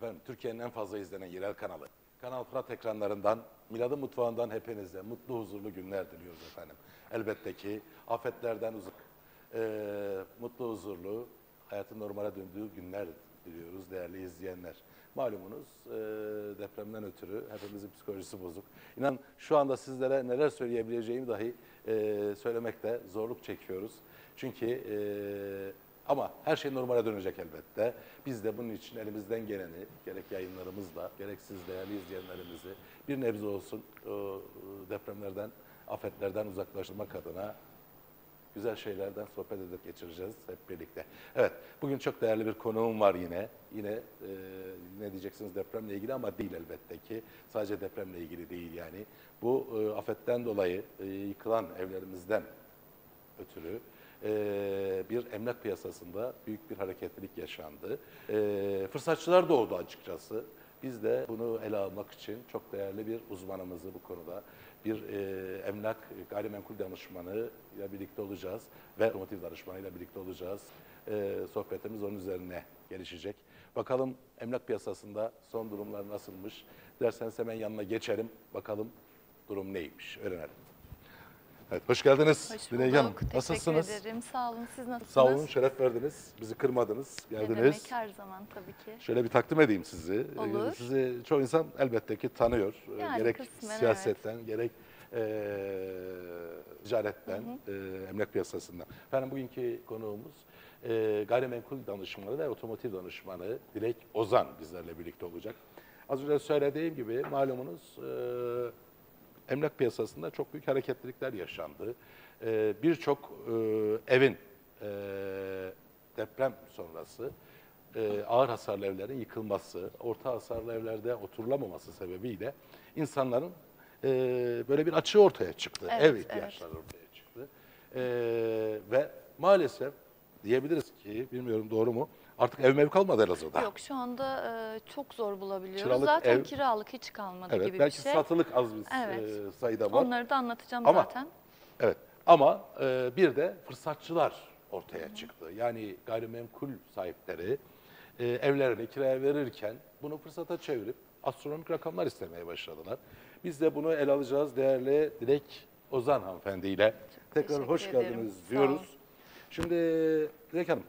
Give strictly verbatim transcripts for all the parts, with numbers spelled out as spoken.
Efendim, Türkiye'nin en fazla izlenen yerel kanalı Kanal Fırat ekranlarından, Milad'ın mutfağından hepinize mutlu, huzurlu günler diliyoruz efendim. Elbette ki afetlerden uzak, e, mutlu, huzurlu, hayatın normale döndüğü günler diliyoruz değerli izleyenler. Malumunuz e, depremden ötürü hepimizin psikolojisi bozuk. İnan şu anda sizlere neler söyleyebileceğimi dahi e, söylemekte zorluk çekiyoruz. Çünkü e, ama her şey normale dönecek elbette. Biz de bunun için elimizden geleni gerek yayınlarımızla gerek siz değerli izleyenlerimizi bir nebze olsun o depremlerden, afetlerden uzaklaştırmak adına güzel şeylerden sohbet edip geçireceğiz hep birlikte. Evet, bugün çok değerli bir konuğum var yine. Yine e, ne diyeceksiniz depremle ilgili ama değil elbette ki. Sadece depremle ilgili değil yani. Bu e, afetten dolayı e, yıkılan evlerimizden ötürü e, bir emlak piyasasında büyük bir hareketlilik yaşandı. E, fırsatçılar doğdu açıkçası. Biz de bunu ele almak için çok değerli bir uzmanımızı bu konuda bir e, emlak gayrimenkul danışmanı ile birlikte olacağız ve otomotiv danışmanıyla birlikte olacağız. E, sohbetimiz onun üzerine gelişecek. Bakalım emlak piyasasında son durumlar nasılmış? Derseniz hemen yanına geçelim. Bakalım durum neymiş? Öğrenelim. Evet, hoş geldiniz. Hoş Dilek Hanım. bulduk. Nasılsınız? Teşekkür ederim. Sağ olun. Siz nasılsınız? Sağ olun, şeref verdiniz. Bizi kırmadınız, Ne geldiniz. demek, her zaman tabii ki. Şöyle bir takdim edeyim sizi. Olur. Ee, Sizi çoğu insan elbette ki tanıyor. Ee, Yani gerek kısmen, siyasetten, gerek e, ticaretten, Hı hı. e, emlak piyasasından. Efendim bugünkü konuğumuz e, gayrimenkul danışmanı ve otomotiv danışmanı Dilek Ozan bizlerle birlikte olacak. Az önce söylediğim gibi malumunuz e, emlak piyasasında çok büyük hareketlilikler yaşandı. E, Birçok e, evin e, deprem sonrası e, ağır hasarlı evlerin yıkılması, orta hasarlı evlerde oturulamaması sebebiyle insanların e, böyle bir açığı ortaya çıktı. Evet, Ev ihtiyaçları evet. ortaya çıktı. E, ve maalesef diyebiliriz ki, bilmiyorum doğru mu, artık ev mev kalmadı Elazığ'da. Yok, şu anda e, çok zor bulabiliyoruz. Kiralık Zaten ev- kiralık hiç kalmadı Evet, gibi belki bir şey. satılık az bir Evet. e, sayıda var. Onları da anlatacağım Ama- zaten. Evet, ama e, bir de fırsatçılar ortaya çıktı. Yani gayrimenkul sahipleri e, evlerini kiraya verirken bunu fırsata çevirip astronomik rakamlar istemeye başladılar. Biz de bunu ele alacağız değerli Dilek Ozan hanımefendiyle. Tekrar teşekkür hoş ederim. geldiniz Sağ diyoruz. olun. Şimdi Dilek Hanım,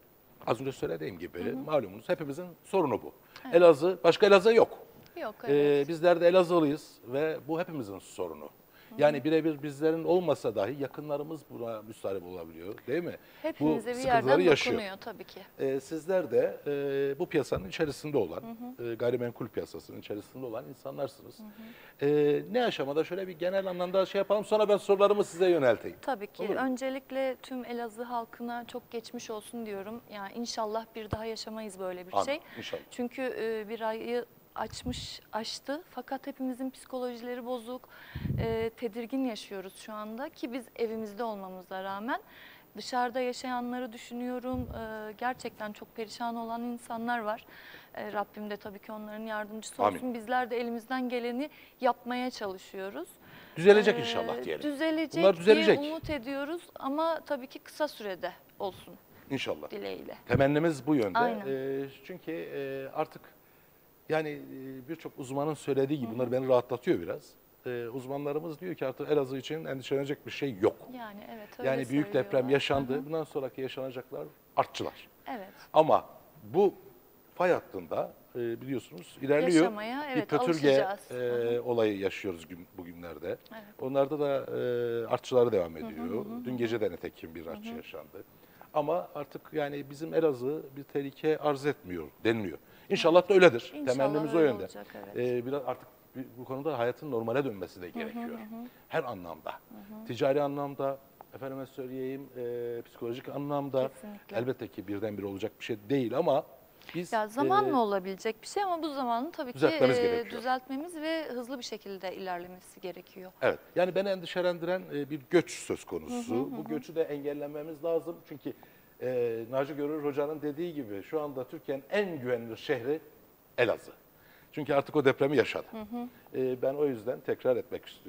az önce söylediğim gibi malumunuz hepimizin sorunu bu. Elazığ, başka Elazığ yok. Yok, Ee, evet. bizler de Elazığlıyız ve bu hepimizin sorunu. Yani birebir bizlerin olmasa dahi yakınlarımız buna müstarip olabiliyor, değil mi? Hepimize bu bir sıkıntıları yerden yaşıyor. dokunuyor tabii ki. Ee, sizler de e, bu piyasanın içerisinde olan, e, gayrimenkul piyasasının içerisinde olan insanlarsınız. Ee, ne aşamada şöyle bir genel anlamda şey yapalım, sonra ben sorularımı size yönelteyim. Tabii ki. Olur mu? Öncelikle tüm Elazığ halkına çok geçmiş olsun diyorum. Yani inşallah bir daha yaşamayız böyle bir Amin, şey. inşallah. Çünkü e, bir ayı açmış, aştı. Fakat hepimizin psikolojileri bozuk. E, tedirgin yaşıyoruz şu anda ki biz evimizde olmamıza rağmen. Dışarıda yaşayanları düşünüyorum. E, gerçekten çok perişan olan insanlar var. E, Rabbim de tabii ki onların yardımcısı Amin. olsun. Bizler de elimizden geleni yapmaya çalışıyoruz. Düzelecek Ee, inşallah diyelim. Düzelecek, Bunlar düzelecek. diye umut ediyoruz ama tabii ki kısa sürede olsun İnşallah. dileğiyle. Temennimiz bu yönde. Aynen. Ee, çünkü e, artık yani e, birçok uzmanın söylediği gibi bunlar beni rahatlatıyor biraz. Ee, uzmanlarımız diyor ki artık Elazığ için endişelenecek bir şey yok. Yani evet öyle Yani büyük deprem söylüyorlar. yaşandı. Hı hı. Bundan sonraki yaşanacaklar artçılar. Evet. Ama bu fay hattında e, biliyorsunuz ilerliyor. Yaşamaya, evet, bir pötürge alışacağız. e, Hı olayı yaşıyoruz gün, bugünlerde. Evet. Onlarda da e, artçıları devam ediyor. Dün gece de nitekim bir artçı yaşandı. Ama artık yani bizim Elazığ bir tehlike arz etmiyor deniliyor. İnşallah da öyledir. İnşallah Temennimiz o öyle yönde. olacak, evet. E, biraz artık bu konuda hayatın normale dönmesi de gerekiyor. Her anlamda. Ticari anlamda, efendime söyleyeyim, e, psikolojik anlamda. Kesinlikle. Elbette ki birdenbire olacak bir şey değil ama biz Ya zamanla e, olabilecek bir şey ama bu zamanı tabii ki düzeltmemiz e, gerekiyor. düzeltmemiz ve hızlı bir şekilde ilerlemesi gerekiyor. Evet. Yani beni endişelendiren e, bir göç söz konusu. Bu göçü de engellememiz lazım. Çünkü e, Naci Görür Hoca'nın dediği gibi şu anda Türkiye'nin en güvenilir şehri Elazığ. Çünkü artık o depremi yaşadı. E, ben o yüzden tekrar etmek istiyorum.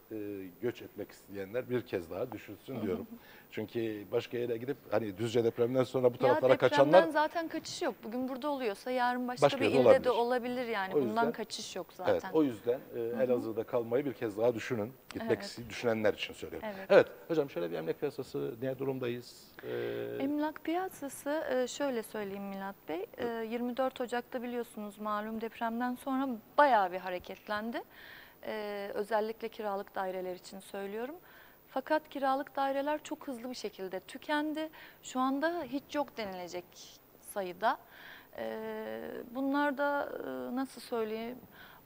e, göç etmek isteyenler bir kez daha düşünsün diyorum. Çünkü başka yere gidip hani Düzce depreminden sonra bu taraflara Ya depremden kaçanlar zaten kaçış yok. Bugün burada oluyorsa yarın başka, başka bir yerde ilde olabilir. de olabilir yani. O Bundan yüzden- kaçış yok Evet, zaten. o yüzden e, Elazığ'da kalmayı bir kez daha düşünün. Gitmek Evet. düşünenler için söylüyorum. Evet. Evet, hocam şöyle bir emlak piyasası ne durumdayız? Ee, Emlak piyasası e, şöyle söyleyeyim Milat Bey. e, yirmi dört Ocak'ta biliyorsunuz malum depremden sonra bayağı bir hareketlendi. E, Özellikle kiralık daireler için söylüyorum. Fakat kiralık daireler çok hızlı bir şekilde tükendi. Şu anda hiç yok denilecek sayıda. E, Bunlar da e, nasıl söyleyeyim?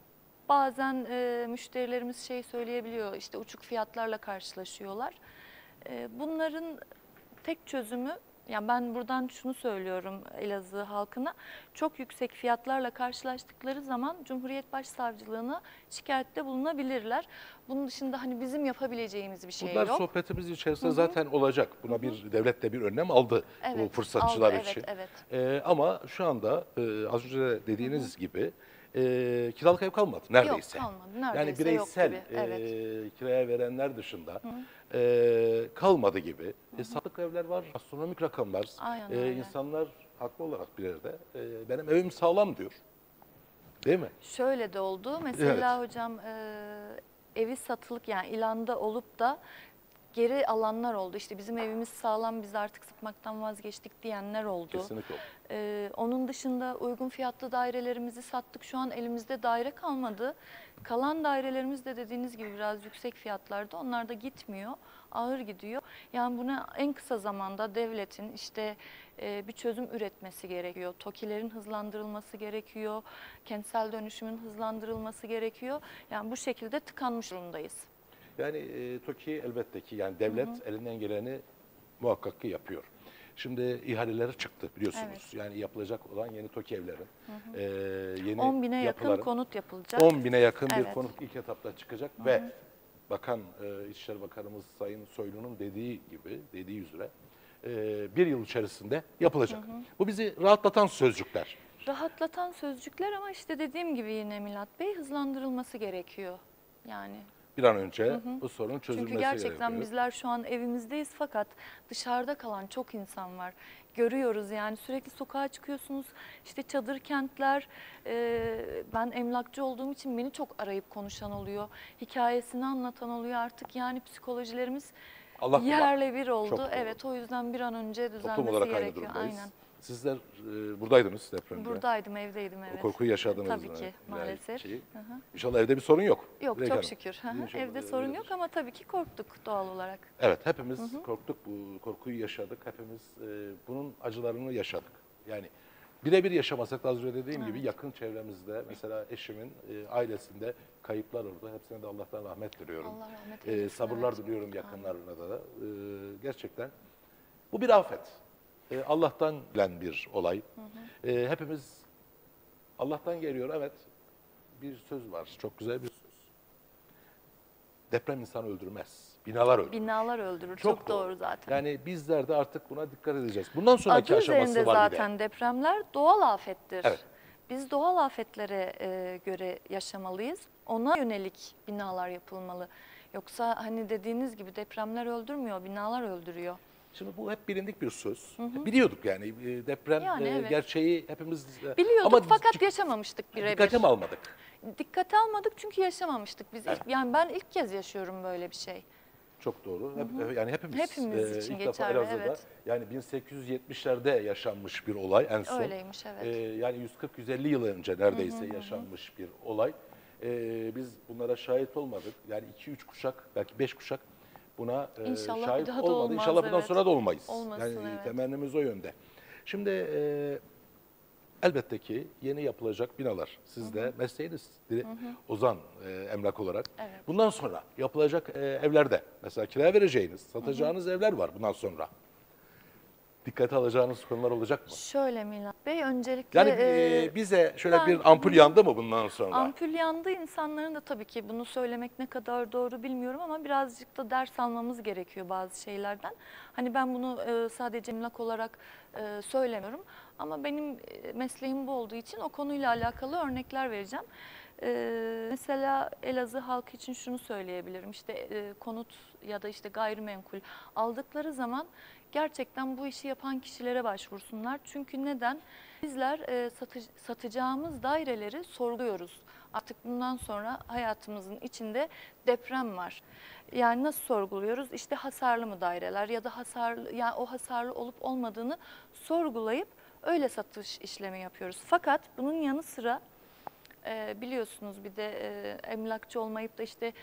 Bazen e, müşterilerimiz şey söyleyebiliyor, işte uçuk fiyatlarla karşılaşıyorlar. E, bunların tek çözümü, yani ben buradan şunu söylüyorum Elazığ halkına, çok yüksek fiyatlarla karşılaştıkları zaman Cumhuriyet Başsavcılığına şikayette bulunabilirler. Bunun dışında hani bizim yapabileceğimiz bir şey Bunlar yok. sohbetimiz içerisinde zaten olacak. Buna bir devlet de bir önlem aldı bu Evet, fırsatçılar aldı, için. evet, Ee, ama şu anda e, az önce de dediğiniz gibi e, kiralık ev kalmadı neredeyse. Yok kalmadı, Yani neredeyse bireysel yok gibi. e, Evet. kiraya verenler dışında e, kalmadı gibi. E, satılık evler var, astronomik rakamlar. Aynen E, öyle. insanlar haklı olarak bir yerde e, benim evim sağlam diyor. Değil mi? Şöyle de oldu. Mesela hocam e, evi satılık, yani ilanda olup da geri alanlar oldu. İşte bizim evimiz sağlam, biz artık sıkmaktan vazgeçtik diyenler oldu. Kesinlikle oldu. Ee, onun dışında uygun fiyatlı dairelerimizi sattık. Şu an elimizde daire kalmadı. Kalan dairelerimiz de dediğiniz gibi biraz yüksek fiyatlarda. Onlar da gitmiyor, ağır gidiyor. Yani buna en kısa zamanda devletin işte e, bir çözüm üretmesi gerekiyor. TOKİ'lerin hızlandırılması gerekiyor. Kentsel dönüşümün hızlandırılması gerekiyor. Yani bu şekilde tıkanmış durumdayız. Yani e, TOKİ elbette ki yani devlet elinden geleni muhakkak ki yapıyor. Şimdi ihaleleri çıktı biliyorsunuz. Evet. Yani yapılacak olan yeni TOKİ evlerin, e, yeni on bine yakın yapıların konut yapılacak. on bine yakın Evet. bir konut ilk etapta çıkacak ve Bakan, e, İçişleri Bakanımız Sayın Soylu'nun dediği gibi, dediği üzere e, bir yıl içerisinde yapılacak. Bu bizi rahatlatan sözcükler. Rahatlatan sözcükler ama işte dediğim gibi yine Milat Bey, hızlandırılması gerekiyor. Yani Bir an önce bu sorunun çözülmesi çünkü gerçekten gerekiyor. bizler şu an evimizdeyiz fakat dışarıda kalan çok insan var. Görüyoruz yani, sürekli sokağa çıkıyorsunuz. İşte çadır kentler, e, ben emlakçı olduğum için beni çok arayıp konuşan oluyor. Hikayesini anlatan oluyor artık, yani psikolojilerimiz Allah kulak. yerle bir oldu. Çok doğru. Evet, o yüzden bir an önce Toplum düzelmesi olarak aynı gerekiyor. durumdayız. Aynen. Sizler e, buradaydınız depremde. Buradaydım, evdeydim, O evet. korkuyu yaşadınız. Tabii mı? ki, Yani maalesef. şeyi. Hı hı. İnşallah evde bir sorun yok. Yok, Dilek çok Hanım. şükür. Hı hı. İnşallah Evde sorun öyledir. yok ama tabii ki korktuk doğal olarak. Evet, hepimiz korktuk, bu korkuyu yaşadık. Hepimiz e, bunun acılarını yaşadık. Yani birebir yaşamasak da az önce dediğim gibi yakın çevremizde, mesela eşimin e, ailesinde kayıplar oldu. Hepsine de Allah'tan rahmet diliyorum. Allah rahmet E, eylesin, sabırlar evet. diliyorum yakınlarına da. E, gerçekten bu bir afet. E, Allah'tan gelen bir olay. E, hepimiz Allah'tan geliyor, evet. Bir söz var, çok güzel bir söz. Deprem insanı öldürmez, binalar öldürür. Binalar öldürür. Çok, doğru zaten. Yani bizler de artık buna dikkat edeceğiz. Bundan sonraki Adı aşaması üzerinde var bir de. zaten depremler doğal afettir. Evet. Biz doğal afetlere e, göre yaşamalıyız. Ona yönelik binalar yapılmalı. Yoksa hani dediğiniz gibi depremler öldürmüyor, binalar öldürüyor. Şimdi bu hep bilindik bir söz. Biliyorduk yani e, deprem Yani e, evet. gerçeği hepimiz e, Biliyorduk ama fakat dik- yaşamamıştık birebir. dikkate mi almadık? Dikkate almadık çünkü yaşamamıştık biz. Evet. İlk, yani ben ilk kez yaşıyorum böyle bir şey. Çok doğru. Hep, yani hepimiz, Hepimiz için ilk defa geçerli, Elazığ'da evet. yani bin sekiz yüz yetmişlerde yaşanmış bir olay en son. Öyleymiş, evet. Ee, yani yüz kırk yüz elli yıl önce neredeyse yaşanmış bir olay. Ee, biz bunlara şahit olmadık. Yani iki üç kuşak, belki beş kuşak buna e, İnşallah bir şahit daha da olmadı. olmaz, İnşallah bundan evet. sonra da olmayız. Olmasın, yani evet. temennimiz o yönde. Şimdi e, elbette ki yeni yapılacak binalar. Siz de mesleğiniz diri- Ozan e, emlak olarak. Evet. Bundan sonra yapılacak e, evlerde mesela kiraya vereceğiniz, satacağınız evler var bundan sonra. dikkate alacağınız konular olacak mı? Şöyle Milat Bey, öncelikle Yani e, e, bize şöyle ben- bir ampul yandı mı bundan sonra? ampul yandı, insanların da tabii ki bunu söylemek ne kadar doğru bilmiyorum ama birazcık da ders almamız gerekiyor bazı şeylerden. Hani ben bunu e, sadece emlak olarak e, söylemiyorum ama benim e, mesleğim bu olduğu için o konuyla alakalı örnekler vereceğim. E, mesela Elazığ halkı için şunu söyleyebilirim, işte e, konut ya da işte gayrimenkul aldıkları zaman gerçekten bu işi yapan kişilere başvursunlar. Çünkü neden? Bizler e, satıcı, satacağımız daireleri sorguluyoruz. Artık bundan sonra hayatımızın içinde deprem var. Yani nasıl sorguluyoruz? İşte hasarlı mı daireler ya da hasarlı, yani o hasarlı olup olmadığını sorgulayıp öyle satış işlemi yapıyoruz. Fakat bunun yanı sıra e, biliyorsunuz bir de e, emlakçı olmayıp da işte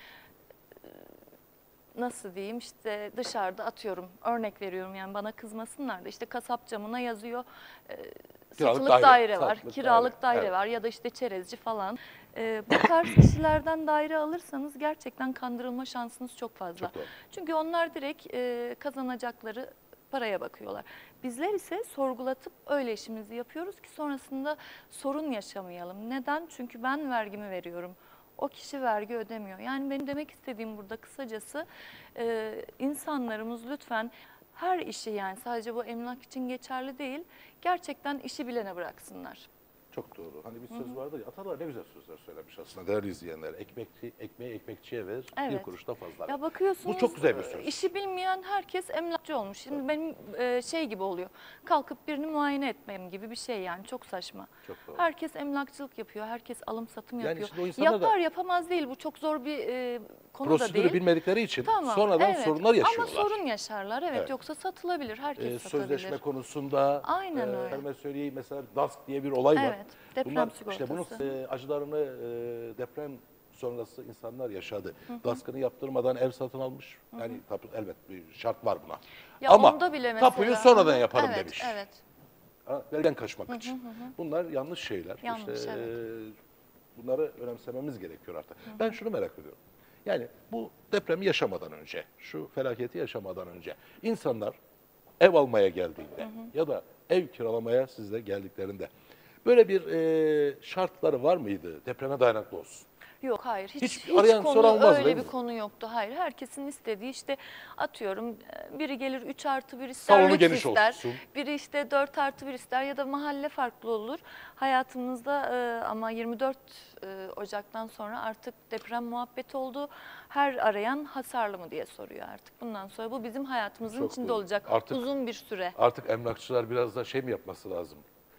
nasıl diyeyim, işte dışarıda atıyorum, örnek veriyorum, yani bana kızmasınlar da işte kasap camına yazıyor e, Kiralık satılık daire, daire, var, satılık kiralık daire, daire, evet. var ya da işte çerezci falan. E, bu tarz kişilerden daire alırsanız gerçekten kandırılma şansınız çok fazla. Çok doğru. Çünkü onlar direkt e, kazanacakları paraya bakıyorlar. Bizler ise sorgulatıp öyle işimizi yapıyoruz ki sonrasında sorun yaşamayalım. Neden? Çünkü ben vergimi veriyorum. O kişi vergi ödemiyor. Yani benim demek istediğim burada kısacası e, insanlarımız lütfen her işi, yani sadece bu emlak için geçerli değil, gerçekten işi bilene bıraksınlar. Çok doğru. Hani bir söz vardır ya, atalar ne güzel sözler söylemiş aslında değerli izleyenler. Ekmekçi, ekmeği ekmekçiye ver, bir Evet. kuruş da fazla ver. Ya bakıyorsunuz, Bu çok güzel bir söz. işi bilmeyen herkes emlakçı olmuş. Şimdi benim e, şey gibi oluyor. Kalkıp birini muayene etmem gibi bir şey, yani çok saçma. Çok doğru. Herkes emlakçılık yapıyor. Herkes alım satım Yani yapıyor. şimdi o insanlar da- Yapar yapamaz değil. Bu çok zor bir e, konu da Prosedürü değil. bilmedikleri için Tamam, sonradan evet. sorunlar yaşıyorlar. Ama sorun yaşarlar, evet. Evet. Yoksa satılabilir, herkes Ee, satabilir. sözleşme konusunda, Aynen öyle. efendime söyleyeyim mesela DASK diye bir olay var. Evet, deprem Bunlar işte bunun sigortası. e, acılarını e, deprem sonrası insanlar yaşadı. DASK'ını yaptırmadan ev satın almış. Yani tapu, elbet bir şart var buna. Ya Ama onda bile mesela, tapuyu sonradan Hı, yaparım evet, demiş. Evet. Ha, vergiden kaçmak için. Bunlar yanlış şeyler. Yanlış, işte, evet. e, bunları önemsememiz gerekiyor artık. Ben şunu merak ediyorum. Yani bu depremi yaşamadan önce, şu felaketi yaşamadan önce insanlar ev almaya geldiğinde ya da ev kiralamaya sizle geldiklerinde böyle bir e, şartları var mıydı? Depreme dayanıklı olsun. Yok, hayır, hiç, Hiç hiç arayan konu soran olmaz, öyle değil bir mi? konu yoktu. Hayır, herkesin istediği işte, atıyorum biri gelir üç artı bir ister, Salonu lüks geniş ister. olsun. Biri işte dört artı bir ister ya da mahalle farklı olur. Hayatımızda e, ama yirmi dört e, Ocak'tan sonra artık deprem muhabbeti oldu. Her arayan hasarlı mı diye soruyor artık. Bundan sonra bu bizim hayatımızın Çok içinde doğru. olacak Artık- uzun bir süre. Artık emlakçılar biraz da şey mi yapması lazım?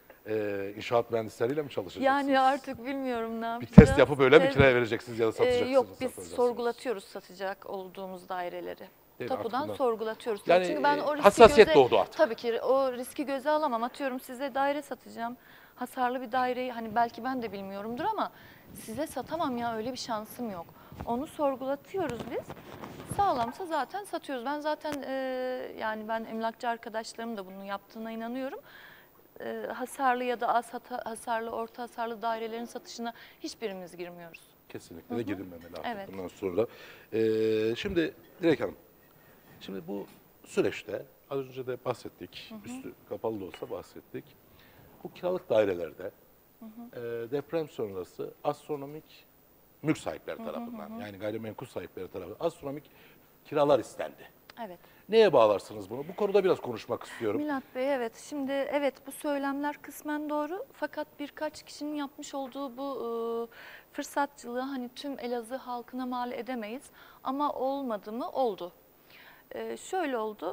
E, inşaat mühendisleriyle mi çalışacaksınız? Yani artık bilmiyorum ne bir yapacağız. test yapıp öyle mi Test- kiraya vereceksiniz ya da Ee, satacaksınız? yok, biz satacaksınız? sorgulatıyoruz satacak olduğumuz daireleri. Değil mi? Tapudan Artık bunlar- sorgulatıyoruz. Yani, Çünkü ben e, o riski hassasiyet göze, doğdu artık. Tabii ki o riski göze alamam. Atıyorum size daire satacağım. Hasarlı bir daireyi, hani belki ben de bilmiyorumdur ama size satamam ya, öyle bir şansım yok. Onu sorgulatıyoruz biz. Sağlamsa zaten satıyoruz. Ben zaten e, yani ben emlakçı arkadaşlarım da bunu yaptığına inanıyorum. E, hasarlı ya da az hata- hasarlı, orta hasarlı dairelerin satışına hiçbirimiz girmiyoruz. Kesinlikle de girilmemeli artık Evet. bundan sonra. Ee, şimdi Dilek Hanım, şimdi bu süreçte az önce de bahsettik, üstü kapalı da olsa bahsettik. Bu kiralık dairelerde e, deprem sonrası astronomik mülk sahipleri tarafından, yani gayrimenkul sahipleri tarafından astronomik kiralar istendi. Evet. Neye bağlarsınız bunu? Bu konuda biraz konuşmak istiyorum. Milat Bey, evet, şimdi evet, bu söylemler kısmen doğru, fakat birkaç kişinin yapmış olduğu bu e, fırsatçılığı hani tüm Elazığ halkına mal edemeyiz ama olmadı mı? Oldu. E, şöyle oldu,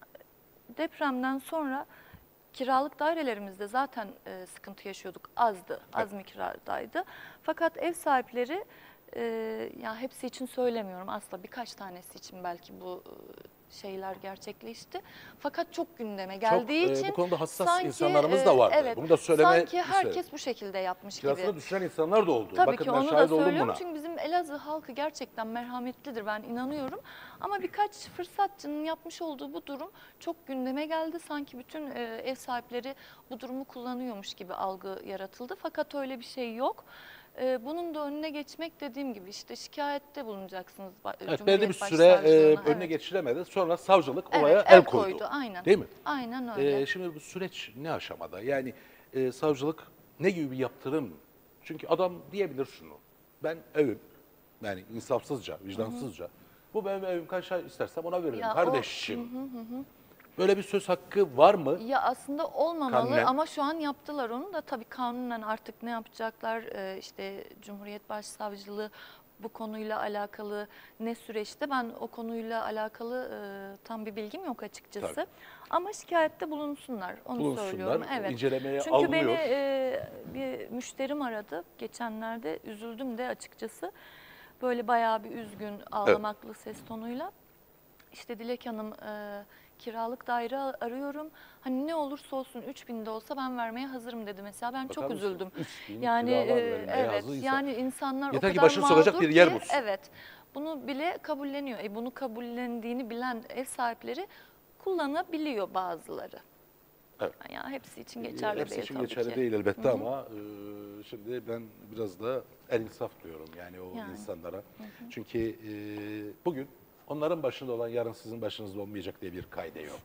depremden sonra kiralık dairelerimizde zaten e, sıkıntı yaşıyorduk, azdı, az mikrodaydı. Fakat ev sahipleri, e, ya hepsi için söylemiyorum asla, birkaç tanesi için belki bu e, şeyler gerçekleşti. Fakat çok gündeme geldiği Çok, e, için bu konuda hassas sanki, insanlarımız da vardı. Evet, Bunu da söyleme sanki isterim. herkes bu şekilde yapmış Kirasını gibi. düşüren insanlar da oldu. Tabii Bakın ki ben onu da şahit oldum söylüyorum buna. çünkü bizim Elazığ halkı gerçekten merhametlidir, ben inanıyorum. Ama birkaç fırsatçının yapmış olduğu bu durum çok gündeme geldi. Sanki bütün e, ev sahipleri bu durumu kullanıyormuş gibi algı yaratıldı. Fakat öyle bir şey yok. Ee, bunun da önüne geçmek dediğim gibi işte şikayette bulunacaksınız. ba- Evet, Cumhuriyet belirli bir süre e, Başsavcılığına. önüne Evet. geçiremedi. Sonra savcılık Evet, olaya el el koydu. koydu, aynen. Değil mi? Aynen öyle. Ee, şimdi bu süreç ne aşamada? Yani e, savcılık ne gibi bir yaptırım? Çünkü adam diyebilir şunu. Ben evim, yani insafsızca, vicdansızca. Bu benim evim, kaç ay istersem ona veririm. Ya o- Kardeşim. Böyle bir söz hakkı var mı? Ya aslında olmamalı Kanunen. ama şu an yaptılar onu da tabii kanunen artık ne yapacaklar Ee, işte Cumhuriyet Başsavcılığı bu konuyla alakalı ne süreçte ben o konuyla alakalı e, tam bir bilgim yok açıkçası. Tabii. Ama şikayette bulunsunlar onu Bulunsunlar, söylüyorum. Evet. incelemeye Çünkü alınıyor. beni e, bir müşterim aradı geçenlerde üzüldüm de açıkçası. Böyle bayağı bir üzgün ağlamaklı ses tonuyla. İşte Dilek Hanım e, kiralık daire arıyorum. Hani ne olursa olsun üç bin de olsa ben vermeye hazırım dedi mesela. Ben Bakar çok mısın? üzüldüm. üç bin Yani kiralar e, vermeye evet hazırsa. yani insanlar Yeter o ki kadar başını sokacak mağdur bir yer ki, bulsun. evet bunu bile kabulleniyor. E, bunu kabullendiğini bilen ev sahipleri kullanabiliyor bazıları. Evet. Yani hepsi için geçerli Hepsi değil için tabii geçerli ki. değil elbette ama e, şimdi ben biraz da el insaf diyorum yani o Yani. insanlara. Çünkü e, bugün onların başında olan yarın sizin başınızda olmayacak diye bir kaide yok.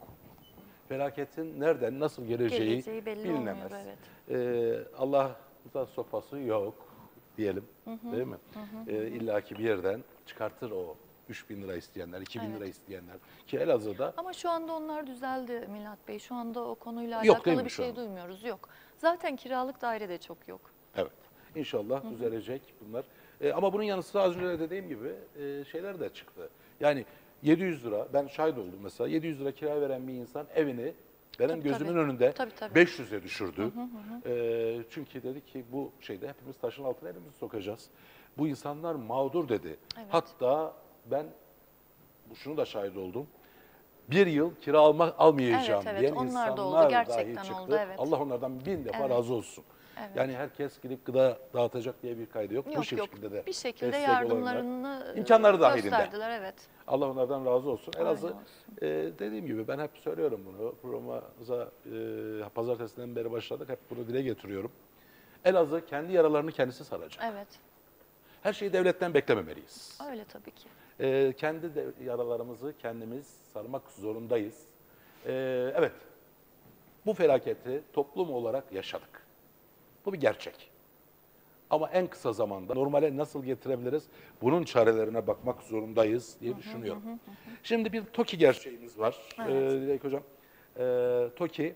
Felaketin nereden nasıl geleceği, Geleceği belli bilinemez. olmuyor, evet. E, Allah'ın sopası yok diyelim değil mi? E, İlla ki bir yerden çıkartır o üç bin lira isteyenler, iki bin Evet. lira isteyenler ki Elazığ'da Ama şu anda onlar düzeldi Milat Bey. Şu anda o konuyla Yok değil alakalı mi bir şu şey an? duymuyoruz. Yok. Zaten kiralık daire de çok yok. evet. İnşallah düzelecek bunlar. E, ama bunun yanı sıra az önce de dediğim gibi e, şeyler de çıktı. Yani yedi yüz lira, ben şahit oldum mesela, yedi yüz lira kira veren bir insan evini benim Tabii, gözümün tabii. önünde Tabii, tabii. beş yüze düşürdü. E, çünkü dedi ki bu şeyde hepimiz taşın altına elimizi sokacağız. Bu insanlar mağdur dedi. Evet. Hatta ben şunu da şahit oldum. Bir yıl kira alma, almayacağım Evet, evet. diyen Onlar da oldu, insanlar gerçekten dahi çıktı. oldu, evet. Allah onlardan bin defa Evet. razı olsun. Evet. Yani herkes gidip gıda dağıtacak diye bir kaydı yok. Bu Yok yok. şekilde de Bir şekilde destek yardımlarını olanlar, e, imkanları dahilinde. gösterdiler. Evet. Allah onlardan razı olsun. Öyle Elazığ olsun. e, dediğim gibi ben hep söylüyorum bunu. Programımıza e, pazartesinden beri başladık. Hep bunu dile getiriyorum. Elazığ kendi yaralarını kendisi saracak. Evet. Her şeyi devletten beklememeliyiz. Öyle tabii ki. Ee, kendi de yaralarımızı kendimiz sarmak zorundayız. Ee, evet, bu felaketi toplum olarak yaşadık. Bu bir gerçek. Ama en kısa zamanda normale nasıl getirebiliriz? Bunun çarelerine bakmak zorundayız diye düşünüyorum. Şimdi bir TOKİ gerçeğimiz var. Evet. Ee, Dilek Hocam, ee, TOKİ,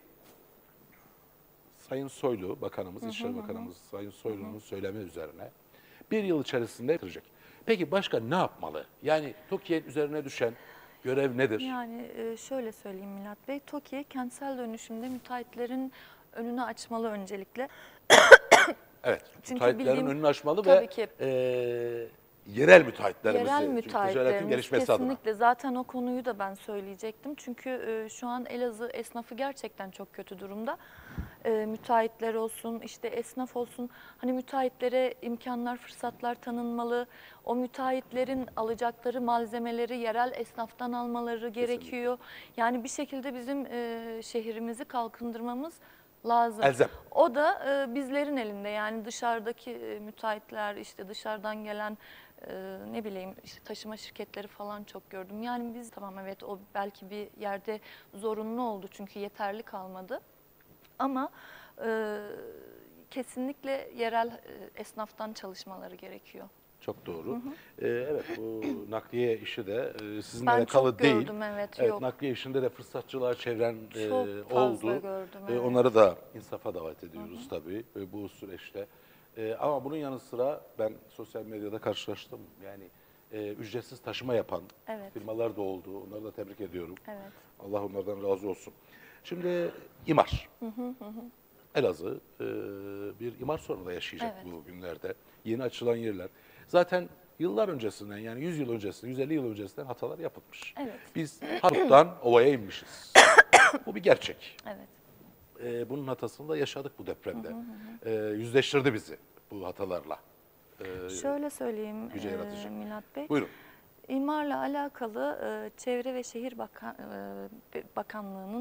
Sayın Soylu, Bakanımız, İçişleri Bakanımız Sayın Soylu'nun söylemi üzerine bir yıl içerisinde bitirecek. Peki başka ne yapmalı? Yani TOKİ'nin üzerine düşen görev nedir? Yani e, şöyle söyleyeyim Milat Bey. TOKİ kentsel dönüşümde müteahhitlerin önünü açmalı öncelikle. Evet, Çünkü müteahhitlerin bildiğim- önünü açmalı tabii ve ki. e, yerel müteahhitlerimizi, Yerel çünkü ticaretin müteahhitlerimiz gelişmesi adına. kesinlikle zaten o konuyu da ben söyleyecektim. Çünkü e, şu an Elazığ esnafı gerçekten çok kötü durumda. E, müteahhitler olsun, işte esnaf olsun. Hani müteahhitlere imkanlar, fırsatlar tanınmalı. O müteahhitlerin alacakları malzemeleri yerel esnaftan almaları gerekiyor. Yani bir şekilde bizim e, şehrimizi kalkındırmamız lazım. Elzem. O da e, bizlerin elinde, yani dışarıdaki e, müteahhitler, işte dışarıdan gelen e, ne bileyim işte taşıma şirketleri falan çok gördüm. Yani biz tamam evet o belki bir yerde zorunlu oldu çünkü yeterli kalmadı. Ama e, kesinlikle yerel e, esnaftan çalışmaları gerekiyor. Çok doğru. Ee, evet, bu nakliye işi de e, sizinle Ben alakalı çok değil. gördüm, evet, yok. Nakliye işinde de fırsatçılığa çevren e, Çok fazla oldu. gördüm, E, evet. onları da insafa davet ediyoruz tabii e, bu süreçte. E, ama bunun yanı sıra ben sosyal medyada karşılaştım. Yani e, ücretsiz taşıma yapan Evet. firmalar da oldu. Onları da tebrik ediyorum. Evet. Allah onlardan razı olsun. Şimdi imar. Elazığ e, bir imar sorunu da yaşayacak Evet. bu günlerde. Yeni açılan yerler. Zaten yıllar öncesinden, yani yüz yıl öncesinden, yüz elli yıl öncesinden hatalar yapılmış. Evet. Biz Harput'tan Ova'ya inmişiz. Bu bir gerçek. Evet. E, bunun hatasını da yaşadık bu depremde. E, yüzleştirdi bizi bu hatalarla. E, Şöyle söyleyeyim Yüce e, Yaratıcı. Milat Bey. Buyurun. İmarla alakalı e, Çevre ve Şehir Bakan, e, Bakanlığı'nın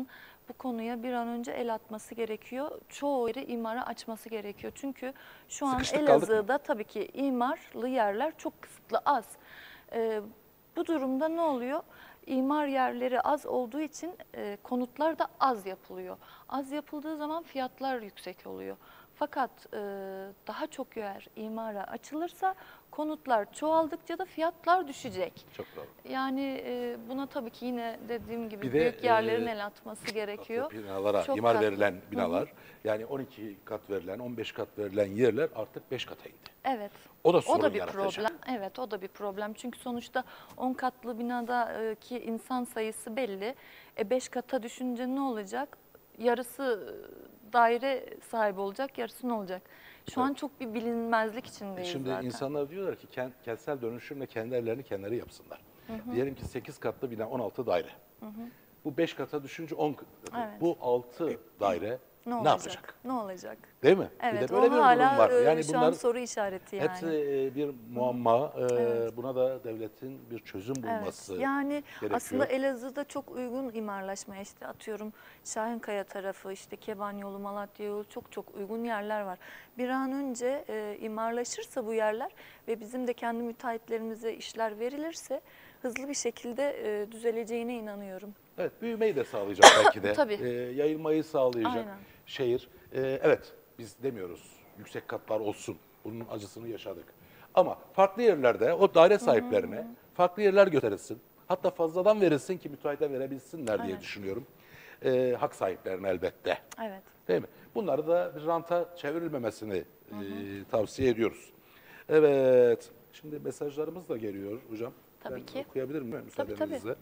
bu konuya bir an önce el atması gerekiyor. Çoğu yeri imara açması gerekiyor. Çünkü şu an Sıkıştık kaldık mı? Elazığ'da tabii ki imarlı yerler çok kısıtlı, az. Ee, bu durumda ne oluyor? İmar yerleri az olduğu için e, konutlar da az yapılıyor. Az yapıldığı zaman fiyatlar yüksek oluyor. Fakat e, daha çok yer imara açılırsa konutlar çoğaldıkça da fiyatlar düşecek. Çok doğru. Yani e, buna tabii ki yine dediğim gibi Bir de, büyük yerlerin e, el atması gerekiyor. Binalara Çok imar katlı. verilen binalar, yani on iki kat verilen, on beş kat verilen yerler artık beş kata indi. Evet. O da O sorun da bir yaratacak. problem. Evet, o da bir problem. Çünkü sonuçta on katlı binadaki insan sayısı belli. E beş kata düşünce ne olacak? Yarısı daire sahibi olacak, yarısı ne olacak? Şu an çok bir bilinmezlik içindeyiz Şimdi zaten. insanlar diyorlar ki kent, kentsel dönüşümle kendi evlerini kendileri yapsınlar. Diyelim ki sekiz katlı bina, on altı daire. Bu beş kata düşünce on katı. Evet. Bu altı daire Ne ne, olacak? yapacak? Ne olacak? Değil mi? Evet, bir de böyle o bir hala durum var. e, Yani şu an bunlar soru işareti yani. hepsi e, bir muamma. E, Evet. Buna da devletin bir çözüm bulması Evet, yani gerekiyor. aslında Elazığ'da çok uygun imarlaşmaya, işte atıyorum Şahinkaya tarafı, işte Keban yolu, Malatya yolu, çok çok uygun yerler var. Bir an önce e, imarlaşırsa bu yerler ve bizim de kendi müteahhitlerimize işler verilirse hızlı bir şekilde e, düzeleceğine inanıyorum. Evet, büyümeyi de sağlayacak belki de. Tabii. E, yayılmayı sağlayacak Aynen. şehir. E, evet, biz demiyoruz yüksek katlar olsun. Bunun acısını yaşadık. Ama farklı yerlerde o daire sahiplerine farklı yerler gösterilsin. Hatta fazladan verilsin ki müteahhite verebilsinler diye Evet. düşünüyorum. E, hak sahiplerine elbette. Evet. Değil mi? Bunları da bir ranta çevrilmemesini e, tavsiye ediyoruz. Evet. Şimdi mesajlarımız da geliyor hocam. Tabii Ben ki. okuyabilir miyim Tabii, müsaadenizle?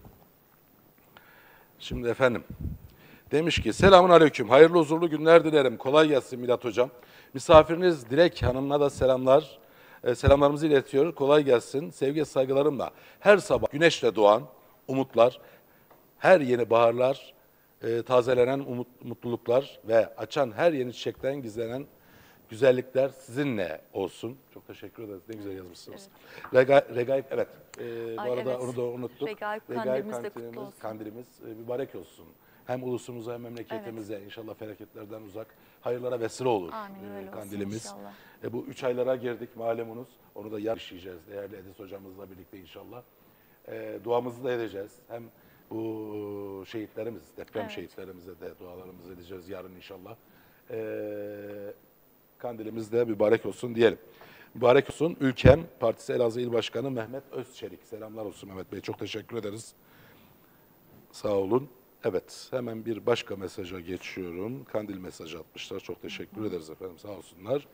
Şimdi efendim, demiş ki selamun aleyküm, hayırlı huzurlu günler dilerim, kolay gelsin Milat Hocam. Misafiriniz Dilek Hanım'la da selamlar, e, selamlarımızı iletiyor, kolay gelsin. Sevgi saygılarımla her sabah güneşle doğan umutlar, her yeni baharlar, e, tazelenen umut, mutluluklar ve açan her yeni çiçekten gizlenen güzellikler sizinle olsun. Çok teşekkür ederiz. Ne güzel yazmışsınız. Rega, Regaip, evet. E, bu Ay, arada evet. onu da unuttuk. Regaip Regaip kandilimiz de kutlu kandilimiz, olsun. kandilimiz e, mübarek olsun. Hem ulusumuza hem memleketimize inşallah felaketlerden uzak, hayırlara vesile olur Amin, e, öyle olsun kandilimiz. inşallah. E, bu üç aylara girdik malumunuz. Onu da yarın işleyeceğiz değerli Edis hocamızla birlikte inşallah. E, duamızı da edeceğiz. Hem bu şehitlerimiz, deprem Evet. şehitlerimize de dualarımızı edeceğiz yarın inşallah. E, Kandilimiz de mübarek olsun diyelim. Mübarek olsun. Ülkem Partisi Elazığ İl Başkanı Mehmet Özçelik. Selamlar olsun Mehmet Bey. Çok teşekkür ederiz. Sağ olun. Evet, hemen bir başka mesaja geçiyorum. Kandil mesajı atmışlar. Çok teşekkür ederiz efendim. Sağ olsunlar.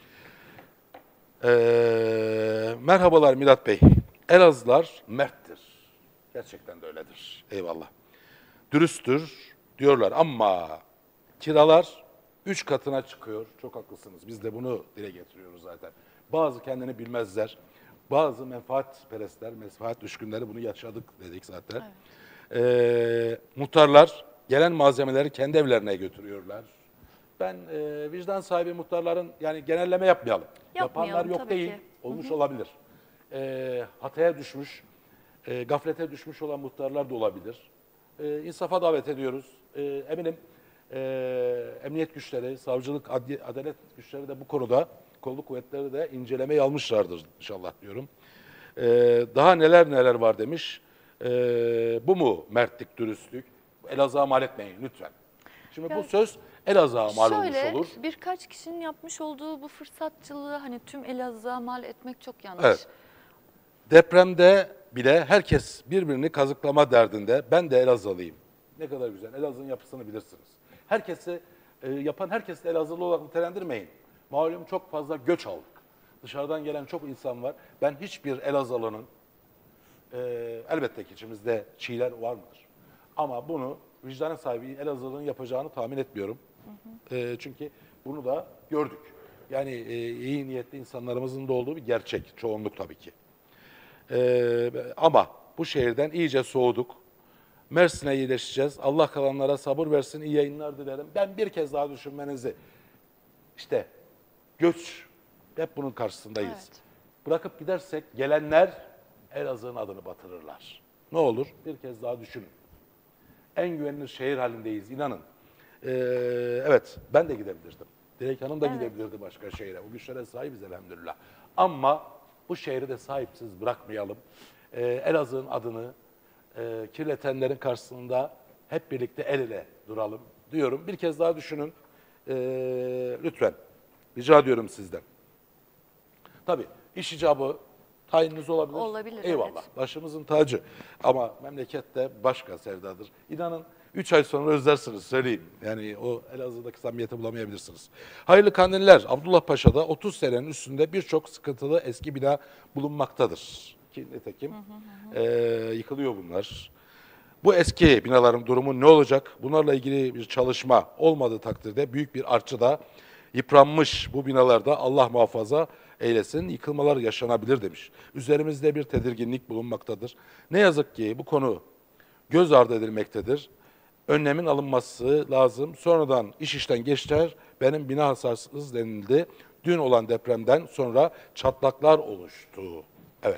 Ee, merhabalar Milat Bey. Elazığlar merttir. Gerçekten de öyledir. Eyvallah. Dürüsttür diyorlar ama kiralar üç katına çıkıyor. Çok haklısınız. Biz de bunu dile getiriyoruz zaten. Bazı kendini bilmezler. Bazı menfaatperestler, menfaat düşkünleri bunu yaşadık dedik zaten. Ee, muhtarlar gelen malzemeleri kendi evlerine götürüyorlar. Ben e, vicdan sahibi muhtarların, yani genelleme yapmayalım. Yapmayalım, Yapanlar yok tabii değil, ki. olmuş olabilir. E, hataya düşmüş, e, gaflete düşmüş olan muhtarlar da olabilir. E, insafa davet ediyoruz. E, eminim e, emniyet güçleri, savcılık, adli, adalet güçleri de bu konuda, kolluk kuvvetleri de incelemeyi almışlardır inşallah diyorum. E, daha neler neler var demiş. E, bu mu mertlik, dürüstlük? Elazığ'a mal etmeyin lütfen. Şimdi Ya, bu söz Elazığ'a mal olmuş şöyle, olur. birkaç kişinin yapmış olduğu bu fırsatçılığı hani tüm Elazığ'a mal etmek çok yanlış. Evet. Depremde bile herkes birbirini kazıklama derdinde. Ben de Elazığlıyım. Ne kadar güzel. Elazığ'ın yapısını bilirsiniz. Herkesi, e, yapan herkesi de Elazığlı olarak nitelendirmeyin. Malum çok fazla göç aldık. Dışarıdan gelen çok insan var. Ben hiçbir Elazığlı'nın, e, elbette ki içimizde çiğler var mıdır? Ama bunu vicdanın sahibi Elazığlı'nın yapacağını tahmin etmiyorum. Hı hı. E, çünkü bunu da gördük. Yani e, iyi niyetli insanlarımızın da olduğu bir gerçek. Çoğunluk tabii ki. Ee, ama bu şehirden iyice soğuduk. Mersin'e iyileşeceğiz. Allah kalanlara sabır versin, iyi yayınlar dilerim. Ben bir kez daha düşünmenizi, işte göç, hep bunun karşısındayız. Evet. Bırakıp gidersek gelenler Elazığ'ın adını batırırlar. Ne olur bir kez daha düşünün. en güvenilir şehir halindeyiz, inanın. Ee, evet, ben de gidebilirdim. Dilek Hanım da Evet. gidebilirdi başka şehre. O güçlere sahibiz elhamdülillah. Ama bu şehri de sahipsiz bırakmayalım. Ee, Elazığ'ın adını e, kirletenlerin karşısında hep birlikte el ele duralım diyorum. Bir kez daha düşünün. Ee, lütfen. Rica ediyorum sizden. Tabii iş icabı tayininiz olabilir. Olabilir, Eyvallah. evet. Başımızın tacı. Ama memlekette başka sevdadır. İnanın üç ay sonra özlersiniz söyleyeyim. Yani o Elazığ'daki samimiyeti bulamayabilirsiniz. Hayırlı kandiller. Abdullah Paşa'da otuz senenin üstünde birçok sıkıntılı eski bina bulunmaktadır. Ki nitekim e, yıkılıyor bunlar. Bu eski binaların durumu ne olacak? Bunlarla ilgili bir çalışma olmadığı takdirde büyük bir artçıda yıpranmış bu binalarda Allah muhafaza eylesin yıkılmalar yaşanabilir demiş. Üzerimizde bir tedirginlik bulunmaktadır. Ne yazık ki bu konu göz ardı edilmektedir. Önlemin alınması lazım. Sonradan iş işten geçler. Benim bina hasarsız denildi. Dün olan depremden sonra çatlaklar oluştu. Evet.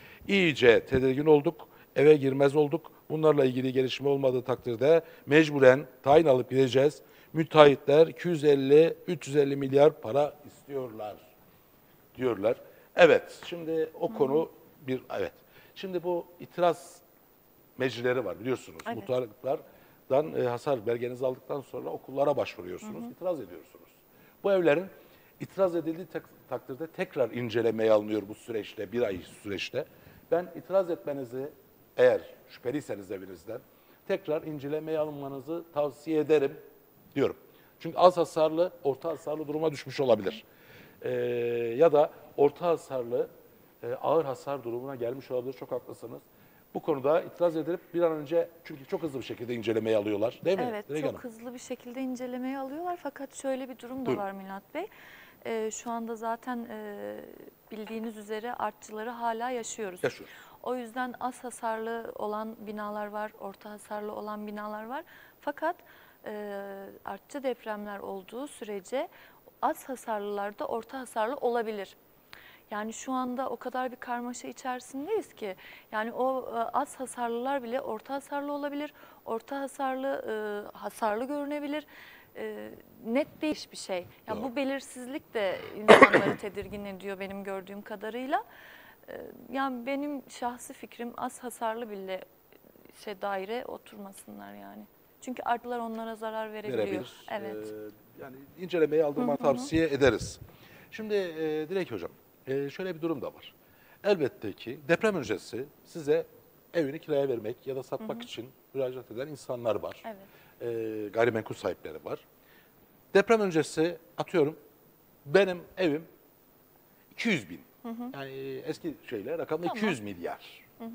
İyice tedirgin olduk. Eve girmez olduk. Bunlarla ilgili gelişme olmadığı takdirde mecburen tayin alıp gideceğiz. Müteahhitler iki yüz elli üç yüz elli milyar para istiyorlar diyorlar. Evet, şimdi o Hı-hı. konu bir evet. Şimdi bu itiraz meclileri var biliyorsunuz. Evet. Muhtarlıklardan e, hasar belgenizi aldıktan sonra okullara başvuruyorsunuz, Hı-hı. itiraz ediyorsunuz. Bu evlerin itiraz edildiği tak- takdirde tekrar incelemeye alınıyor bu süreçte, bir ay süreçte. Ben itiraz etmenizi eğer şüpheliyseniz evinizden tekrar incelemeye alınmanızı tavsiye ederim diyorum. Çünkü az hasarlı, orta hasarlı duruma düşmüş olabilir. Ee, ya da orta hasarlı, e, ağır hasar durumuna gelmiş olabilir. Çok haklısınız. Bu konuda itiraz edilip bir an önce çünkü çok hızlı bir şekilde incelemeye alıyorlar. Değil mi? Evet, Dilek çok Hanım? hızlı bir şekilde incelemeye alıyorlar. Fakat şöyle bir durum da Buyurun. var Milat Bey. Ee, şu anda zaten e, bildiğiniz üzere artçıları hala yaşıyoruz. Yaşıyoruz. O yüzden az hasarlı olan binalar var, orta hasarlı olan binalar var. Fakat e, artçı depremler olduğu sürece az hasarlılar da orta hasarlı olabilir. Yani şu anda o kadar bir karmaşa içerisindeyiz ki yani o e, az hasarlılar bile orta hasarlı olabilir, orta hasarlı e, hasarlı görünebilir. E, net değil bir şey. Ya Doğru. bu belirsizlik de insanları tedirgin ediyor benim gördüğüm kadarıyla. E, yani benim şahsi fikrim az hasarlı bile şey daire oturmasınlar yani. Çünkü artçılar onlara zarar verebiliyor. Verebilir. Evet. Ee, yani incelemeyi aldırma tavsiye ederiz. Şimdi e, Dilek Hocam, e, şöyle bir durum da var. Elbette ki deprem öncesi size evini kiraya vermek ya da satmak hı hı. için müracaat eden insanlar var. Evet. E, gayrimenkul sahipleri var. Deprem öncesi atıyorum benim evim iki yüz bin. Hı hı. Yani eski şeyle rakamda tamam. iki yüz milyar. Hı hı.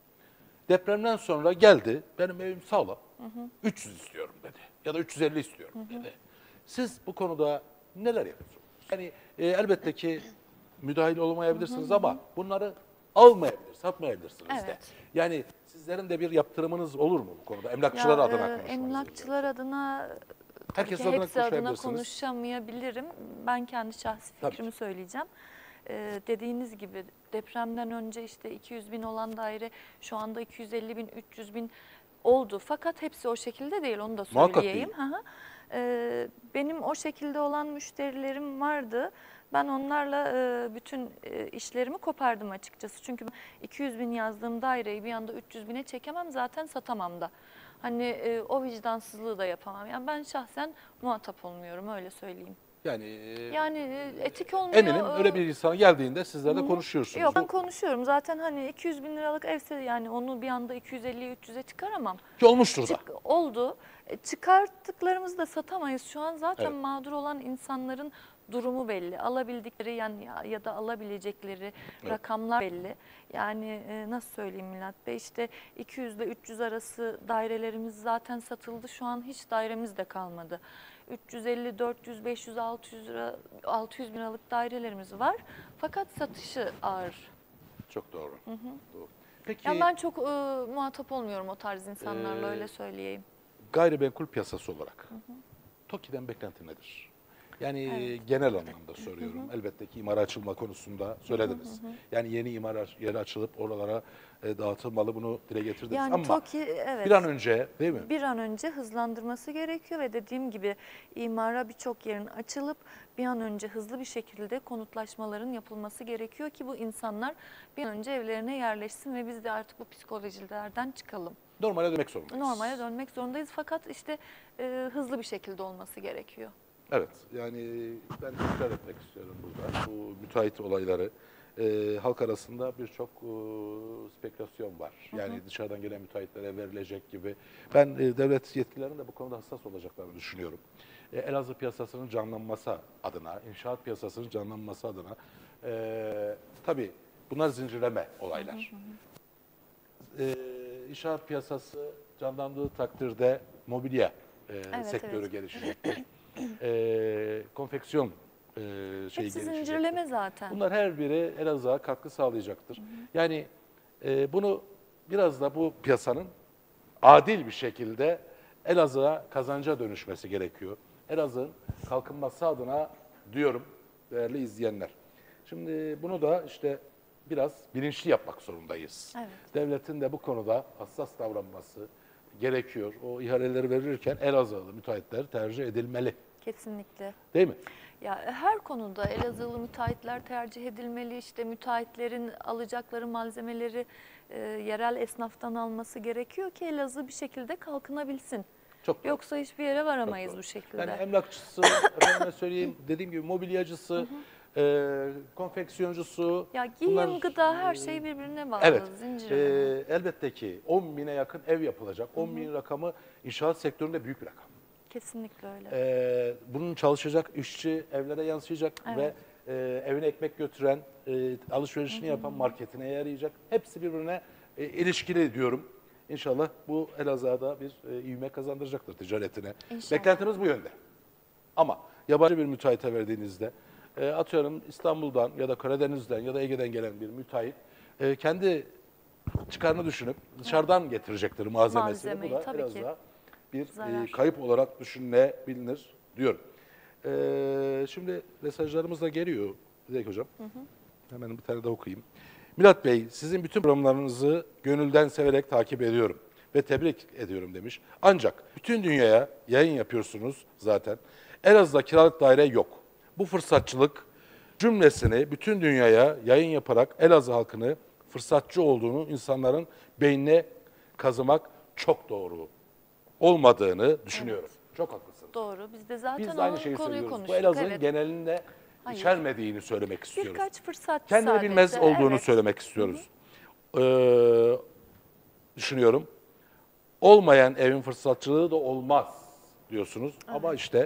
Depremden sonra geldi, benim evim sağlam, hı hı. üç yüz istiyorum dedi ya da üç yüz elli istiyorum hı hı. dedi. Siz bu konuda neler yapıyorsunuz? Yani e, elbette ki müdahil olamayabilirsiniz hı hı. ama bunları almayabilir, satmayabilirsiniz evet. de. Yani sizlerin de bir yaptırımınız olur mu bu konuda? Emlakçılar ya, adına e, konuşmanız. Emlakçılar adına Herkes adına hepsi adına konuşabilirsiniz. konuşamayabilirim. Ben kendi şahsi fikrimi Tabii. söyleyeceğim. Ee, dediğiniz gibi depremden önce işte iki yüz bin olan daire şu anda iki yüz elli bin, üç yüz bin oldu. Fakat hepsi o şekilde değil, onu da söyleyeyim. Ee, benim o şekilde olan müşterilerim vardı. Ben onlarla e, bütün e, işlerimi kopardım açıkçası. Çünkü iki yüz bin yazdığım daireyi bir anda üç yüz bine çekemem, zaten satamam da. Hani e, o vicdansızlığı da yapamam. Yani ben şahsen muhatap olmuyorum, öyle söyleyeyim. Yani, yani etik olmuyor. Eminim öyle bir insana geldiğinde sizler de konuşuyorsunuz. Yok ben konuşuyorum. Zaten hani iki yüz bin liralık evse yani onu bir anda iki yüz elliye üç yüze çıkaramam. Ki olmuştur da. Çık, oldu. E, çıkarttıklarımızı da satamayız. Şu an zaten evet. mağdur olan insanların durumu belli. Alabildikleri yani ya, ya da alabilecekleri evet. rakamlar belli. Yani e, nasıl söyleyeyim Milat Bey, işte iki yüz ile üç yüz arası dairelerimiz zaten satıldı. Şu an hiç dairemiz de kalmadı. üç yüz elli, dört yüz, beş yüz, altı yüz lira, altı yüz bin liralık dairelerimiz var. Fakat satışı ağır. Çok doğru. Hı hı. Doğru. Peki, yani ben çok e, muhatap olmuyorum o tarz insanlarla, e, öyle söyleyeyim. Gayrimenkul piyasası olarak hı hı. TOKİ'den beklenti nedir? Yani Evet. genel anlamda soruyorum. Elbette ki imara açılma konusunda söylediniz. Yani yeni imar yeri açılıp oralara e, dağıtılmalı, bunu dile getirdiniz. Yani Ama TOKİ, evet, bir an önce, değil mi? bir an önce hızlandırması gerekiyor ve dediğim gibi imara birçok yerin açılıp bir an önce hızlı bir şekilde konutlaşmaların yapılması gerekiyor ki bu insanlar bir an önce evlerine yerleşsin ve biz de artık bu psikolojilerden çıkalım. Normale dönmek zorundayız. Normale dönmek zorundayız fakat işte e, hızlı bir şekilde olması gerekiyor. Evet, yani ben tekrar etmek istiyorum burada. Bu müteahhit olayları, e, halk arasında birçok e, spekülasyon var. Yani hı hı. dışarıdan gelen müteahhitlere verilecek gibi. Ben e, devlet yetkililerinin de bu konuda hassas olacaklarını düşünüyorum. E, Elazığ piyasasının canlanması adına, inşaat piyasasının canlanması adına, e, tabii bunlar zincirleme olaylar. Hı hı hı. E, inşaat piyasası canlandığı takdirde mobilya e, evet, sektörü evet. gelişecektir. e, konfeksiyon e, şeyi Hepsi gelişecektir. zincirleme zaten. Bunlar her biri Elazığ'a katkı sağlayacaktır. Hı hı. Yani e, bunu biraz da bu piyasanın adil bir şekilde Elazığ'a kazanca dönüşmesi gerekiyor. Elazığ'ın kalkınması adına diyorum değerli izleyenler. Şimdi bunu da işte biraz bilinçli yapmak zorundayız. Evet. Devletin de bu konuda hassas davranması gerekiyor. O ihaleleri verirken Elazığlı müteahhitler tercih edilmeli. Kesinlikle. Değil mi? Ya her konuda Elazığlı müteahhitler tercih edilmeli. İşte müteahhitlerin alacakları malzemeleri e, yerel esnaftan alması gerekiyor ki Elazığ bir şekilde kalkınabilsin. Çok Yoksa doğru. hiçbir yere varamayız bu şekilde. Yani emlakçısı, efendime söyleyeyim, dediğim gibi mobilyacısı, hı hı. E, konfeksiyoncusu. Ya giyim, bunlar, gıda her şey birbirine bağlı. Evet. Zincir. E, elbette ki on bine yakın ev yapılacak. on hı hı. bin rakamı inşaat sektöründe büyük bir rakam. Kesinlikle öyle. Ee, bunun çalışacak işçi evlere yansıyacak evet. ve e, evine ekmek götüren, e, alışverişini hı hı. yapan marketine yarayacak. Hepsi birbirine e, ilişkili diyorum. İnşallah bu Elazığ'a bir e, ivme kazandıracaktır ticaretine. İnşallah. Beklentimiz bu yönde. Ama yabancı bir müteahhite verdiğinizde, e, atıyorum İstanbul'dan ya da Karadeniz'den ya da Ege'den gelen bir müteahhit e, kendi çıkarını düşünüp dışarıdan evet. getirecektir malzemesini. Malzemeyi, bu da tabii Elazığ'a ki. bir e, kayıp olarak düşünülebilir diyorum. E, şimdi mesajlarımız da geliyor Dilek Hocam. Hı hı. Hemen bir tane de okuyayım. Milat Bey, sizin bütün programlarınızı gönülden severek takip ediyorum ve tebrik ediyorum demiş. Ancak bütün dünyaya yayın yapıyorsunuz zaten. Elazığ'da kiralık daire yok. Bu fırsatçılık cümlesini bütün dünyaya yayın yaparak Elazığ halkını fırsatçı olduğunu insanların beynine kazımak çok doğru olmadığını düşünüyorum. Evet. Çok haklısınız. Doğru. Biz de zaten Biz de aynı o şeyi konuyu söylüyoruz. konuştuk. Bu Elazığ'ın evet. genelinde Hayır. içermediğini söylemek istiyoruz. Birkaç fırsat Kendini sadece. bilmez olduğunu evet. söylemek istiyoruz. Ee, düşünüyorum. Olmayan evin fırsatçılığı da olmaz diyorsunuz. Evet. Ama işte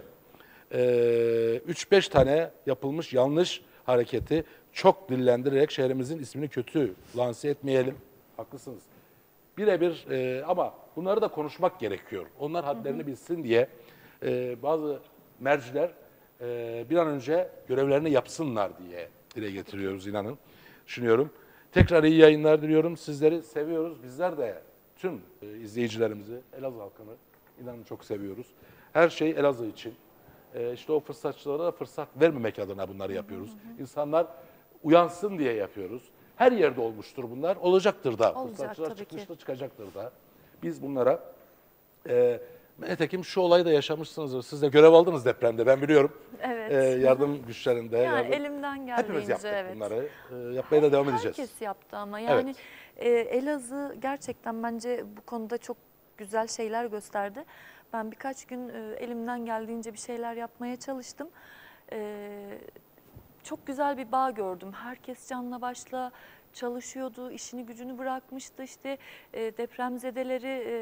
üç beş tane yapılmış yanlış hareketi çok dillendirerek şehrimizin ismini kötü lanse etmeyelim. Haklısınız. Birebir e, ama bunları da konuşmak gerekiyor. Onlar hadlerini hı hı. bilsin diye e, bazı merciler e, bir an önce görevlerini yapsınlar diye dile getiriyoruz inanın. Düşünüyorum. Tekrar iyi yayınlar diliyorum. Sizleri seviyoruz. Bizler de tüm e, izleyicilerimizi, Elazığ halkını inanın çok seviyoruz. Her şey Elazığ için. E, işte o fırsatçılara da fırsat vermemek adına bunları yapıyoruz. Hı hı hı. İnsanlar uyansın diye yapıyoruz. Her yerde olmuştur bunlar. Olacaktır da. Olacak, fırsatçılar çıkmıştır, çıkacaktır da. Biz bunlara e, nitekim şu olayı da yaşamışsınızdır. Siz de görev aldınız depremde ben biliyorum. Evet. E, yardım güçlerinde. Yani yardım. elimden geldiğince Hepimiz yaptık evet. bunları. E, yapmaya da devam edeceğiz. Herkes yaptı ama yani evet. e, Elazığ gerçekten bence bu konuda çok güzel şeyler gösterdi. Ben birkaç gün e, elimden geldiğince bir şeyler yapmaya çalıştım. E, çok güzel bir bağ gördüm. Herkes canla başla çalışıyordu, işini gücünü bırakmıştı. İşte e, depremzedeleri e,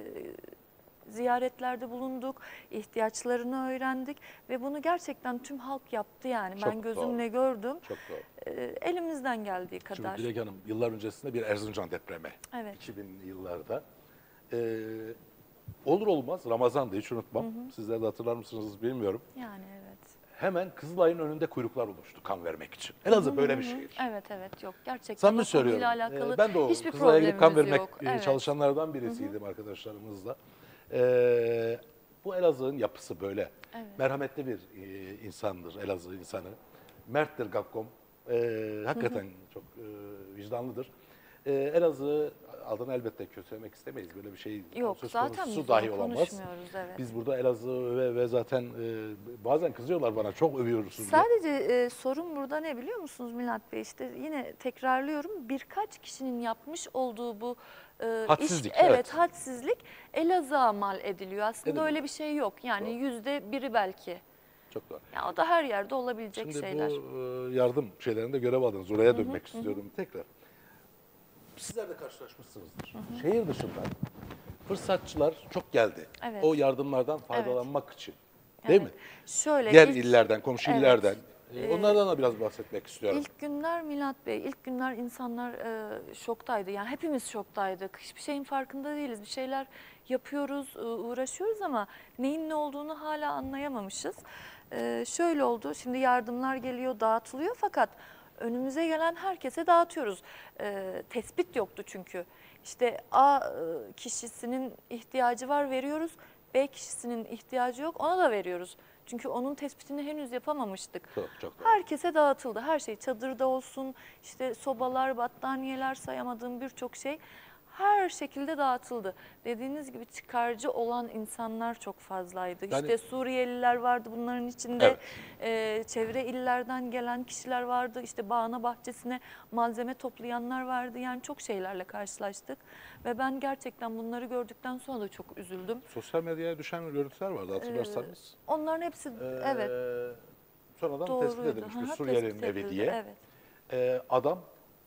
ziyaretlerde bulunduk, ihtiyaçlarını öğrendik ve bunu gerçekten tüm halk yaptı yani. Çok ben gözümle doğru. gördüm. Çok doğru. E, elimizden geldiği kadar. Şimdi Dilek Hanım yıllar öncesinde bir Erzincan depremi. Evet. iki binli yıllarda. E, olur olmaz Ramazan'dı hiç unutmam. Hı hı. Sizler de hatırlar mısınız bilmiyorum. Yani evet. Hemen Kızılay'ın önünde kuyruklar oluştu kan vermek için. Elazığ böyle bir şehir. Evet evet yok gerçekten. Samimi söylüyorum. Alakalı ee, ben de o hiçbir Kızılay'a gidip kan vermek yok. Evet. çalışanlardan birisiydim hı hı. arkadaşlarımızla. Ee, Bu Elazığ'ın yapısı böyle. Evet. Merhametli bir e, insandır Elazığ insanı. Merttir Gakkom. E, hakikaten çok e, vicdanlıdır. E, Elazığ adını elbette kötülemek istemeyiz. Böyle bir şey Yok söz zaten konusu biz dahi onu olamaz. konuşmuyoruz, evet. Biz burada Elazığ'ı ve, ve zaten e, bazen kızıyorlar bana, çok övüyorsunuz diye. Sadece e, sorun burada ne biliyor musunuz Milat Bey? İşte yine tekrarlıyorum, birkaç kişinin yapmış olduğu bu e, Hadsizlik, iş, evet, evet. hadsizlik Elazığ'a mal ediliyor. Aslında Ediliyor. öyle bir şey yok. Yani Doğru. yüzde biri belki. Çok doğru. Ya o da her yerde olabilecek Şimdi şeyler. bu e, yardım şeylerinde görev aldınız. Oraya dönmek istiyorum tekrar. Sizler de karşılaşmışsınızdır. Şehir dışında fırsatçılar çok geldi. Evet. O yardımlardan faydalanmak için. Değil Evet. mi? Şöyle Diğer ilk- illerden, komşu Evet. illerden. E, Ee, Onlardan da biraz bahsetmek istiyorum. İlk günler Milat Bey, ilk günler insanlar e, şoktaydı. Yani hepimiz şoktaydık. Hiçbir şeyin farkında değiliz. Bir şeyler yapıyoruz, e, uğraşıyoruz ama neyin ne olduğunu hala anlayamamışız. E, şöyle oldu, şimdi yardımlar geliyor, dağıtılıyor fakat önümüze gelen herkese dağıtıyoruz. E, tespit yoktu çünkü. İşte A e, kişisinin ihtiyacı var, veriyoruz. B kişisinin ihtiyacı yok, ona da veriyoruz. Çünkü onun tespitini henüz yapamamıştık. Çok, çok doğru. Herkese dağıtıldı. Her şey, çadırda olsun, işte sobalar, battaniyeler, sayamadığım birçok şey her şekilde dağıtıldı. Dediğiniz gibi çıkarcı olan insanlar çok fazlaydı. Yani- işte Suriyeliler vardı bunların içinde. Evet. Ee, çevre illerden gelen kişiler vardı. İşte bağına bahçesine malzeme toplayanlar vardı. Yani çok şeylerle karşılaştık. Ve ben gerçekten bunları gördükten sonra da çok üzüldüm. Sosyal medyaya düşen görüntüler vardı hatırlarsanız. Onların hepsi Ee, evet Sonradan doğruydu. tespit edilmiş Hı bir hı, Suriyelinin tespit evi edildi, diye. Evet. Ee, adam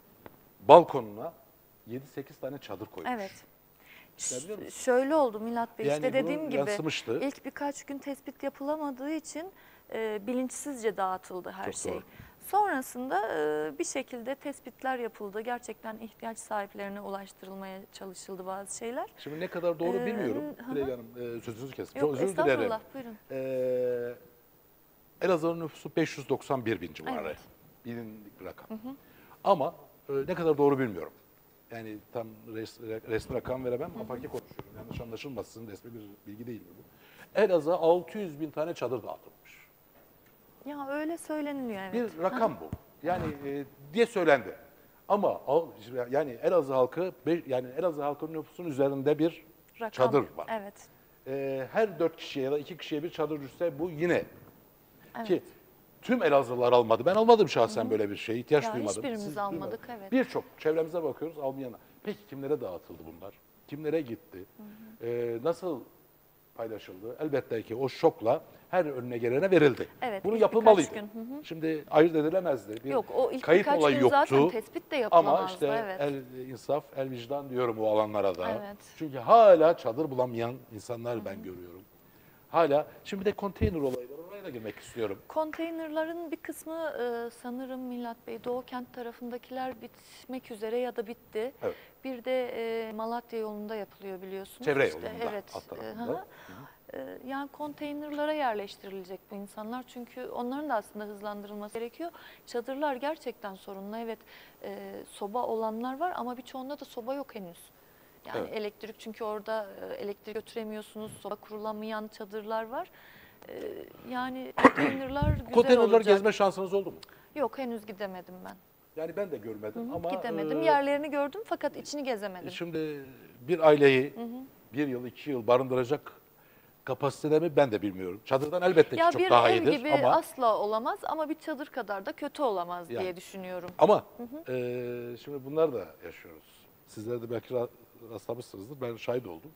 balkonuna yedi sekiz tane çadır koymuş. Evet. Düşünebiliyor musun? Şöyle oldu Milat Bey, Yani işte bu dediğim gibi yansımıştı. ilk birkaç gün tespit yapılamadığı için e, bilinçsizce dağıtıldı her Çok şey. doğru. Sonrasında e, bir şekilde tespitler yapıldı. Gerçekten ihtiyaç sahiplerine ulaştırılmaya çalışıldı bazı şeyler. Şimdi ne kadar doğru Ee, bilmiyorum. hı hı. Dilek Hanım, e, sözünüzü kestim. Yok Çok özür estağfurullah, dilerim. buyurun. Ee, Elazığ'ın nüfusu beş yüz doksan bir bin civarı. Evet. Bilindik bir rakam. Ama e, ne kadar doğru bilmiyorum. Yani tam res, resmi rakam veremem. Afaki konuşuyorum. Yanlış anlaşılmasın. Resmi bir bilgi değil bu. Elazığ'a altı yüz bin tane çadır dağıtılmış. Ya öyle söyleniliyor, evet. Bir rakam bu. Yani e, diye söylendi. Ama al- yani Elazığ halkı be- yani Elazığ halkının nüfusunun üzerinde bir Rakam, çadır var. Evet. E, her dört kişiye ya da iki kişiye bir çadır düşse bu yine Evet. ki tüm Elazığlılar almadı. Ben almadım şahsen böyle bir şey. İhtiyaç Ya duymadım. hiçbirimiz Siz almadık, duymadınız. evet. Birçok çevremize bakıyoruz almayana. Peki kimlere dağıtıldı bunlar? Kimlere gitti? E, nasıl paylaşıldı? Elbette ki o şokla her önüne gelene verildi. Evet, Bunu ilk yapılmalıydı. birkaç gün, hı hı. Şimdi ayırt edilemezdi. Bir Yok, o ilk kayıt birkaç olayı gün zaten yoktu. tespit de Ama yapılamazdı, işte evet. el insaf, el vicdan diyorum o alanlara da. Evet. Çünkü hala çadır bulamayan insanlar ben görüyorum. Hala. Şimdi bir de konteyner olayı var. Oraya da girmek istiyorum. Konteynerların bir kısmı e, sanırım Milat Bey, Doğu Kent tarafındakiler bitmek üzere ya da bitti. Evet. Bir de e, Malatya yolunda yapılıyor biliyorsunuz. Çevre İşte, yolunda, evet. alt e, tarafında. hı hı. E, yani konteynerlara yerleştirilecek bu insanlar. Çünkü onların da aslında hızlandırılması gerekiyor. Çadırlar gerçekten sorunlu. Evet, e, soba olanlar var ama birçoğunda da soba yok henüz. Yani Evet. elektrik, çünkü orada e, elektrik götüremiyorsunuz. Soba kurulamayan çadırlar var. E, yani konteynerlar güzel Konteynerler olacak. gezme şansınız oldu mu? Yok, henüz gidemedim ben. Yani ben de görmedim Hı hı, ama gidemedim. e, Yerlerini gördüm fakat içini gezemedim. şimdi bir aileyi bir yıl, iki yıl barındıracak kapasitede mi ben de bilmiyorum. Çadırdan elbette ki Ya çok bir daha ev iyidir gibi ama asla olamaz ama bir çadır kadar da kötü olamaz Yani. diye düşünüyorum. Ama e, şimdi bunlar da yaşıyoruz. Sizler de belki ra- rastlamışsınızdır. Ben şahit oldum.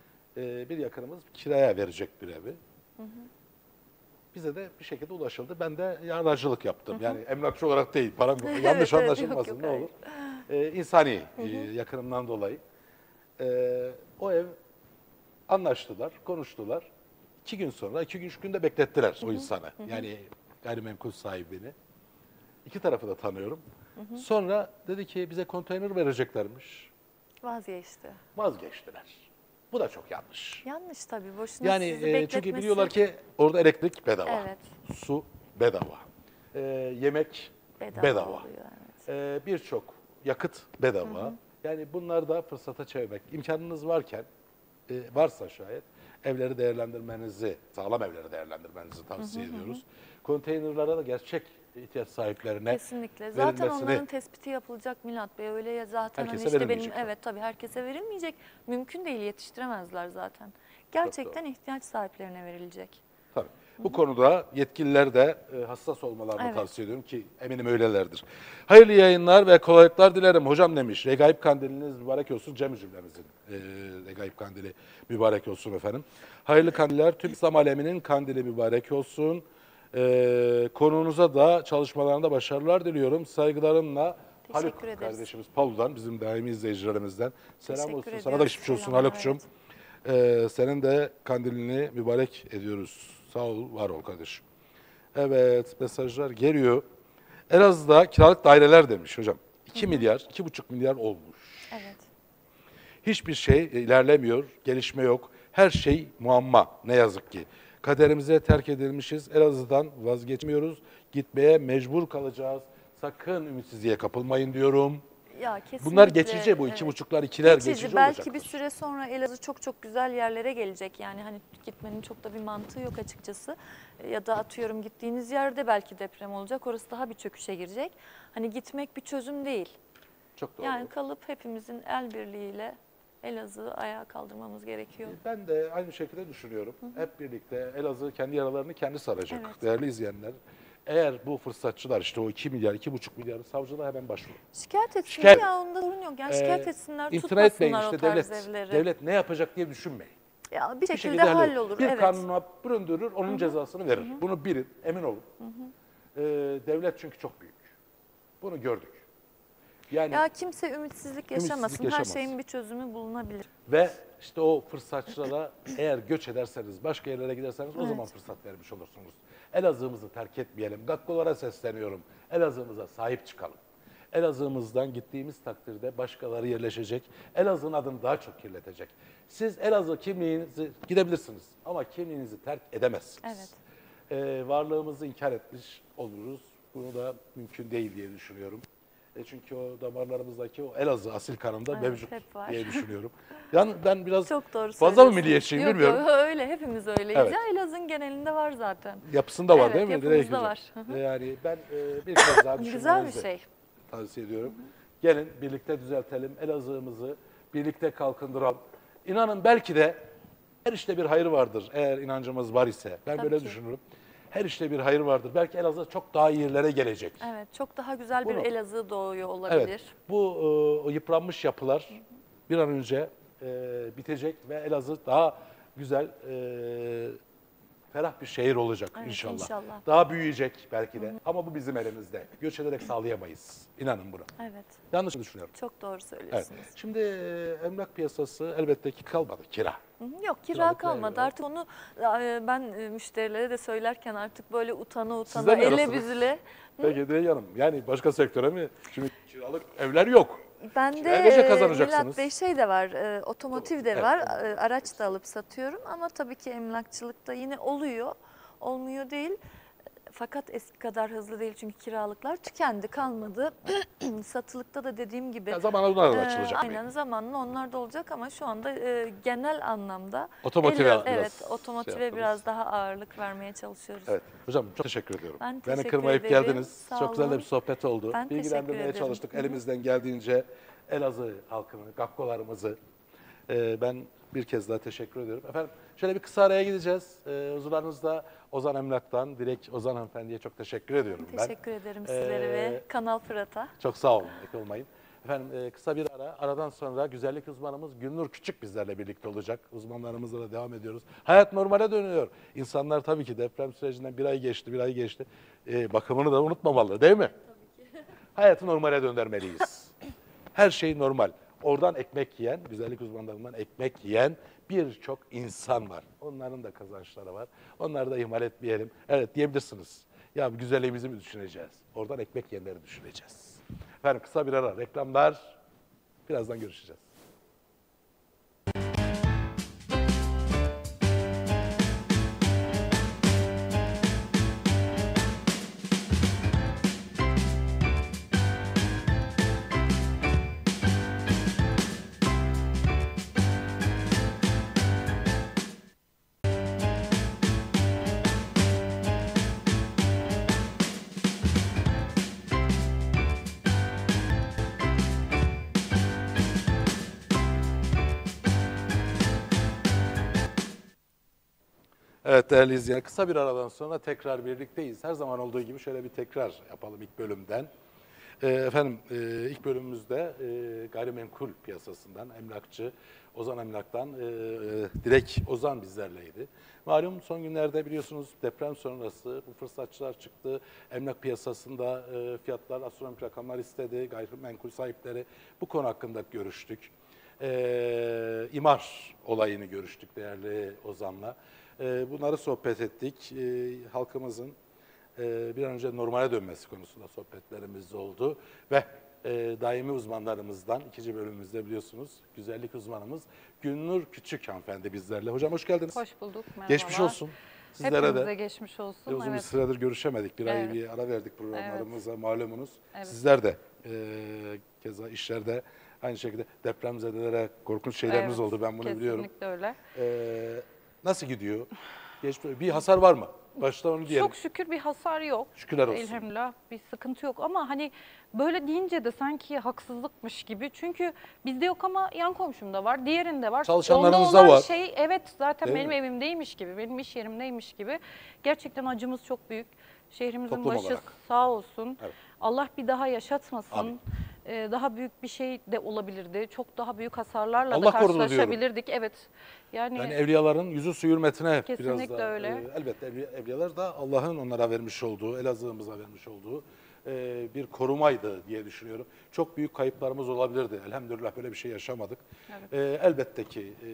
E, bir yakınımız kiraya verecek bir evi. Bize de bir şekilde ulaşıldı. Ben de aracılık yaptım. Yani emlakçı olarak değil. Param yanlış evet, anlaşılmasın yok, yok, ne hayır. olur. E, insani e, yakınımdan dolayı. E, o ev anlaştılar, konuştular. İki gün sonra, iki gün, üç günde beklettiler o insanı. Yani gayrimenkul sahibini. İki tarafı da tanıyorum. Sonra dedi ki bize konteyner vereceklermiş. Vazgeçti. Vazgeçtiler. Bu da çok yanlış. Yanlış tabii. Boşuna Yani sizi e, bekletmesi. çünkü biliyorlar ki orada elektrik bedava. Evet. Su bedava. E, yemek bedava, bedava. oluyor. Evet. E, Birçok yakıt bedava. Yani bunlar da fırsata çevirmek. İmkanınız varken, e, varsa şayet evleri değerlendirmenizi, sağlam evleri değerlendirmenizi tavsiye ediyoruz. Konteynerlara da gerçek ihtiyaç sahiplerine Kesinlikle. Zaten verilmesini onların tespiti yapılacak Milat Bey. Öyle ya zaten hani herkese işte benim verilmeyecek. evet tabii herkese verilmeyecek. Mümkün değil, yetiştiremezler zaten. Gerçekten ihtiyaç sahiplerine verilecek. Tabii. Bu konuda yetkililer de e, hassas olmalarını Evet. tavsiye ediyorum ki eminim öylelerdir. Hayırlı yayınlar ve kolaylıklar dilerim hocam demiş. Regaib kandiliniz mübarek olsun Cem cümlemizin. E, Regaib kandili mübarek olsun efendim. Hayırlı kandiller tüm İslam aleminin kandili mübarek olsun. E, konunuza da çalışmalarında başarılar diliyorum. Saygılarımla Haluk Teşekkür ederiz. kardeşimiz Palu'dan bizim daimi izleyicilerimizden. Selam Teşekkür olsun. Sana ediyoruz. da geçmiş olsun Selamlar, Haluk'cum. Ee, senin de kandilini mübarek ediyoruz. Sağ ol, var ol kardeşim. Evet, mesajlar geliyor. Elazığ'da kiralık daireler demiş hocam. iki milyar, iki buçuk milyar olmuş. Evet. Hiçbir şey ilerlemiyor, gelişme yok. Her şey muamma ne yazık ki. Kaderimize terk edilmişiz. Elazığ'dan vazgeçmiyoruz. Gitmeye mecbur kalacağız. Sakın ümitsizliğe kapılmayın diyorum. Ya kesinlikle. Bunlar geçici bu. evet. iki buçuklar, ikiler Geçici. geçici Belki olacaktır. bir süre sonra Elazığ çok çok güzel yerlere gelecek. Yani hani gitmenin çok da bir mantığı yok açıkçası. Ya da atıyorum gittiğiniz yerde belki deprem olacak. Orası daha bir çöküşe girecek. Hani gitmek bir çözüm değil. Çok doğru. Yani kalıp hepimizin el birliğiyle Elazığ'ı ayağa kaldırmamız gerekiyor. Ben de aynı şekilde düşünüyorum. Hep birlikte Elazığ kendi yaralarını kendi saracak. Evet. Değerli izleyenler. Eğer bu fırsatçılar işte o iki milyar, iki buçuk milyarı savcılığa hemen başvurun. Şikayet etsinler Şikayet- ya, onda sorun yok. Yani şikayet Ee, etsinler, İnternet etmeyin tutmasınlar işte o tarz devlet. evleri. Devlet ne yapacak diye düşünmeyin. Ya bir Bir şekilde, şekilde hallolur. hallolur. Bir Evet. kanuna büründürür, onun cezasını verir. Bunu bilin, emin olun. Ee, devlet çünkü çok büyük. Bunu gördük. Yani Ya kimse ümitsizlik yaşamasın. Ümitsizlik Her yaşamaz. şeyin bir çözümü bulunabilir. ve işte o fırsatçılara eğer göç ederseniz, başka yerlere giderseniz o Evet. zaman fırsat vermiş olursunuz. Elazığ'ımızı terk etmeyelim. Gakkolara sesleniyorum. Elazığ'ımıza sahip çıkalım. Elazığ'ımızdan gittiğimiz takdirde başkaları yerleşecek. Elazığ'ın adını daha çok kirletecek. Siz Elazığ kimliğinizi gidebilirsiniz ama kimliğinizi terk edemezsiniz. Evet. Ee, varlığımızı inkar etmiş oluruz. Bunu da mümkün değil diye düşünüyorum. E çünkü o damarlarımızdaki o Elazığ asil kanımda Evet, mevcut hep var. diye düşünüyorum. Yani ben biraz Çok doğru fazla mı söylüyorsun. milliyetçiyim Yok, bilmiyorum. Yok öyle, hepimiz öyleyiz. Evet. Ya Elazığ'ın genelinde var zaten. Yapısında var Evet, değil mi? yapımızda Direkt hocam. var. Hı hı. Yani ben e, bir kez daha Güzel bir düşünmenizi şey. tavsiye ediyorum. Gelin birlikte düzeltelim. Elazığ'ımızı birlikte kalkındıralım. İnanın belki de her işte bir hayır vardır eğer inancımız var ise. Ben Tabii böyle ki. düşünürüm. Her işte bir hayır vardır. Belki Elazığ çok daha iyi yerlere gelecek. Evet, çok daha güzel bir Bunu- Elazığ doğuyor olabilir. Evet. Bu e, o yıpranmış yapılar bir an önce e, bitecek ve Elazığ daha güzel, e, ferah bir şehir olacak Evet, inşallah. inşallah. Daha büyüyecek belki de. Ama bu bizim elimizde. Göç ederek sağlayamayız. İnanın buna. Evet, Yanlış mı düşünüyorum? çok doğru Evet. söylüyorsunuz. Şimdi e, emlak piyasası elbette ki kalmadı. Kira. Hı hı, Yok, kira Kiralık kalmadı. evler. Artık onu e, ben e, müşterilere de söylerken artık böyle utana Siz de utana, mi ele arasınız? büzüle. Peki de yanım. Yani başka sektöre mi? Şimdi kiralık evler yok. Ben de Kiraya nece e, kazanacaksınız? Milat Bey şey de var, e, otomotiv de Evet, var, evet. e, araç da alıp satıyorum ama tabii ki emlakçılıkta yine oluyor, olmuyor değil. Fakat eski kadar hızlı değil çünkü kiralıklar tükendi, kalmadı. Satılıkta da dediğim gibi Ya zamanla bunlar da e, açılacak. aynen zamanla onlar da olacak ama şu anda e, genel anlamda Otomotive Elaz- biraz evet şey otomotive yaptınız. biraz daha ağırlık vermeye çalışıyoruz. Evet. Hocam çok teşekkür ediyorum. Ben Beni teşekkür kırmayıp ederim. geldiniz. Sağ çok güzel de olun. bir sohbet oldu. Ben teşekkür Bilgilendirmeye ederim. çalıştık. Hı hı. Elimizden geldiğince Elazığ halkını, gakkolarımızı e, ben bir kez daha teşekkür ediyorum. Efendim şöyle bir kısa araya gideceğiz. E, huzurlarınızda Ozan Emlak'tan direkt Ozan Hanımefendi'ye çok teşekkür ediyorum ben. Teşekkür ederim sizlere Ee, ve Kanal Fırat'a. Çok sağ olun, ek olmayın. Efendim e, kısa bir ara, aradan sonra güzellik uzmanımız Günnur Küçük bizlerle birlikte olacak. Uzmanlarımızla da devam ediyoruz. Hayat normale dönüyor. İnsanlar tabii ki deprem sürecinden bir ay geçti, bir ay geçti. E, bakımını da unutmamalı değil mi? Tabii ki. Hayatı normale döndürmeliyiz. Her şey normal. Oradan ekmek yiyen, güzellik uzmanlarından ekmek yiyen birçok insan var. Onların da kazançları var. Onları da ihmal etmeyelim. Evet diyebilirsiniz. Ya güzelliğimizi mi düşüneceğiz? Oradan ekmek yiyenleri düşüneceğiz. Efendim kısa bir ara, reklamlar. Birazdan görüşeceğiz. Evet değerli izleyenler, kısa bir aradan sonra tekrar birlikteyiz. Her zaman olduğu gibi şöyle bir tekrar yapalım ilk bölümden. Ee, efendim e, ilk bölümümüzde e, gayrimenkul piyasasından emlakçı Ozan Emlak'tan e, e, Dilek Ozan bizlerleydi. Malum son günlerde biliyorsunuz deprem sonrası bu fırsatçılar çıktı. Emlak piyasasında e, fiyatlar astronomik rakamlar istedi. Gayrimenkul sahipleri bu konu hakkında görüştük. E, imar olayını görüştük değerli Ozan'la. E, bunları sohbet ettik. E, halkımızın e, bir an önce normale dönmesi konusunda sohbetlerimiz oldu. Ve e, daimi uzmanlarımızdan ikinci bölümümüzde biliyorsunuz güzellik uzmanımız Gülnur Küçük hanımefendi bizlerle. Hocam hoş geldiniz. Hoş bulduk, merhabalar. Geçmiş olsun. Sizlere Hepimize de. geçmiş olsun. Uzun bir Evet. süredir görüşemedik. Bir ay Evet. bir ara verdik programlarımıza malumunuz. Evet. Sizler de e, keza işlerde aynı şekilde depremzedelere korkunç şeyleriniz Evet, oldu. Ben bunu biliyorum. Kesinlikle öyle. E, nasıl gidiyor? Geçmiş, bir hasar var mı? Başta onu diyelim. Çok şükür bir hasar yok. Şükürler olsun. Elhamdülillah bir sıkıntı yok ama hani böyle deyince de sanki haksızlıkmış gibi. Çünkü bizde yok ama yan komşumda var, diğerinde var. Çalışanlarımızda Onda olan var. şey evet zaten Değil benim mi? evimdeymiş gibi, benim iş yerimdeymiş gibi. Gerçekten acımız çok büyük. Şehrimizin Toplum başı olarak. sağ olsun. Evet. Allah bir daha yaşatmasın. Amin. Ee, daha büyük bir şey de olabilirdi. Çok daha büyük hasarlarla Allah da korudu diyorum. karşılaşabilirdik. Evet. Yani, Yani evliyaların yüzü su hürmetine biraz Kesinlikle da. öyle. e, elbette evli- evliyalar da Allah'ın onlara vermiş olduğu, Elazığ'ımıza vermiş olduğu e, bir korumaydı diye düşünüyorum. Çok büyük kayıplarımız olabilirdi. Elhamdülillah böyle bir şey yaşamadık. Evet. E, elbette ki e,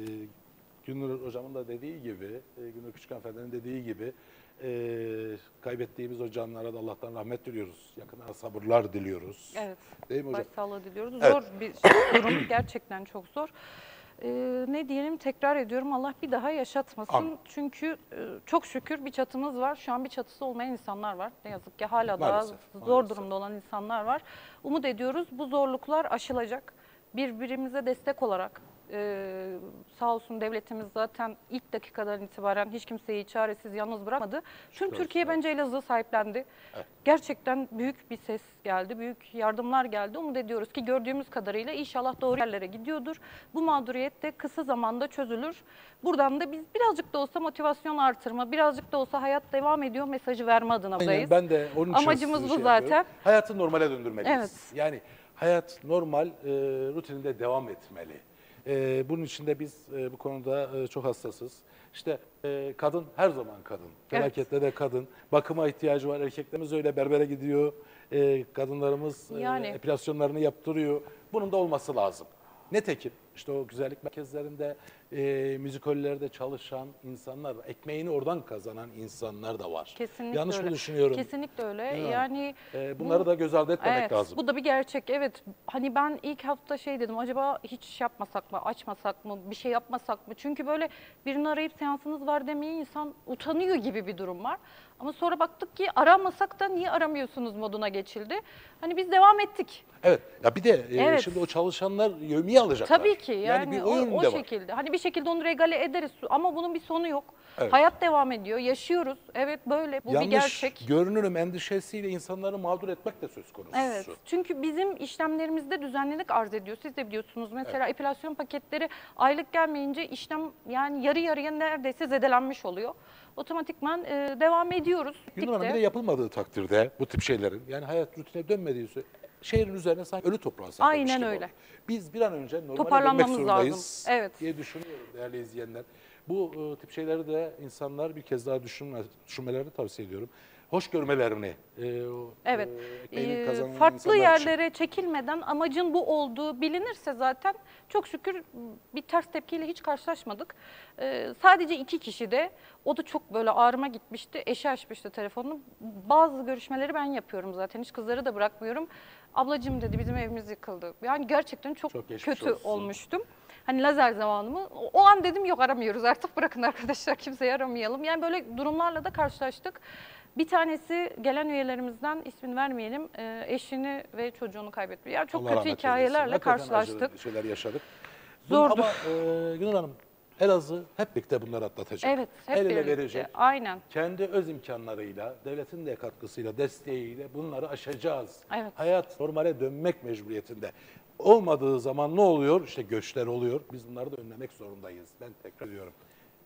Gündür Hocam'ın da dediği gibi, e, Gündür Küçük Hanımefendi'nin dediği gibi e, kaybettiğimiz o canlara da Allah'tan rahmet diliyoruz. Yakınlara sabırlar diliyoruz. evet. Değil mi hocam? Başsağlığı diliyoruz. Evet. Zor bir durum. Gerçekten çok zor. Ee, ne diyelim tekrar ediyorum Allah bir daha yaşatmasın. Amin. Çünkü e, çok şükür bir çatımız var. Şu an bir çatısı olmayan insanlar var. Ne yazık ki hala daha Maalesef, zor maalesef. durumda olan insanlar var. Umut ediyoruz bu zorluklar aşılacak. Birbirimize destek olarak e, sağ olsun devletimiz zaten ilk dakikadan itibaren hiç kimseyi çaresiz yalnız bırakmadı. Tüm Şükür Türkiye olsun, bence Elazığ'ı sahiplendi. Evet. Gerçekten büyük bir ses geldi, büyük yardımlar geldi. Umut ediyoruz ki gördüğümüz kadarıyla inşallah doğru yerlere gidiyordur. Bu mağduriyet de kısa zamanda çözülür. Buradan da biz birazcık da olsa motivasyon artırma, birazcık da olsa hayat devam ediyor mesajı verme adına Aynen, buradayız. ben de onun için Amacımız sizi bu şey zaten. yapıyorum. Hayatı normale döndürmeliyiz. Evet. Yani hayat normal e, rutininde devam etmeli. E, bunun için de biz e, bu konuda e, çok hassasız. İşte e, kadın her zaman kadın. Felakette de kadın. Bakıma ihtiyacı var. Erkeklerimiz öyle berbere gidiyor. E, kadınlarımız e, Yani. epilasyonlarını yaptırıyor. Bunun da olması lazım. Netekim işte o güzellik merkezlerinde, e, müzikollerde çalışan insanlar, ekmeğini oradan kazanan insanlar da var. Kesinlikle Yanlış öyle. mı düşünüyorum? Kesinlikle öyle. Bilmiyorum. Yani E, bu- bunları da göz ardı etmemek Evet, lazım. bu da bir gerçek. Evet, hani ben ilk hafta şey dedim, acaba hiç yapmasak mı, açmasak mı, bir şey yapmasak mı? Çünkü böyle birini arayıp seansınız var demeye insan utanıyor gibi bir durum var. Ama sonra baktık ki aramasak da niye aramıyorsunuz moduna geçildi. Hani biz devam ettik. Evet. Ya bir de e, Evet. şimdi o çalışanlar yevmiye alacaklar. Tabii ki yani, bir o, oyun o da var. şekilde. Hani bir şekilde onu regale ederiz ama bunun bir sonu yok. Evet. Hayat devam ediyor, yaşıyoruz. Evet böyle, bu Yanlış bir gerçek. görünürüm endişesiyle insanları mağdur etmek de söz konusu. Evet. Çünkü bizim işlemlerimizde düzenlilik arz ediyor. Siz de biliyorsunuz. Mesela epilasyon paketleri aylık gelmeyince işlem yani yarı yarıya neredeyse zedelenmiş oluyor. Otomatikman e, devam ediyoruz. Gündür Hanım bir de yapılmadığı takdirde bu tip şeylerin yani hayat rutine dönmediği sürece şehrin üzerine sanki ölü toprağa sarkmış Aynen gibi öyle. oldu. Biz bir an önce normale dönmek Toparlanmamız zorundayız lazım. Evet. diye düşünüyorum değerli izleyenler. Bu e, tip şeyleri de insanlar bir kez daha düşünme, düşünmelerini tavsiye ediyorum. Hoş görmelerini, e, o, Evet. e, ekmeğini Ee, kazanan farklı insanlar için. yerlere çekilmeden amacın bu olduğu bilinirse zaten çok şükür bir ters tepkiyle hiç karşılaşmadık. Ee, sadece iki kişi de o da çok böyle ağrıma gitmişti. Eşi açmıştı telefonunu. Bazı görüşmeleri ben yapıyorum zaten. Hiç kızları da bırakmıyorum. Ablacığım dedi bizim evimiz yıkıldı. Yani gerçekten çok, Çok geçmiş kötü olsun. olmuştum. Hani lazer zamanımı. O, o an dedim yok aramıyoruz artık bırakın arkadaşlar kimseyi aramayalım. Yani böyle durumlarla da karşılaştık. Bir tanesi gelen üyelerimizden ismini vermeyelim e, eşini ve çocuğunu kaybetti. Yani çok Allah kötü rahmet hikayelerle eylesin. Hakikaten karşılaştık. acı şeyler yaşadık. Bunun Zordu. ama e, Gülnur Hanım Elazığ hep birlikte bunları atlatacak. Evet, hep El ele birlikte. verecek. Aynen. Kendi öz imkanlarıyla, devletin de katkısıyla, desteğiyle bunları aşacağız. Evet. Hayat normale dönmek mecburiyetinde. Olmadığı zaman ne oluyor? İşte göçler oluyor. Biz bunları da önlemek zorundayız. Ben tekrar diyorum.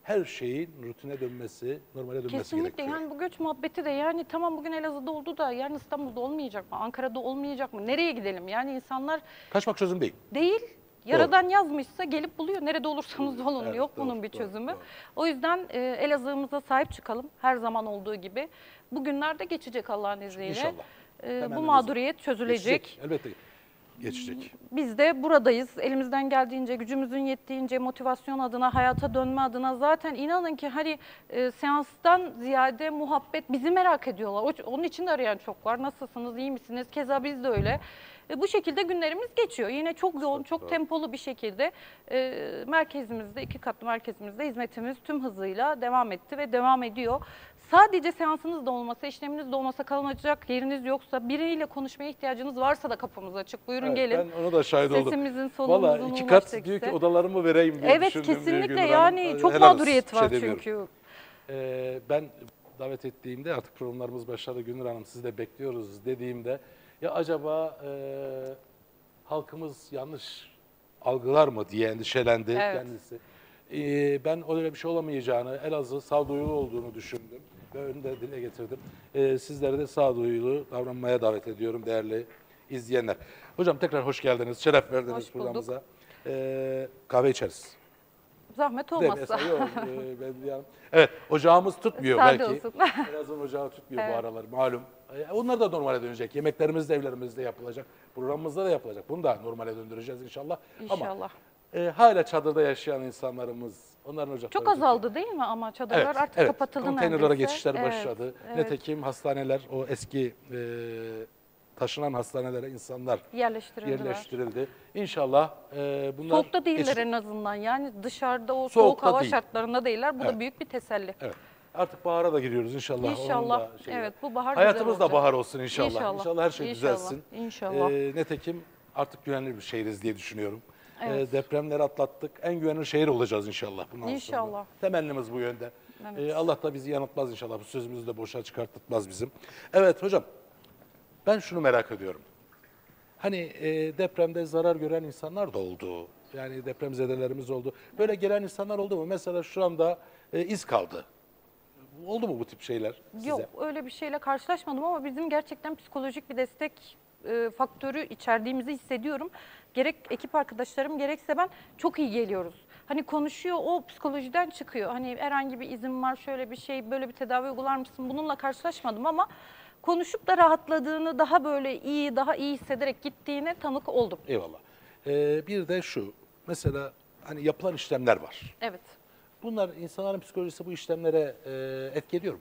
her şeyin rutine dönmesi, normale dönmesi Kesinlikle gerekiyor. yani bu göç muhabbeti de yani tamam bugün Elazığ'da oldu da yarın İstanbul'da olmayacak mı? Ankara'da olmayacak mı? Nereye gidelim? Yani insanlar Kaçmak çözüm değil. değil. Yaradan yazmışsa gelip buluyor. Nerede olursanız olun. Evet, Yok doğru, bunun bir doğru, çözümü. doğru. O yüzden e, Elazığ'ımıza sahip çıkalım. Her zaman olduğu gibi. Bugünler de geçecek Allah'ın izniyle. İnşallah. E, Temennimiz bu o. mağduriyet çözülecek. Geçecek, elbette geçecek. Biz de buradayız. Elimizden geldiğince, gücümüzün yettiğince motivasyon adına, hayata dönme adına zaten inanın ki hani e, seanstan ziyade muhabbet bizi merak ediyorlar. O- Onun için de arayan çok var. Nasılsınız, iyi misiniz? Keza biz de öyle. E, bu şekilde günlerimiz geçiyor. Yine çok yoğun, çok tempolu bir şekilde e, merkezimizde, iki katlı merkezimizde hizmetimiz tüm hızıyla devam etti ve devam ediyor. Sadece seansınız da olmasa, işleminiz de olmasa kalınacak yeriniz yoksa, biriyle konuşmaya ihtiyacınız varsa da kapımız açık. Buyurun Evet, gelin. ben ona da şahit oldum. Sesimizin, solumuzun Valla iki kat ulaştık diyor ki size. odalarımı vereyim diye Evet düşündüm diyor kesinlikle Gülnur yani Hanım. çok Helal olsun, mağduriyet bir şey var demiyorum. çünkü. Ee, ben davet ettiğimde artık programlarımız başladı Gülnur Hanım sizi de bekliyoruz dediğimde ya acaba e, halkımız yanlış algılar mı diye endişelendi Evet. kendisi. Ee, ben öyle bir şey olamayacağını, Elazığ sağduyulu olduğunu düşündüm ve önünde dile getirdim. Ee, sizleri de sağduyulu davranmaya davet ediyorum değerli izleyenler. Hocam tekrar hoş geldiniz, şeref verdiniz Hoş bulduk. programımıza. Ee, kahve içeriz. Zahmet Değil mi? olmazsa. Yok, e, ben bir an- Evet, ocağımız tutmuyor Sade belki. olsun. Elazığ'ın ocağı tutmuyor Evet. bu aralar malum. E, Onlar da normale dönecek. Yemeklerimiz de evlerimizde yapılacak. Programımızda da yapılacak. Bunu da normale döndüreceğiz inşallah. Ama İnşallah. e, hala çadırda yaşayan insanlarımız, onların ocakları Çok azaldı değil mi ama çadırlar Evet, artık evet. kapatıldı Konteynerlara neredeyse. geçişler Evet, başladı. evet. Nitekim hastaneler, o eski e, taşınan hastanelere insanlar Yerleştirildiler. yerleştirildi. İnşallah e, bunlar... Soğukta değiller geçici- en azından yani dışarıda o soğuk Soğukta hava değil. şartlarında değiller. Bu Evet. da büyük bir teselli. Evet. Artık bahara da giriyoruz inşallah. Onun İnşallah. da şeyi Evet, var. bu bahar Hayatımız güzel da olacak. bahar olsun inşallah. İnşallah, İnşallah. her şey İnşallah. düzelsin. İnşallah. Ee, nitekim artık güvenli bir şehiriz diye düşünüyorum. Evet. Ee, depremleri atlattık. En güvenli şehir olacağız inşallah bundan sonra. İnşallah. Temennimiz bu yönde. Evet. Ee, Allah da bizi yanıltmaz inşallah. Bu sözümüzü de boşa çıkartmaz bizim. Evet hocam, ben şunu merak ediyorum. Hani e, depremde zarar gören insanlar da oldu. Yani depremzedelerimiz oldu. Böyle gelen insanlar oldu mu? Mesela şu anda e, iz kaldı. Oldu mu bu tip şeyler size? Yok öyle bir şeyle karşılaşmadım ama bizim gerçekten psikolojik bir destek e, faktörü içerdiğimizi hissediyorum. Gerek ekip arkadaşlarım gerekse ben çok iyi geliyoruz. Hani konuşuyor o psikolojiden çıkıyor. Hani herhangi bir izin var şöyle bir şey böyle bir tedavi uygular mısın bununla karşılaşmadım ama konuşup da rahatladığını daha böyle iyi daha iyi hissederek gittiğine tanık oldum. Eyvallah. Ee, bir de şu, mesela hani yapılan işlemler var. Evet. Bunlar insanların psikolojisi bu işlemlere e, etki ediyor mu?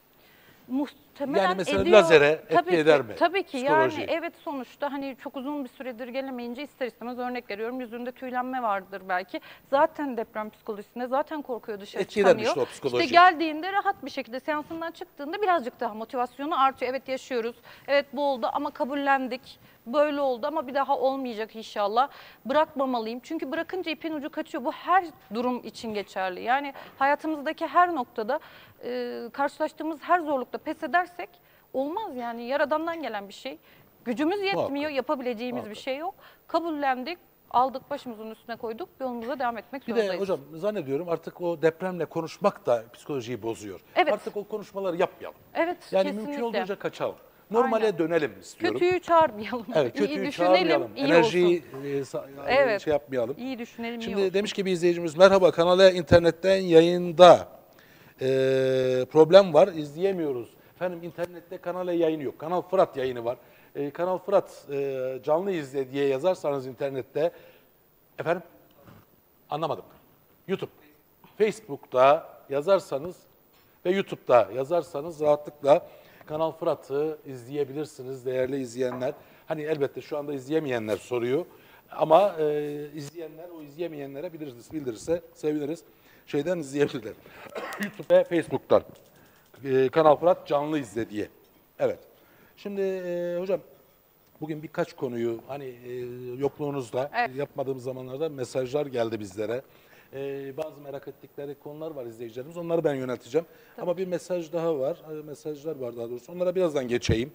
Muhtemelen Yani mesela ediyor. lazere etki Tabii ki, eder mi Tabii ki yani psikolojiyi? evet sonuçta hani çok uzun bir süredir gelemeyince ister istemez örnek veriyorum yüzünde tüylenme vardır belki. Zaten deprem psikolojisinde zaten korkuyor dışarı Etki eder mi çıkamıyor. işte o psikoloji? İşte geldiğinde rahat bir şekilde seansından çıktığında birazcık daha motivasyonu artıyor. Evet yaşıyoruz, evet bu oldu ama kabullendik. Böyle oldu ama bir daha olmayacak inşallah. Bırakmamalıyım. Çünkü bırakınca ipin ucu kaçıyor. Bu her durum için geçerli. Yani hayatımızdaki her noktada e, karşılaştığımız her zorlukta pes edersek olmaz yani. Yaradandan gelen bir şey. Gücümüz yetmiyor, Muhakkak. yapabileceğimiz Muhakkak. bir şey yok. Kabullendik, aldık başımızın üstüne koyduk, yolumuza devam etmek Bir zorundayız. de hocam zannediyorum artık o depremle konuşmak da psikolojiyi bozuyor. Evet. Artık o konuşmaları yapmayalım. Evet, Yani kesinlikle. mümkün olduğunca kaçalım. Normale Aynen. dönelim istiyorum. Kötüyü çağırmayalım. Evet, İyi kötüyü düşünelim, çağırmayalım. iyi Enerjiyi olsun. e, sa- e, Evet. şey yapmayalım. İyi düşünelim, iyi Şimdi olsun. demiş ki bir izleyicimiz merhaba kanala internetten yayında e, problem var izleyemiyoruz. Efendim internette kanala yayını yok. Kanal Fırat yayını var. E, Kanal Fırat e, canlı izle diye yazarsanız internette efendim anlamadım. YouTube, Facebook'ta yazarsanız ve YouTube'da yazarsanız rahatlıkla Kanal Fırat'ı izleyebilirsiniz değerli izleyenler. Hani elbette şu anda izleyemeyenler soruyor. Ama e, izleyenler o izleyemeyenlere bildirirse, bildirirse seviniriz. Şeyden izleyebilirler. YouTube ve Facebook'tan. E, Kanal Fırat canlı izle diye. Evet. Şimdi e, hocam bugün birkaç konuyu hani e, yokluğunuzda Evet. yapmadığımız zamanlarda mesajlar geldi bizlere. E, bazı merak ettikleri konular var izleyicilerimiz. Onları ben yönelteceğim. Ama bir mesaj daha var. E, mesajlar var daha doğrusu. Onlara birazdan geçeyim.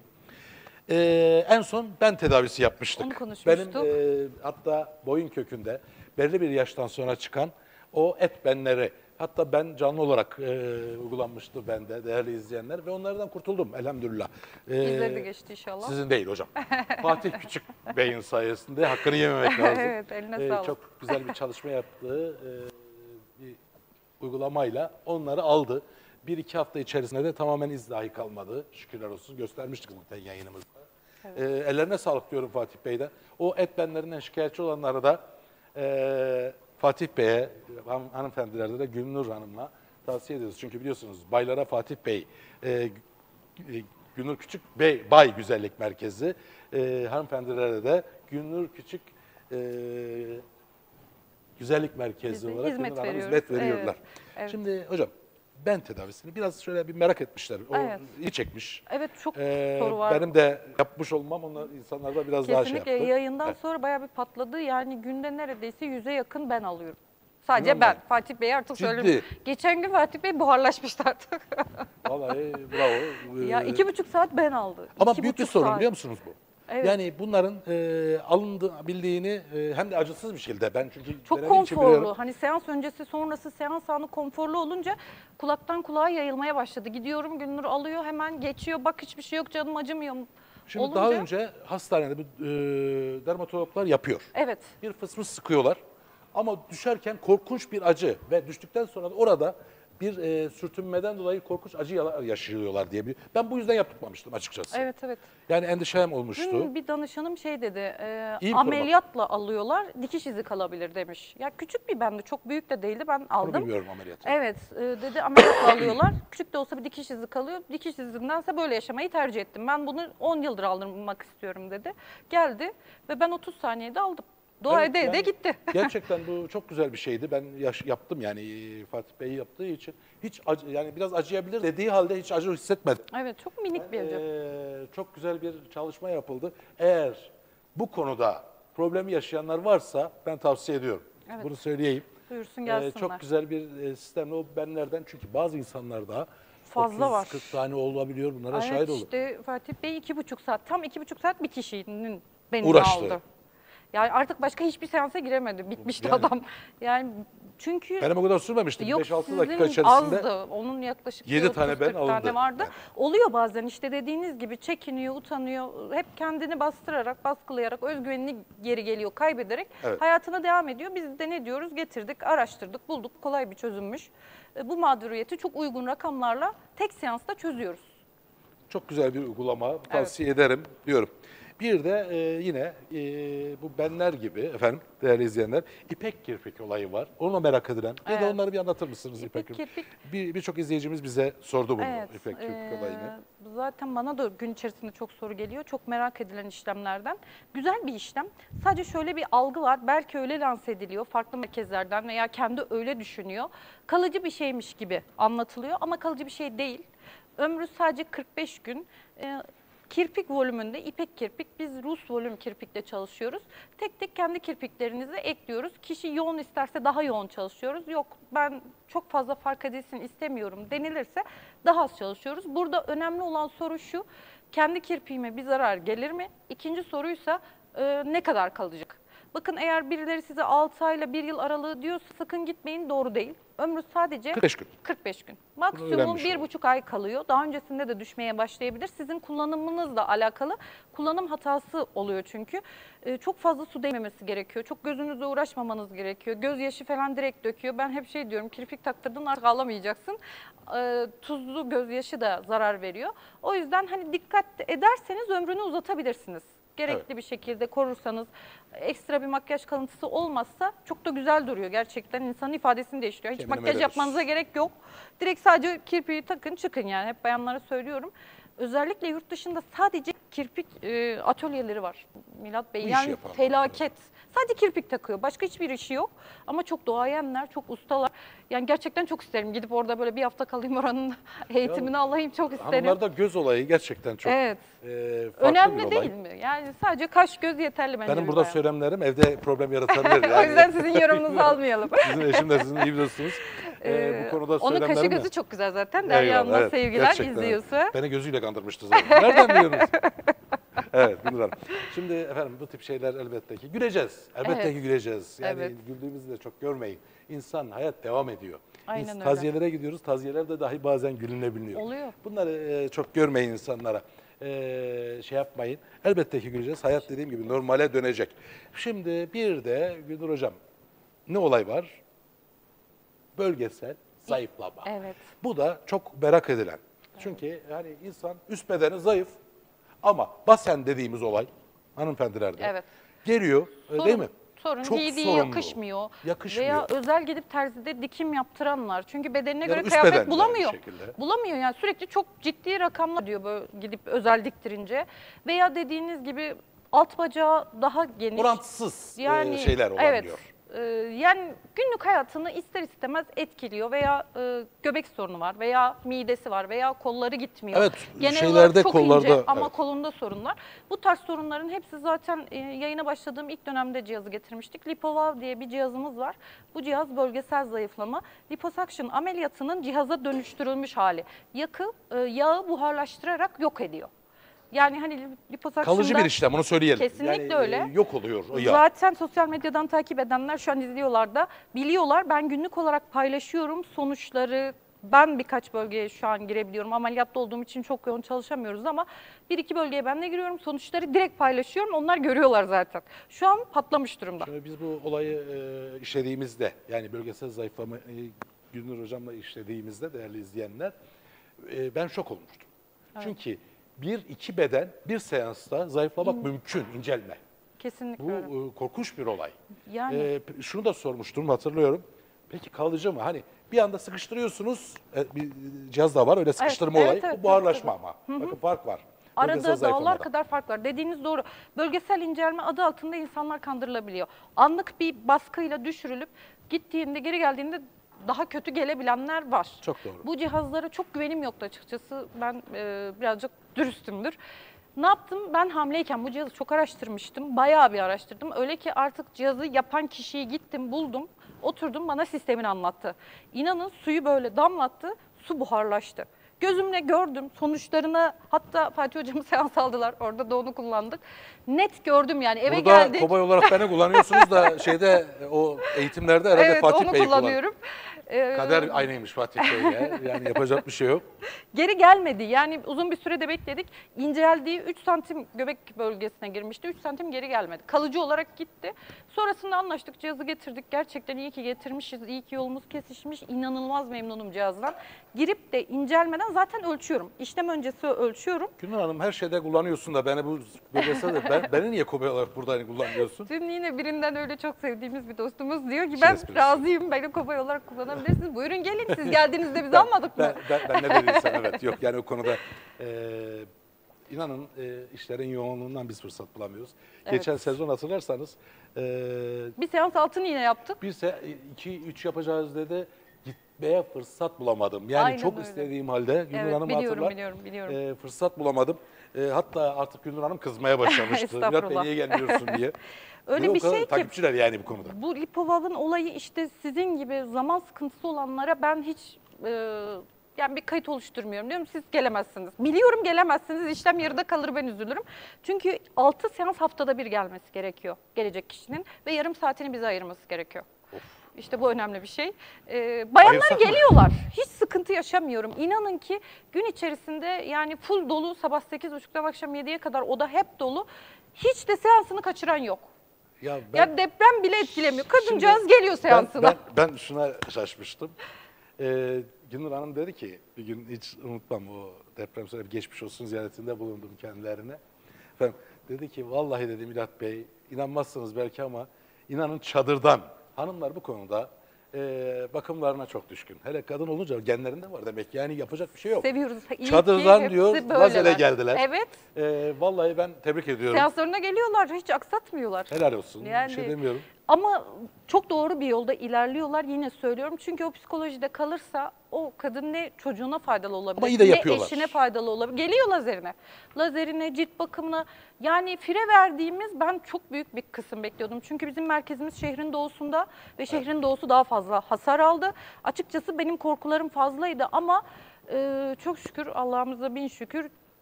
E, en son ben tedavisi yapmıştık. Onu konuşmuştuk. Benim e, hatta boyun kökünde belli bir yaştan sonra çıkan o et benleri Hatta ben canlı olarak e, uygulanmıştı bende değerli izleyenler ve onlardan kurtuldum elhamdülillah. E, Bizleri de geçti inşallah. Sizin değil hocam. Fatih Küçük Bey'in sayesinde hakkını yememek lazım. Evet, eline E, sağlık. çok güzel bir çalışma yaptığı e, bir uygulamayla onları aldı. Bir iki hafta içerisinde de tamamen iz dahi kalmadı. Şükürler olsun. Göstermiştik zaten yayınımızda. Evet. E, ellerine sağlık diyorum Fatih Bey'den. O et benlerinden şikayetçi olanları da e, Fatih Bey'e, han- hanımefendilerde de Gülnur Hanım'la tavsiye ediyoruz. Çünkü biliyorsunuz baylara Fatih Bey, e, e, Gülnur Küçük Bey, Bay Güzellik Merkezi, e, hanımefendilerde de Gülnur Küçük e, Güzellik Merkezi Biz de olarak hizmet Gülnur Hanım veriyoruz. hizmet veriyorlar. Evet, evet. Şimdi hocam ben tedavisini biraz şöyle bir merak etmişler. O Evet. iyi çekmiş. Evet, çok Ee, soru var. Benim de yapmış olmam onlar insanlarda biraz daha şey Kesinlikle yaptı. yayından Evet. sonra bayağı bir patladı. Yani günde neredeyse yüze yakın ben alıyorum. Sadece İnanın ben. ben. Fatih Bey artık Ciddi. söylemiyorum. Geçen gün Fatih Bey buharlaşmıştı artık. Vallahi bravo. Ya Ee, iki buçuk saat ben aldı. Ama İki büyük bir buçuk sorun saat. biliyor musunuz bu? Evet. Yani bunların e, alındığı e, hem de acısız bir şekilde ben çünkü Çok denediğim için konforlu. biliyorum. Hani seans öncesi sonrası seans anı konforlu olunca kulaktan kulağa yayılmaya başladı. Gidiyorum Gülnur alıyor hemen geçiyor. Bak hiçbir şey yok canım acımıyor. Şimdi olunca, daha önce hastanede bu e, dermatologlar yapıyor. Evet. Bir fısfıs sıkıyorlar ama düşerken korkunç bir acı ve düştükten sonra da orada bir e, sürtünmeden dolayı korkunç acı yala- yaşıyorlar diye bir. Ben bu yüzden yaptırmamıştım açıkçası. Evet evet. Yani endişem olmuştu. Dün bir danışanım şey dedi, e, İyi bir koruma. ameliyatla alıyorlar, dikiş izi kalabilir demiş. Ya küçük bir bendi, çok büyük de değildi, ben Bunu aldım. bilmiyorum ameliyatı. Evet, e, dedi ameliyatla alıyorlar, küçük de olsa bir dikiş izi kalıyor. Dikiş izindense böyle yaşamayı tercih ettim. Ben bunu on yıldır aldırmak istiyorum dedi. Geldi ve ben otuz saniyede aldım. Dua Evet, ede ede yani gitti. Gerçekten bu çok güzel bir şeydi. Ben yaş- yaptım yani e, Fatih Bey yaptığı için hiç acı, yani biraz acıyabilir dediği halde hiç acı hissetmedim. Evet, çok minik bir acı. Ee, çok güzel bir çalışma yapıldı. Eğer bu konuda problemi yaşayanlar varsa ben tavsiye ediyorum. Evet. Bunu söyleyeyim. Buyursun Ee, gelsinler. çok güzel bir e, sistemle o benlerden çünkü bazı insanlarda Fazla var. otuz kırk tane olabiliyor. Bunlara Evet, şahit oldum. işte Fatih Bey iki buçuk saat, tam iki buçuk saat bir kişinin beni Uğraştı. aldı. Yani artık başka hiçbir seansa giremedi. Bitmişti Yani. adam. Yani çünkü Benim o kadar sürmemişti. yok beş altı sizin dakika içerisinde azdı. Onun yaklaşık yedi otuz tane ben kırk tane alındı. vardı. Yani. Oluyor bazen işte dediğiniz gibi çekiniyor, utanıyor. Hep kendini bastırarak, baskılayarak, özgüvenini geri geliyor, kaybederek Evet. hayatına devam ediyor. Biz de ne diyoruz? Getirdik, araştırdık, bulduk. Kolay bir çözümmüş. E, Bu mağduriyeti çok uygun rakamlarla tek seansta çözüyoruz. çok güzel bir uygulama. Tavsiye ederim diyorum. Bir de e, yine e, bu benler gibi efendim değerli izleyenler ipek kirpik olayı var. Onu merak edilen. Bir de Evet. onları bir anlatır mısınız İpek ipek kirpik? kirpik- Bir birçok izleyicimiz bize sordu bunu Evet, ipek kirpik eee, olayını. zaten bana da gün içerisinde çok soru geliyor. Çok merak edilen işlemlerden. Güzel bir işlem. Sadece şöyle bir algı var. Belki öyle lanse ediliyor farklı merkezlerden veya kendi öyle düşünüyor. Kalıcı bir şeymiş gibi anlatılıyor ama kalıcı bir şey değil. Ömrü sadece kırk beş gün. Eee, Kirpik volümünde ipek kirpik, biz Rus volüm kirpikle çalışıyoruz. Tek tek kendi kirpiklerinizi ekliyoruz. Kişi yoğun isterse daha yoğun çalışıyoruz. Yok ben çok fazla fark edilsin istemiyorum denilirse daha az çalışıyoruz. Burada önemli olan soru şu, kendi kirpiğime bir zarar gelir mi? İkinci soruysa e, ne kadar kalacak? Bakın eğer birileri size altı ayla bir yıl aralığı diyorsa sakın gitmeyin, doğru değil. Ömrü sadece kırk beş gün. kırk beş gün. Maksimum öğrenmiş bir olduk. buçuk ay kalıyor. Daha öncesinde de düşmeye başlayabilir. Sizin kullanımınızla alakalı kullanım hatası oluyor çünkü. Ee, çok fazla su değmemesi gerekiyor. Çok gözünüzle uğraşmamanız gerekiyor. Gözyaşı falan direkt döküyor. Ben hep şey diyorum, kirpik taktırdın artık ağlamayacaksın. Ee, tuzlu gözyaşı da zarar veriyor. O yüzden hani dikkat ederseniz ömrünü uzatabilirsiniz. Gerekli Evet. bir şekilde korursanız, ekstra bir makyaj kalıntısı olmazsa çok da güzel duruyor gerçekten. İnsanın ifadesini değiştiriyor. Hiç Kendine makyaj verir. yapmanıza gerek yok. Direkt sadece kirpiği takın çıkın yani. Hep bayanlara söylüyorum. Özellikle yurt dışında sadece kirpik e, atölyeleri var Milat Bey. Bu işi Yani yapanlar. felaket. Sadece kirpik takıyor. Başka hiçbir işi yok. Ama çok doğayenler, çok ustalar. Yani gerçekten çok isterim. Gidip orada böyle bir hafta kalayım, oranın eğitimini alayım, çok isterim. Hanımlarda göz olayı gerçekten çok Evet. e, farklı Önemli bir olay. değil mi? Yani sadece kaş göz yeterli bence. Benim bir burada bayan. söylemlerim evde problem yaratabilir. O yüzden sizin yorumunuzu almayalım. Sizin eşim de sizin iyi biliyorsunuz. Ee, bu konuda Onun kaşı söylemlerim gözü de- çok güzel zaten. Derya Eyvallah, Hanım'a evet, sevgiler gerçekten. izliyorsa. Beni gözüyle kandırmıştı zaten. Nereden biliyorsunuz? Evet, Gülür Hanım. Şimdi efendim bu tip şeyler elbette ki güleceğiz. Elbette Evet. ki güleceğiz. Yani Evet. güldüğümüzü de çok görmeyin. İnsan, hayat devam ediyor. Aynen Biz öyle. taziyelere gidiyoruz. Taziyelerde dahi bazen gülünebiliyor. Oluyor. Bunları e, çok görmeyin insanlara. E, şey yapmayın. Elbette ki güleceğiz. Hayat dediğim gibi normale dönecek. Şimdi bir de Gülnur Hocam ne olay var? Bölgesel zayıflama. Evet. Bu da çok merak edilen. Çünkü yani insan üst bedeni zayıf ama basen dediğimiz olay hanımefendilerde Evet. geliyor e, Sorun, değil mi? Sorun Çok giydiği sorunlu. yakışmıyor. Yakışmıyor. Veya özel gidip terzide dikim yaptıranlar. Çünkü bedenine Ya da göre üst kıyafet beden de bulamıyor. aynı şekilde. Bulamıyor yani sürekli çok ciddi rakamlar diyor böyle gidip özel diktirince. Veya dediğiniz gibi alt bacağı daha geniş. Orantısız e, Yani şeyler olabiliyor. Evet. e, yani günlük hayatını ister istemez etkiliyor veya e, göbek sorunu var veya midesi var veya kolları gitmiyor. Evet, Genel şeylerde, olarak çok kollarda, ince ama evet. kolunda sorun var. Bu tarz sorunların hepsi zaten e, yayına başladığım ilk dönemde cihazı getirmiştik. Lipovav diye bir cihazımız var. Bu cihaz bölgesel zayıflama. Liposuction ameliyatının cihaza dönüştürülmüş hali. Yakı e, yağı buharlaştırarak yok ediyor. Yani hani liposuction'da Kalıcı bir işlem, onu söyleyelim. Kesinlikle yani, öyle. e, Yok oluyor o yağ. Zaten sosyal medyadan takip edenler şu an izliyorlar da biliyorlar. Ben günlük olarak paylaşıyorum sonuçları. Ben birkaç bölgeye şu an girebiliyorum. Ameliyatta olduğum için çok yoğun çalışamıyoruz ama bir iki bölgeye ben de giriyorum. Sonuçları direkt paylaşıyorum. Onlar görüyorlar zaten. Şu an patlamış durumda. Şimdi biz bu olayı e, işlediğimizde, yani bölgesel zayıflama e, Gülnur Hocam'la işlediğimizde değerli izleyenler, e, ben şok olmuştum. Çünkü bir iki beden bir seansta zayıflamak mümkün, incelme. Kesinlikle Bu öyle. e, korkunç bir olay. Yani E, p- şunu da sormuştum, hatırlıyorum. Peki kalıcı mı? Hani bir anda sıkıştırıyorsunuz, e, bir cihaz da var öyle sıkıştırma evet, olayı. evet, Bu buharlaşma ama. Hı hı. Bakın fark var. Arada Bölgesel dağlar zayıflamada. kadar fark var. Dediğiniz doğru. Bölgesel incelme adı altında insanlar kandırılabiliyor. Anlık bir baskıyla düşürülüp gittiğinde geri geldiğinde daha kötü gelebilenler var. Çok doğru. Bu cihazlara çok güvenim yoktu açıkçası. Ben e, birazcık dürüstümdür. Ne yaptım? Ben hamileyken bu cihazı çok araştırmıştım. Bayağı bir araştırdım. Öyle ki artık cihazı yapan kişiyi gittim, buldum. Oturdum, bana sistemini anlattı. İnanın suyu böyle damlattı, su buharlaştı. Gözümle gördüm sonuçlarını, hatta Fatih Hocam'ı seans aldılar. Orada da onu kullandık. Net gördüm yani eve Burada geldik. kobay olarak beni kullanıyorsunuz da şeyde o eğitimlerde herhalde Evet Fatih onu Bey'i kullanıyor. kullanıyorum. Ee, Kader aynıymış Fatih Bey'le. Yani yapacak bir şey yok. Geri gelmedi. Yani uzun bir sürede bekledik. İnceldiği üç santim göbek bölgesine girmişti. üç santim geri gelmedi. Kalıcı olarak gitti. Sonrasında anlaştık. Cihazı getirdik. Gerçekten iyi ki getirmişiz. İyi ki yolumuz kesişmiş. İnanılmaz memnunum cihazdan. Girip de incelmeden zaten ölçüyorum. İşlem öncesi ölçüyorum. Gülnur Hanım her şeyde kullanıyorsun da beni bu bölgesel de ben, beni niye kobay olarak burada hani kullanmıyorsun? Dün yine birinden öyle çok sevdiğimiz bir dostumuz diyor ki İşin ben esprisi. razıyım. Beni kobay olarak kullanabilirsiniz. Buyurun gelin. Siz geldiğinizde biz almadık mı? Ben, ben, ben ne dediysem evet yok yani o konuda e, inanın e, işlerin yoğunluğundan biz fırsat bulamıyoruz. Evet. Geçen sezon hatırlarsanız e, Bir seans altın iğne yaptık. bir se iki üç yapacağız dedi gitmeye fırsat bulamadım. Yani Aynen çok öyle. istediğim halde Gülnur Evet Hanım biliyorum hatırlar. biliyorum biliyorum. E, fırsat bulamadım. E, hatta artık Gülnur Hanım kızmaya başlamıştı. Murat Bey Estağfurullah. niye gelmiyorsun diye. Öyle Ve bir o kadar şey ki takipçiler yani bu konuda. bu Lipovav'ın olayı işte sizin gibi zaman sıkıntısı olanlara ben hiç e, yani bir kayıt oluşturmuyorum diyorum. Siz gelemezsiniz. Biliyorum gelemezsiniz. İşlem yarıda kalır ben üzülürüm. Çünkü altı seans haftada bir gelmesi gerekiyor gelecek kişinin ve yarım saatini bize ayırması gerekiyor. İşte bu önemli bir şey. Ee, bayanlar Ayırsak mı? geliyorlar. Hiç sıkıntı yaşamıyorum. İnanın ki gün içerisinde yani full dolu sabah sekiz buçuktan akşam yediye kadar oda hep dolu. Hiç de seansını kaçıran yok. Ya ben, Ya deprem bile etkilemiyor. Kadıncağız geliyor ben, seansına. ben, ben şuna şaşmıştım. Ee, Gülnur Hanım dedi ki, bir gün hiç unutmam o deprem sonra bir geçmiş olsun ziyaretinde bulundum kendilerine. Efendim, dedi ki vallahi dedi Milat Bey, inanmazsınız belki ama inanın çadırdan. Hanımlar bu konuda e, bakımlarına çok düşkün. Hele kadın olunca genlerinde var demek yani yapacak bir şey yok. Seviyoruz. İyi ki Çadırdan hepsi diyor böyleler. lazere geldiler. Evet. Ee, vallahi ben tebrik ediyorum. Seanslarına geliyorlar. Hiç aksatmıyorlar. Helal olsun. Yani- Bir şey demiyorum. Ama çok doğru bir yolda ilerliyorlar yine söylüyorum. Çünkü o psikolojide kalırsa o kadın ne çocuğuna faydalı olabilir, Ama iyi de ne yapıyorlar. eşine faydalı olabilir. Geliyor lazerine. Lazerine, cilt bakımına. Yani fire verdiğimiz ben çok büyük bir kısım bekliyordum. Çünkü bizim merkezimiz şehrin doğusunda ve şehrin doğusu daha fazla hasar aldı. Açıkçası benim korkularım fazlaydı ama e, çok şükür Allah'ımıza bin şükür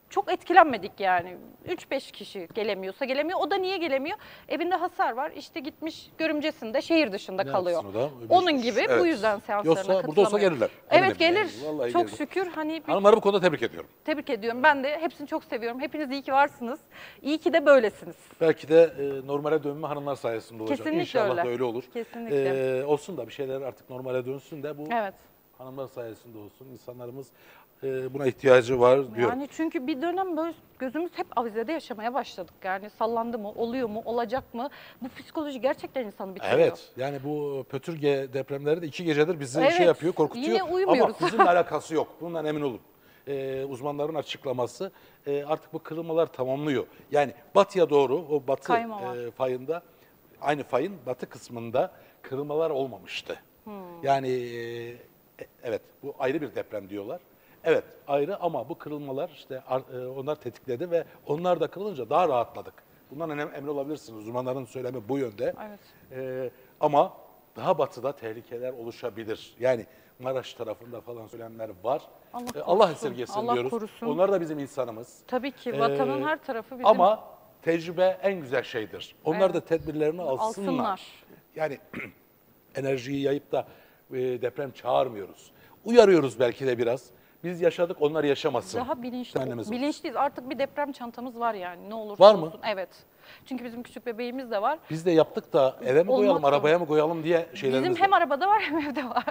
çok etkilenmedik yani. üç beş kişi gelemiyorsa gelemiyor. O da niye gelemiyor? Evinde hasar var. İşte gitmiş görümcesinde şehir dışında Ne kalıyor. yapsın o da? Onun gibi Evet. bu yüzden seanslarına Yoksa katılamıyor. burada olsa gelirler. Eminim Evet gelir. yani. Vallahi Çok gelirler. şükür hani bir Hanımları bu konuda tebrik ediyorum. tebrik ediyorum. Ben de hepsini çok seviyorum. Hepiniz iyi ki varsınız. İyi ki de böylesiniz. Belki de e, normale dönme hanımlar sayesinde olacak. Kesinlikle İnşallah öyle. da öyle olur. Kesinlikle. E, olsun da bir şeyler artık normale dönsün de bu Evet. hanımlar sayesinde olsun. İnsanlarımız e, buna ihtiyacı var diyor. Yani çünkü bir dönem böyle gözümüz hep avizede yaşamaya başladık. Yani sallandı mı, oluyor mu, olacak mı? Bu psikoloji gerçekten insanı bitiriyor. Evet. Yani bu Pötürge depremleri de iki gecedir bizi Evet, şey yapıyor, korkutuyor. yine uyumuyoruz. Ama bizimle alakası yok. Bundan emin olun. Ee, uzmanların açıklaması e, artık bu kırılmalar tamamlıyor. Yani batıya doğru o batı Kayma var. e, fayında aynı fayın batı kısmında kırılmalar olmamıştı. Hmm. Yani e, evet bu ayrı bir deprem diyorlar. Evet ayrı ama bu kırılmalar işte ar- e, onlar tetikledi ve onlar da kırılınca daha rahatladık. Bundan emin, emin olabilirsiniz. Uzmanların söylemi bu yönde. Evet. Ee, ama daha batıda tehlikeler oluşabilir. Yani Maraş tarafında falan söylemler var. Allah Ee, korusun. Allah esirgesin Allah diyoruz. korusun. Onlar da bizim insanımız. Tabii ki Ee, vatanın her tarafı bizim. Ama tecrübe en güzel şeydir. Onlar Evet. da tedbirlerini alsınlar. Alsınlar. Yani enerjiyi yayıp da e, deprem çağırmıyoruz. Uyarıyoruz belki de biraz. Biz yaşadık, onlar yaşamasın. Daha bilinçli, Annemiz olsun. bilinçliyiz. Artık bir deprem çantamız var yani ne olursa Var mı? olsun. Evet. Çünkü bizim küçük bebeğimiz de var. Biz de yaptık da eve mi koyalım, Olmazsa- arabaya mı koyalım diye şeylerimiz Bizim hem var. arabada var hem evde var.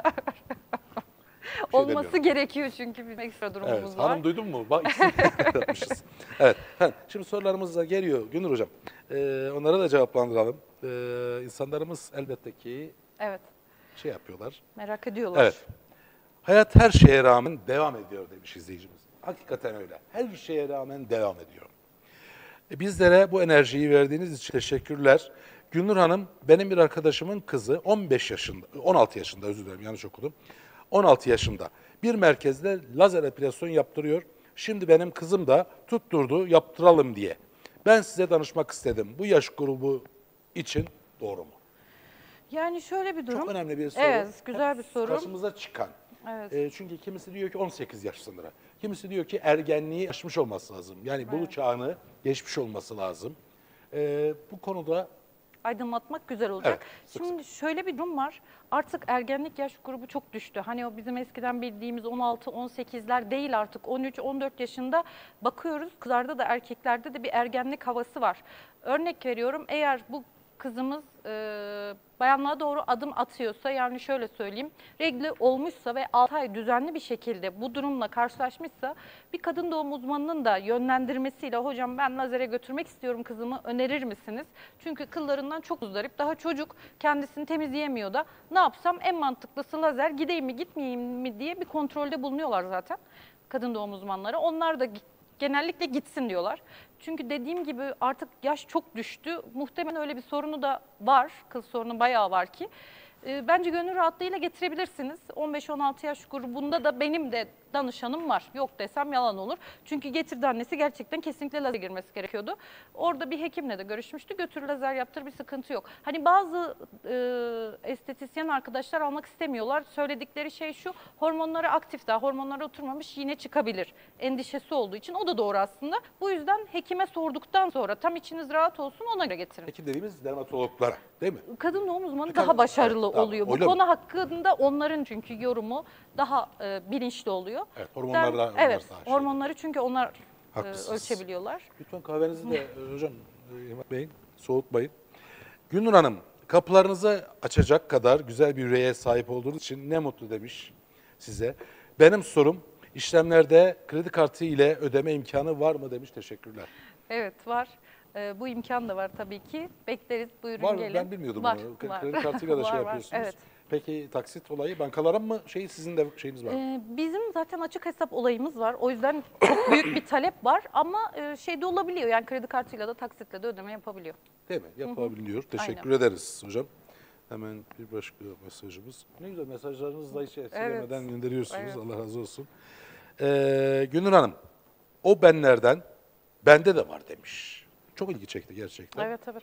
şey Olması demiyorum. gerekiyor çünkü bir ekstra durumumuz Evet, var. hanım duydun mu? Bak ikisini yapmışız. Evet, efendim, şimdi sorularımız da geliyor Günür Hocam. Ee, onlara da cevaplandıralım. Ee, insanlarımız elbette ki Evet. şey yapıyorlar. Merak ediyorlar. Evet, hayat her şeye rağmen devam ediyor demiş izleyicimiz. Hakikaten öyle. Her şeye rağmen devam ediyor. E, bizlere bu enerjiyi verdiğiniz için teşekkürler. Gülnur Hanım, benim bir arkadaşımın kızı on beş yaşında, on altı yaşında özür dilerim yanlış okudum. on altı yaşında bir merkezde lazer epilasyon yaptırıyor. Şimdi benim kızım da tutturdu yaptıralım diye. Ben size danışmak istedim. Bu yaş grubu için doğru mu? Yani şöyle bir durum. Çok önemli bir soru. Evet, güzel bir soru. Karşımıza çıkan. Evet. E, çünkü kimisi diyor ki on sekiz yaş sınırı. Kimisi diyor ki ergenliği aşmış olması lazım. Yani bulu çağını geçmiş olması lazım. E, bu konuda Aydınlatmak güzel olacak. Evet, sık Şimdi şöyle bir durum var. Artık ergenlik yaş grubu çok düştü. Hani o bizim eskiden bildiğimiz on altı on sekizler değil artık on üç on dört yaşında bakıyoruz. Kızlarda da erkeklerde de bir ergenlik havası var. Örnek veriyorum eğer bu kızımız e, bayanlığa doğru adım atıyorsa yani şöyle söyleyeyim regli olmuşsa ve altı ay düzenli bir şekilde bu durumla karşılaşmışsa bir kadın doğum uzmanının da yönlendirmesiyle hocam ben lazere götürmek istiyorum kızımı önerir misiniz? Çünkü kıllarından çok uzarıp daha çocuk kendisini temizleyemiyor da ne yapsam en mantıklısı lazer gideyim mi gitmeyeyim mi diye bir kontrolde bulunuyorlar zaten kadın doğum uzmanları. Onlar da genellikle gitsin diyorlar. Çünkü dediğim gibi artık yaş çok düştü. Muhtemelen öyle bir sorunu da var. Kız sorunu bayağı var ki. E, bence gönül rahatlığıyla getirebilirsiniz. on beş on altı yaş grubunda da benim de danışanım var. Yok desem yalan olur. Çünkü getirdi annesi gerçekten kesinlikle lazer girmesi gerekiyordu. Orada bir hekimle de görüşmüştü. Götür lazer yaptır bir sıkıntı yok. Hani bazı e, estetisyen arkadaşlar almak istemiyorlar. Söyledikleri şey şu hormonları aktif daha hormonları oturmamış yine çıkabilir. Endişesi olduğu için o da doğru aslında. Bu yüzden hekime sorduktan sonra tam içiniz rahat olsun ona göre getirin. hekim dediğimiz dermatologlara değil mi? Kadın doğum uzmanı Kadın- daha başarılı Evet, tamam. oluyor. Bu Öyle mi? konu hakkında onların çünkü yorumu daha e, bilinçli oluyor. Evet, hormonlarla Ben- onlar evet, daha şey. hormonları çünkü onlar e, Haklısınız. ölçebiliyorlar. Lütfen kahvenizi de e, hocam e, İhmat Bey'in soğutmayın. Gülnur Hanım, kapılarınızı açacak kadar güzel bir yüreğe sahip olduğunuz için ne mutlu demiş size. Benim sorum işlemlerde kredi kartı ile ödeme imkanı var mı demiş. Teşekkürler. Evet var. E, bu imkan da var tabii ki. Bekleriz. Buyurun Var mı? gelin. Ben bilmiyordum var, bunu. K- var. Kredi kartıyla da şey Var, var. yapıyorsunuz. Evet. Peki taksit olayı bankalara mı şey sizin de şeyiniz var mı? Ee, bizim zaten açık hesap olayımız var. O yüzden çok büyük bir talep var ama e, şey de olabiliyor. Yani kredi kartıyla da taksitle de ödeme yapabiliyor. Değil mi? Yapabiliyor. Teşekkür Aynen. ederiz hocam. Hemen bir başka mesajımız. Ne güzel mesajlarınızı da hiç esirgemeden gönderiyorsunuz. Evet. Allah razı olsun. Ee, Gülnur Hanım, o benlerden bende de var demiş. Çok ilgi çekti gerçekten. Evet evet.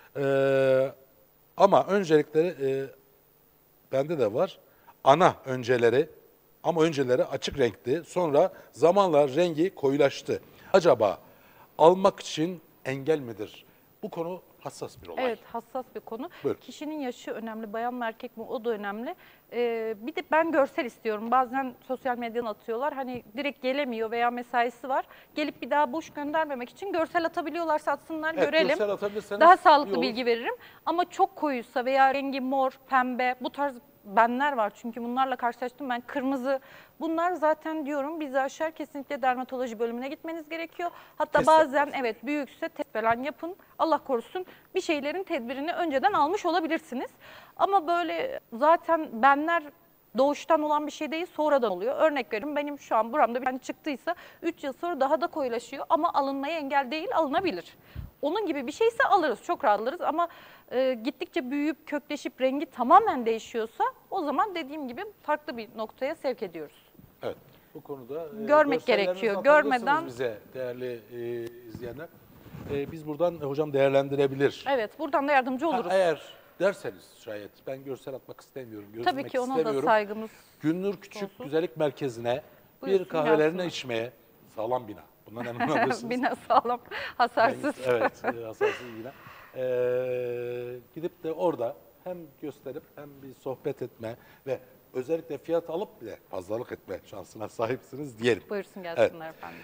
Ee, ama öncelikleri e, bende de var. Ana önceleri ama önceleri açık renkti. Sonra zamanla rengi koyulaştı. acaba almak için engel midir? Bu konu hassas bir olay. Evet, hassas bir konu. Buyurun. Kişinin yaşı önemli, bayan mı erkek mi o da önemli. Ee, bir de ben görsel istiyorum. Bazen sosyal medyadan atıyorlar. Hani direkt gelemiyor veya mesaisi var. Gelip bir daha boş göndermemek için görsel atabiliyorlarsa atsınlar, Evet, görelim. görsel atabilirseniz Daha iyi sağlıklı olur. bilgi veririm. Ama çok koyuysa veya rengi mor, pembe bu tarz benler var. Çünkü bunlarla karşılaştım ben. Kırmızı. Bunlar zaten diyorum bizi aşar, kesinlikle dermatoloji bölümüne gitmeniz gerekiyor. Hatta Test bazen yapması. evet büyükse test falan yapın. Allah korusun bir şeylerin tedbirini önceden almış olabilirsiniz. Ama böyle zaten benler doğuştan olan bir şey değil, sonradan oluyor. Örnek veriyorum, benim şu an buramda bir tane çıktıysa üç yıl sonra daha da koyulaşıyor ama alınmaya engel değil, alınabilir. Onun gibi bir şeyse alırız, çok rahat alırız ama e, gittikçe büyüyüp kökleşip rengi tamamen değişiyorsa o zaman dediğim gibi farklı bir noktaya sevk ediyoruz. Evet. Bu konuda e, Görmek görsellerinizi gerekiyor. atabilirsiniz Görmeden- bize değerli e, izleyenler. E, biz buradan e, hocam değerlendirebilir. Evet, buradan da yardımcı Ha, oluruz. eğer derseniz şayet ben görsel atmak istemiyorum, gözükmek Tabii ki ona da istemiyorum. saygımız. Günnur Küçük Güzellik Merkezi'ne Buyursun, bir kahvelerini gelsinler. içmeye, sağlam bina, bundan emin olabilirsiniz. Bina sağlam, hasarsız. Evet, e, hasarsız bina. Ee, gidip de orada hem gösterip hem bir sohbet etme ve özellikle fiyat alıp bile fazlalık etme şansına sahipsiniz diyelim. Buyursun gelsinler efendim.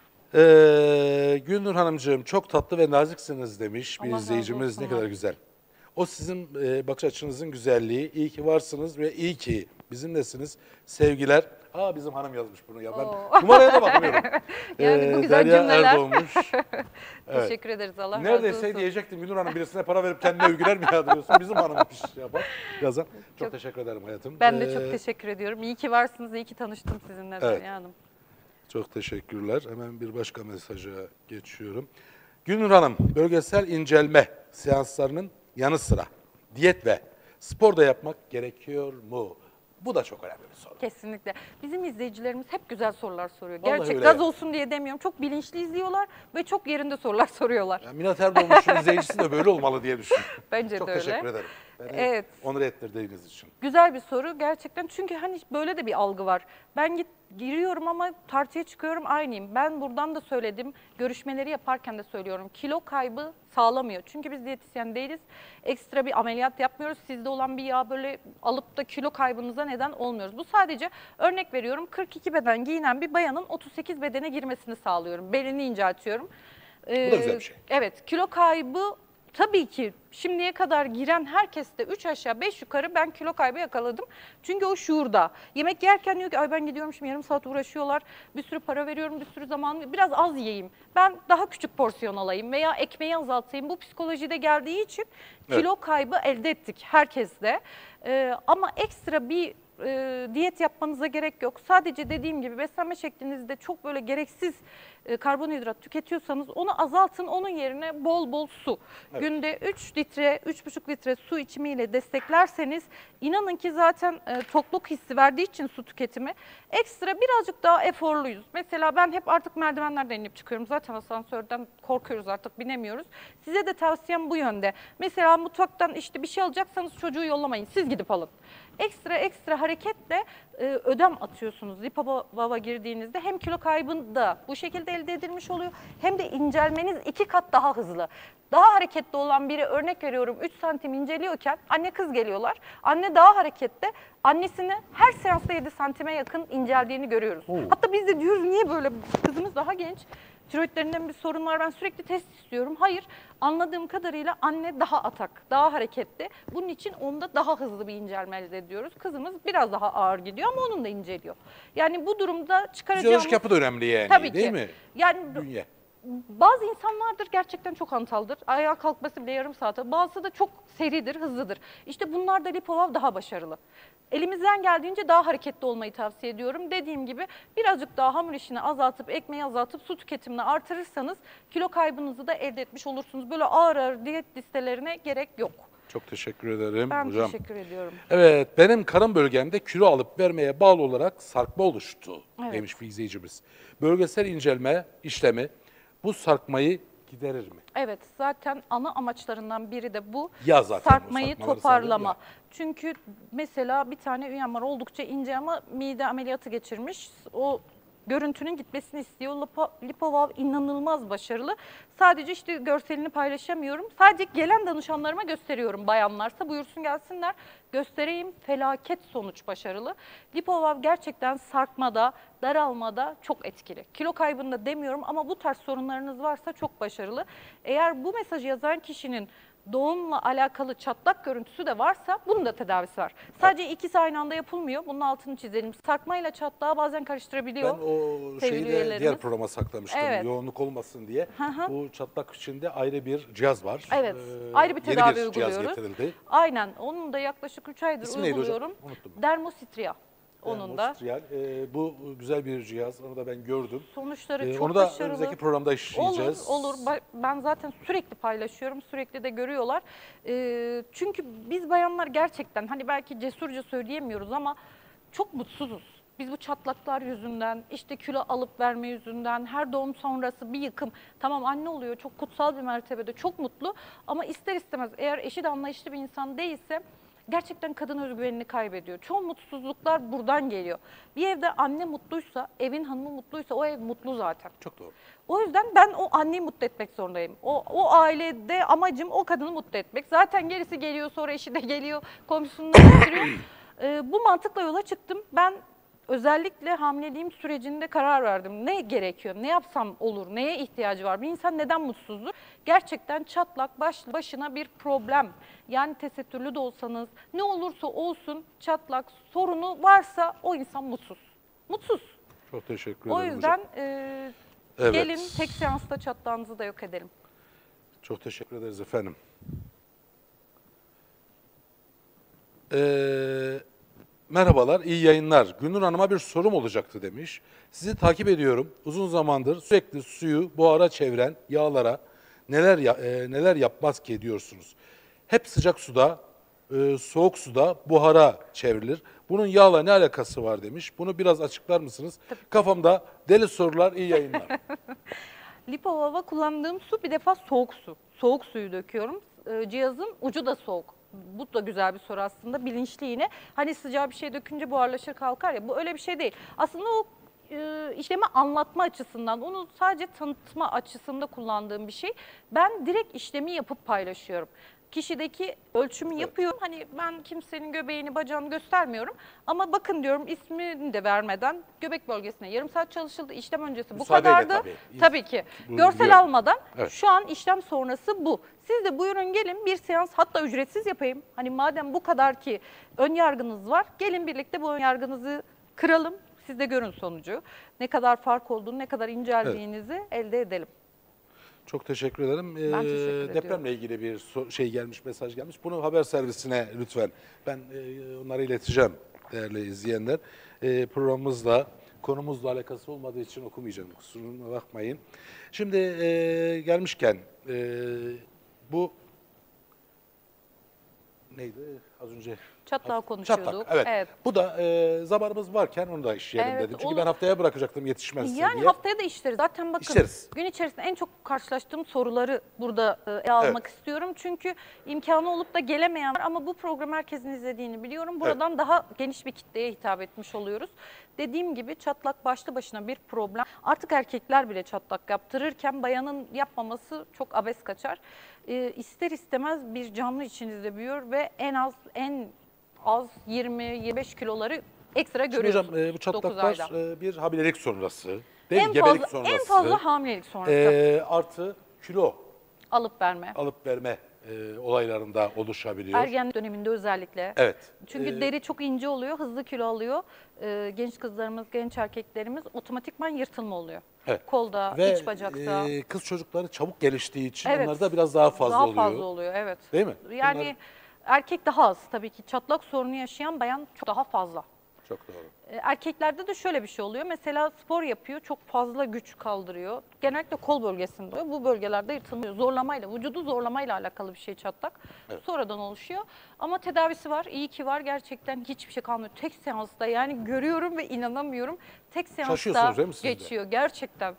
Ee, Gülnur Hanımcığım çok tatlı ve naziksiniz demiş bir Allah razı izleyicimiz. Ne olsun. kadar güzel. O sizin e, bakış açınızın güzelliği. İyi ki varsınız ve iyi ki bizimlesiniz. Sevgiler. Aa bizim hanım yazmış bunu ya. Ben Oo. numaraya da bakmıyorum. Yani bu güzel Derya cümleler. Erdoğmuş. Evet. Teşekkür ederiz, Allah razı Neredeyse olsun. diyecektim Gülnur Hanım birisine para verip kendine övgüler mi yağdırıyorsun? Bizim hanımmış yapar. Yazan. Çok, Çok- teşekkür ederim hayatım. Ben de Ee, çok teşekkür ediyorum. İyi ki varsınız, iyi ki tanıştım sizinle Evet. Derya Hanım. Çok teşekkürler. Hemen bir başka mesaja geçiyorum. Gülnur Hanım, bölgesel incelme seanslarının yanı sıra diyet ve spor da yapmak gerekiyor mu? Bu da çok önemli bir soru. Kesinlikle. Bizim izleyicilerimiz hep güzel sorular soruyor. Vallahi Gerçek öyle gaz ya. olsun diye demiyorum. Çok bilinçli izliyorlar ve çok yerinde sorular soruyorlar. Yani Minat Erdoğmuş'un izleyicisi de böyle olmalı diye düşünüyorum. Bence Çok de öyle. teşekkür ederim. Beni Evet. onur ettirdiğiniz için. Güzel bir soru gerçekten, çünkü hani böyle de bir algı var. Ben git giriyorum ama tartıya çıkıyorum aynıyım. Ben buradan da söyledim, görüşmeleri yaparken de söylüyorum. Kilo kaybı sağlamıyor. Çünkü biz diyetisyen değiliz. Ekstra bir ameliyat yapmıyoruz. Sizde olan bir yağ böyle alıp da kilo kaybınıza neden olmuyoruz. Bu sadece örnek veriyorum, kırk iki beden giyinen bir bayanın otuz sekiz bedene girmesini sağlıyorum. Belini inceltiyorum. Ee, Bu da güzel bir şey. Evet, kilo kaybı tabii ki şimdiye kadar giren herkeste üç aşağı beş yukarı ben kilo kaybı yakaladım. Çünkü o şuurda. Yemek yerken diyor ki ay ben gidiyorum şimdi yarım saat uğraşıyorlar. Bir sürü para veriyorum, bir sürü zaman, biraz az yiyeyim. Ben daha küçük porsiyon alayım veya ekmeği azaltayım. Bu psikolojide geldiği için kilo Evet. kaybı elde ettik herkeste. Ee, ama ekstra bir e, diyet yapmanıza gerek yok. Sadece dediğim gibi beslenme şeklinizde çok böyle gereksiz e, karbonhidrat tüketiyorsanız onu azaltın. Onun yerine bol bol su. Evet. Günde üç litre, üç buçuk litre su içimiyle desteklerseniz inanın ki zaten e, tokluk hissi verdiği için su tüketimi ekstra birazcık daha eforluyuz. Mesela ben hep artık merdivenlerden inip çıkıyorum. Zaten asansörden korkuyoruz, artık binemiyoruz. Size de tavsiyem bu yönde. Mesela mutfaktan işte bir şey alacaksanız çocuğu yollamayın. Siz gidip alın. Ekstra ekstra hareketle e, ödem atıyorsunuz. Lipobaba girdiğinizde hem kilo kaybını da bu şekilde elde edilmiş oluyor hem de incelmeniz iki kat daha hızlı. Daha hareketli olan biri, örnek veriyorum, üç santim inceliyorken anne kız geliyorlar. Anne daha hareketli. Annesini her seansta yedi santime yakın inceldiğini görüyoruz. Oo. Hatta biz de diyoruz niye böyle, kızımız daha genç. Tiroidlerinden bir sorun var, ben sürekli test istiyorum. Hayır, anladığım kadarıyla anne daha atak, daha hareketli. Bunun için onda daha hızlı bir incelme elde ediyoruz. Kızımız biraz daha ağır gidiyor ama onun da inceliyor. Yani bu durumda çıkaracağımız... Fizyolojik yapı da önemli yani, Tabii değil ki. mi? Yani Bünye. bazı insanlardır gerçekten çok hantaldır. Ayağa kalkması bile yarım saate. Bazısı da çok seridir, hızlıdır. İşte bunlarda Lipovav daha başarılı. Elimizden geldiğince daha hareketli olmayı tavsiye ediyorum. Dediğim gibi birazcık daha hamur işini azaltıp, ekmeği azaltıp su tüketimini artırırsanız kilo kaybınızı da elde etmiş olursunuz. Böyle ağır ağır diyet listelerine gerek yok. Çok teşekkür ederim Ben hocam. teşekkür ediyorum. Evet, benim karın bölgemde kilo alıp vermeye bağlı olarak sarkma oluştu Evet. demiş bir izleyicimiz. Bölgesel incelme işlemi bu sarkmayı giderir mi? Evet, zaten ana amaçlarından biri de bu. Ya zaten bu sarkmayı sarkmaları toparlama. sağlıyor Çünkü mesela bir tane üyem var, oldukça ince ama mide ameliyatı geçirmiş. O görüntünün gitmesini istiyor. Lipo, Lipovav inanılmaz başarılı. Sadece işte görselini paylaşamıyorum. Sadece gelen danışanlarıma gösteriyorum, bayanlarsa buyursun gelsinler. Göstereyim, felaket sonuç başarılı. Lipovav gerçekten sarkmada, daralmada çok etkili. Kilo kaybında demiyorum ama bu tarz sorunlarınız varsa çok başarılı. Eğer bu mesajı yazan kişinin doğumla alakalı çatlak görüntüsü de varsa bunun da tedavisi var. Sadece ikisi aynı anda yapılmıyor. Bunun altını çizelim. Sarkmayla çatlağı bazen karıştırabiliyor. Ben o sevgili şeyi de üyelerimiz. diğer programa saklamıştım. Evet. Yoğunluk olmasın diye. Hı hı. Bu çatlak içinde ayrı bir cihaz var. Evet. Ee, Ayrı bir tedavi yeni bir cihaz uyguluyoruz. getirildi. Aynen. Onun da yaklaşık üç aydır İsmi neydi hocam? uyguluyorum. Unuttum. Dermostria. Onun da. Dermostrial. Ee, bu güzel bir cihaz. Onu da ben gördüm. Sonuçları Ee, çok onu da başarılı. önümüzdeki programda işleyeceğiz. Olur, olur. Ba- Ben zaten sürekli paylaşıyorum, sürekli de görüyorlar. Ee, çünkü biz bayanlar gerçekten, hani belki cesurca söyleyemiyoruz ama çok mutsuzuz. Biz bu çatlaklar yüzünden, işte kilo alıp verme yüzünden, her doğum sonrası bir yıkım. Tamam, anne oluyor, çok kutsal bir mertebede, çok mutlu. Ama ister istemez eğer eşi de anlayışlı bir insan değilse gerçekten kadın özgüvenini kaybediyor. Çoğu mutsuzluklar buradan geliyor. Bir evde anne mutluysa, evin hanımı mutluysa o ev mutlu zaten. Çok doğru. O yüzden ben o anneyi mutlu etmek zorundayım. O, o ailede amacım o kadını mutlu etmek. Zaten gerisi geliyor, sonra eşi de geliyor, komşusunu da getiriyor. Ee, bu mantıkla yola çıktım. Ben özellikle hamileliğim sürecinde karar verdim. Ne gerekiyor, ne yapsam olur, neye ihtiyacı var? Bir insan neden mutsuzdur? Gerçekten çatlak baş, başına bir problem. Yani tesettürlü de olsanız, ne olursa olsun çatlak sorunu varsa o insan mutsuz. Mutsuz. Çok teşekkür ederim O yüzden hocam. e, Evet. gelin tek seansta çatlağınızı da yok edelim. Çok teşekkür ederiz efendim. Ee, merhabalar, iyi yayınlar. Gülnur Hanım'a bir sorum olacaktı demiş. Sizi takip ediyorum. Uzun zamandır sürekli suyu buhara çeviren yağlara neler ya- e, neler yapmaz ki ediyorsunuz. Hep sıcak suda, e, soğuk suda buhara çevrilir. Bunun yağla ne alakası var demiş. Bunu biraz açıklar mısınız? Kafamda deli sorular, iyi yayınlar. Lipovava kullandığım su bir defa soğuk su. Soğuk suyu döküyorum. Ee, cihazın ucu da soğuk. Bu da güzel bir soru aslında. Bilinçli yine. Hani sıcağı bir şey dökünce buharlaşır kalkar ya. Bu öyle bir şey değil. Aslında o e, işlemi anlatma açısından, onu sadece tanıtma açısında kullandığım bir şey. Ben direkt işlemi yapıp paylaşıyorum. Kişideki ölçümü yapıyorum. Hani ben kimsenin göbeğini, bacağını göstermiyorum. Ama bakın diyorum, ismini de vermeden göbek bölgesine yarım saat çalışıldı. İşlem öncesi bu Müsaadeyle kadardı. tabii. Tabii ki. Bu Görsel biliyorum. almadan Evet. şu an işlem sonrası bu. Siz de buyurun gelin bir seans, hatta ücretsiz yapayım. Hani madem bu kadar ki ön yargınız var, gelin birlikte bu ön yargınızı kıralım. Siz de görün sonucu. Ne kadar fark olduğunu, ne kadar inceldiğinizi elde edelim. Çok teşekkür ederim. Ben teşekkür Ee, ediyorum. depremle ilgili bir so- şey gelmiş, mesaj gelmiş. Bunu haber servisine lütfen. Ben e, onları ileteceğim değerli izleyenler. E, programımızla, konumuzla alakası olmadığı için okumayacağım. Kusuruna bakmayın. Şimdi e, gelmişken e, bu neydi az önce? Çatlağı konuşuyorduk. Çatlak, evet. Evet. Bu da e, zamanımız varken onu da işleyelim Evet, dedim. Çünkü olur. ben haftaya bırakacaktım yetişmezse Yani diye. haftaya da işleriz. Zaten bakın İşleriz. gün içerisinde en çok karşılaştığım soruları burada e, ele almak istiyorum. Çünkü imkanı olup da gelemeyen var ama bu programı herkesin izlediğini biliyorum. Buradan daha geniş bir kitleye hitap etmiş oluyoruz. Dediğim gibi çatlak başlı başına bir problem. Artık erkekler bile çatlak yaptırırken bayanın yapmaması çok abes kaçar. E, ister istemez bir canlı içinizde büyüyor ve en az en az yirmi yirmi beş kiloları ekstra Şimdi görüyorsunuz. hocam e, bu dokuz çatlaklar ayda. e, bir hamilelik sonrası, değil mi? En Gebelik fazla, sonrası. en fazla hamilelik sonrası e, artı kilo alıp verme. alıp verme e, olaylarında oluşabiliyor. Ergenlik döneminde özellikle. Evet. Çünkü E, deri çok ince oluyor, hızlı kilo alıyor. Ee, genç kızlarımız, genç erkeklerimiz otomatikman yırtılma oluyor. Evet. Kolda, ve iç bacakta. e, kız çocukları çabuk geliştiği için Evet. onlarda biraz daha fazla daha oluyor. fazla oluyor, evet. Değil mi? Yani Bunlar erkek daha az tabii ki. Çatlak sorunu yaşayan bayan çok daha fazla. çok doğru. E, Erkeklerde de şöyle bir şey oluyor. Mesela spor yapıyor, çok fazla güç kaldırıyor. Genellikle kol bölgesinde oluyor. Bu bölgelerde yırtılmıyor. Zorlamayla, vücudu zorlamayla alakalı bir şey çatlak. Evet. Sonradan oluşuyor. Ama tedavisi var, iyi ki var. Gerçekten hiçbir şey kalmıyor. Tek seansta, yani görüyorum ve inanamıyorum. Tek seansta Şaşıyorsunuz değil mi siz de? geçiyor gerçekten.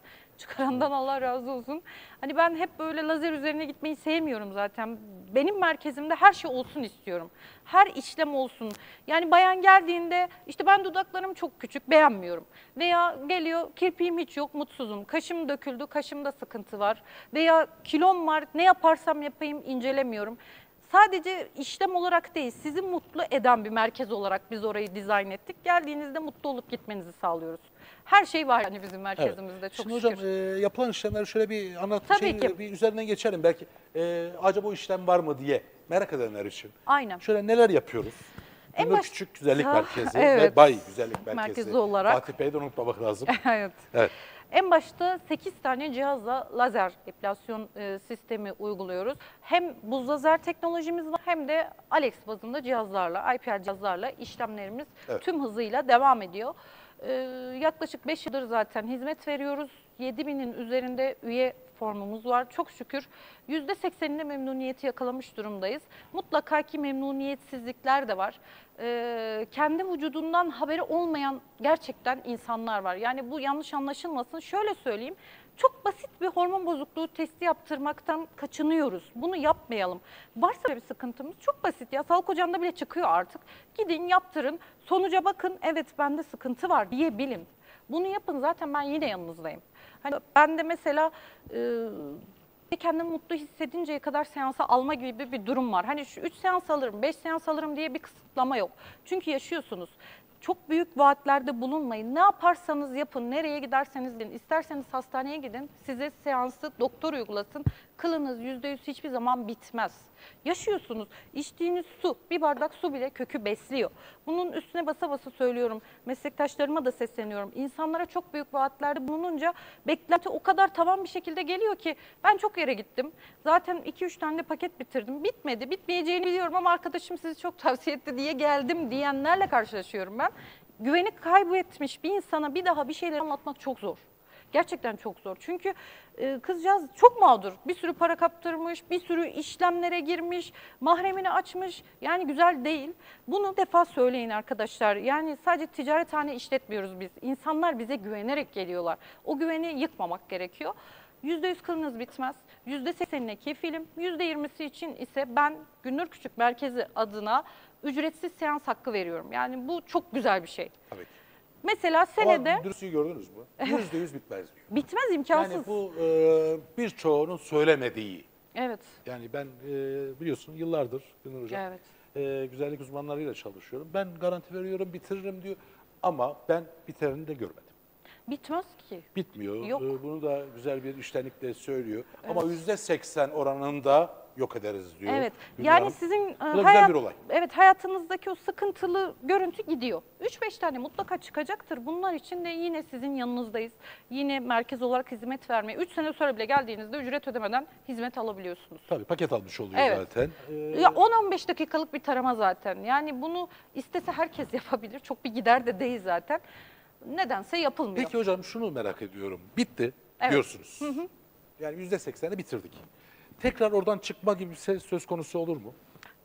çıkarandan Allah razı olsun. Hani ben hep böyle lazer üzerine gitmeyi sevmiyorum zaten. Benim merkezimde her şey olsun istiyorum. Her işlem olsun. Yani bayan geldiğinde işte ben dudaklarım çok küçük, beğenmiyorum. Veya geliyor kirpiğim hiç yok, mutsuzum. Kaşım döküldü, kaşımda sıkıntı var. Veya kilom var, ne yaparsam yapayım incelemiyorum. Sadece işlem olarak değil, sizi mutlu eden bir merkez olarak biz orayı dizayn ettik. Geldiğinizde mutlu olup gitmenizi sağlıyoruz. Her şey var yani bizim merkezimizde, Evet. çok Şimdi şükür. hocam e, yapılan işlemleri şöyle bir anlat, Tabii şey, ki. bir üzerinden geçelim. Belki e, acaba bu işlem var mı diye merak edenler için. Aynen. Şöyle neler yapıyoruz? En Gündür baş- Küçük Güzellik Ha, Merkezi evet. ve Bay Güzellik Merkezi. Merkezi olarak. Fatih Bey'i de unutmamak lazım. Evet. Evet. En başta sekiz tane cihazla lazer epilasyon e, sistemi uyguluyoruz. Hem buz lazer teknolojimiz var hem de Alex bazında cihazlarla, I P L cihazlarla işlemlerimiz Evet. tüm hızıyla devam ediyor. E, yaklaşık beş yıldır zaten hizmet veriyoruz. yedi binin üzerinde üye formumuz var. Çok şükür yüzde sekseninde memnuniyeti yakalamış durumdayız. Mutlaka ki memnuniyetsizlikler de var. Ee, kendi vücudundan haberi olmayan gerçekten insanlar var. Yani bu yanlış anlaşılmasın. Şöyle söyleyeyim. Çok basit bir hormon bozukluğu testi yaptırmaktan kaçınıyoruz. Bunu yapmayalım. Varsa bir sıkıntımız çok basit ya. Sağlık ocağında bile çıkıyor artık. Gidin yaptırın. Sonuca bakın. Evet bende sıkıntı var diyebilin. Bunu yapın zaten ben yine yanınızdayım. Hani ben de mesela e, kendimi mutlu hissedinceye kadar seansa alma gibi bir durum var. Hani şu üç seans alırım, beş seans alırım diye bir kısıtlama yok. Çünkü yaşıyorsunuz. Çok büyük vaatlerde bulunmayın. Ne yaparsanız yapın, nereye giderseniz gidin. İsterseniz hastaneye gidin, size seansı doktor uygulasın. Kılınız yüzde yüz hiçbir zaman bitmez. Yaşıyorsunuz. İçtiğiniz su, bir bardak su bile kökü besliyor. Bunun üstüne basa basa söylüyorum. Meslektaşlarıma da sesleniyorum. İnsanlara çok büyük vaatlerde bulununca beklenti o kadar tavan bir şekilde geliyor ki ben çok yere gittim. Zaten iki üç tane de paket bitirdim. Bitmedi. Bitmeyeceğini biliyorum ama arkadaşım sizi çok tavsiye etti diye geldim diyenlerle karşılaşıyorum ben. Güveni kaybetmiş bir insana bir daha bir şeyler anlatmak çok zor. Gerçekten çok zor. Çünkü e, kızcağız çok mağdur. Bir sürü para kaptırmış, bir sürü işlemlere girmiş, mahremini açmış. Yani güzel değil. Bunu defa söyleyin arkadaşlar. Yani sadece ticarethane işletmiyoruz biz. İnsanlar bize güvenerek geliyorlar. O güveni yıkmamak gerekiyor. yüzde yüz kılınız bitmez. yüzde seksenine kefilim. yüzde yirmisi için ise ben Gündür Küçük Merkezi adına ücretsiz seans hakkı veriyorum. Yani bu çok güzel bir şey. Tabii ki. Mesela senede... Ama dürüstlüğü gördünüz mü? Yüzde yüz bitmez diyor. Bitmez, imkansız. Yani bu e, birçoğunun söylemediği. Evet. Yani ben e, biliyorsun yıllardır Gündür Hocam Evet. e, güzellik uzmanlarıyla çalışıyorum. Ben garanti veriyorum bitiririm diyor ama ben biterini de görmedim. Bitmez ki. Bitmiyor. Yok. E, bunu da güzel bir içtenlikle söylüyor. Ama yüzde seksen oranında yok ederiz diyor. Evet. Gündür Yani Hanım. sizin e, Bu da güzel hayat, bir olay. evet hayatınızdaki o sıkıntılı görüntü gidiyor. üç beş tane mutlaka çıkacaktır. Bunlar için de yine sizin yanınızdayız. Yine merkez olarak hizmet vermeye. üç sene sonra bile geldiğinizde ücret ödemeden hizmet alabiliyorsunuz. Tabii paket almış oluyor Evet. zaten. E, Ya on on beş dakikalık bir tarama zaten. Yani bunu istese herkes yapabilir. Çok bir gider de değil zaten. Nedense yapılmıyor. Peki hocam şunu merak ediyorum. Bitti Evet. diyorsunuz. Yani yüzde sekseni bitirdik. Tekrar oradan çıkma gibi bir ses söz konusu olur mu?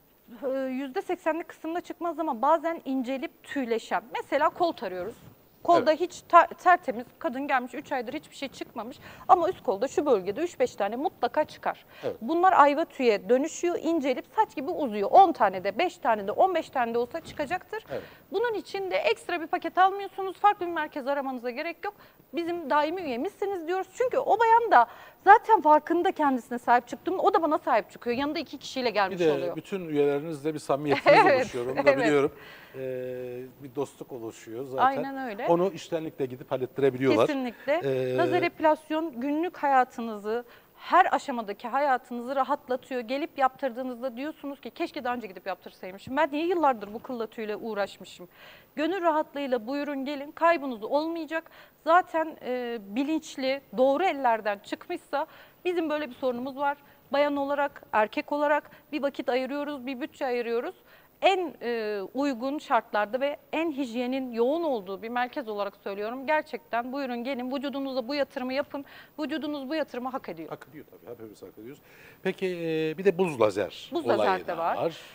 yüzde seksenlik kısımda çıkmaz ama bazen incelip tüyleşen. Mesela kol tarıyoruz. Kolda Evet. hiç ter- tertemiz, kadın gelmiş üç aydır hiçbir şey çıkmamış ama üst kolda şu bölgede üç beş tane mutlaka çıkar. Evet. Bunlar ayva tüye dönüşüyor, incelip saç gibi uzuyor. on tane de, beş tane de, on beş tane de olsa çıkacaktır. Evet. Bunun için de ekstra bir paket almıyorsunuz. Farklı bir merkez aramanıza gerek yok. Bizim daimi üyemizsiniz diyoruz. Çünkü o bayan da zaten farkında kendisine sahip çıktığında o da bana sahip çıkıyor. Yanında iki kişiyle Bir gelmiş de oluyor. bütün üyelerinizle bir samimiyetiniz Evet, oluşuyor. Onu da evet. biliyorum. Ee, bir dostluk oluşuyor zaten. Aynen öyle. Onu iştenlikle gidip hallettirebiliyorlar. Kesinlikle. Ee, Lazer epilasyon günlük hayatınızı, her aşamadaki hayatınızı rahatlatıyor. Gelip yaptırdığınızda diyorsunuz ki keşke daha önce gidip yaptırsaymışım. Ben niye yıllardır bu kıl tüyle uğraşmışım? Gönül rahatlığıyla buyurun gelin, kaybınız olmayacak. Zaten e, bilinçli, doğru ellerden çıkmışsa bizim böyle bir sorunumuz var. Bayan olarak, erkek olarak bir vakit ayırıyoruz, bir bütçe ayırıyoruz. En e, uygun şartlarda ve en hijyenin yoğun olduğu bir merkez olarak söylüyorum. Gerçekten buyurun gelin, vücudunuza bu yatırımı yapın. Vücudunuz bu yatırımı hak ediyor. Hak ediyor tabii. Hepimiz hak ediyoruz. Peki e, bir de buz lazer Buz olayı lazer de da var. var.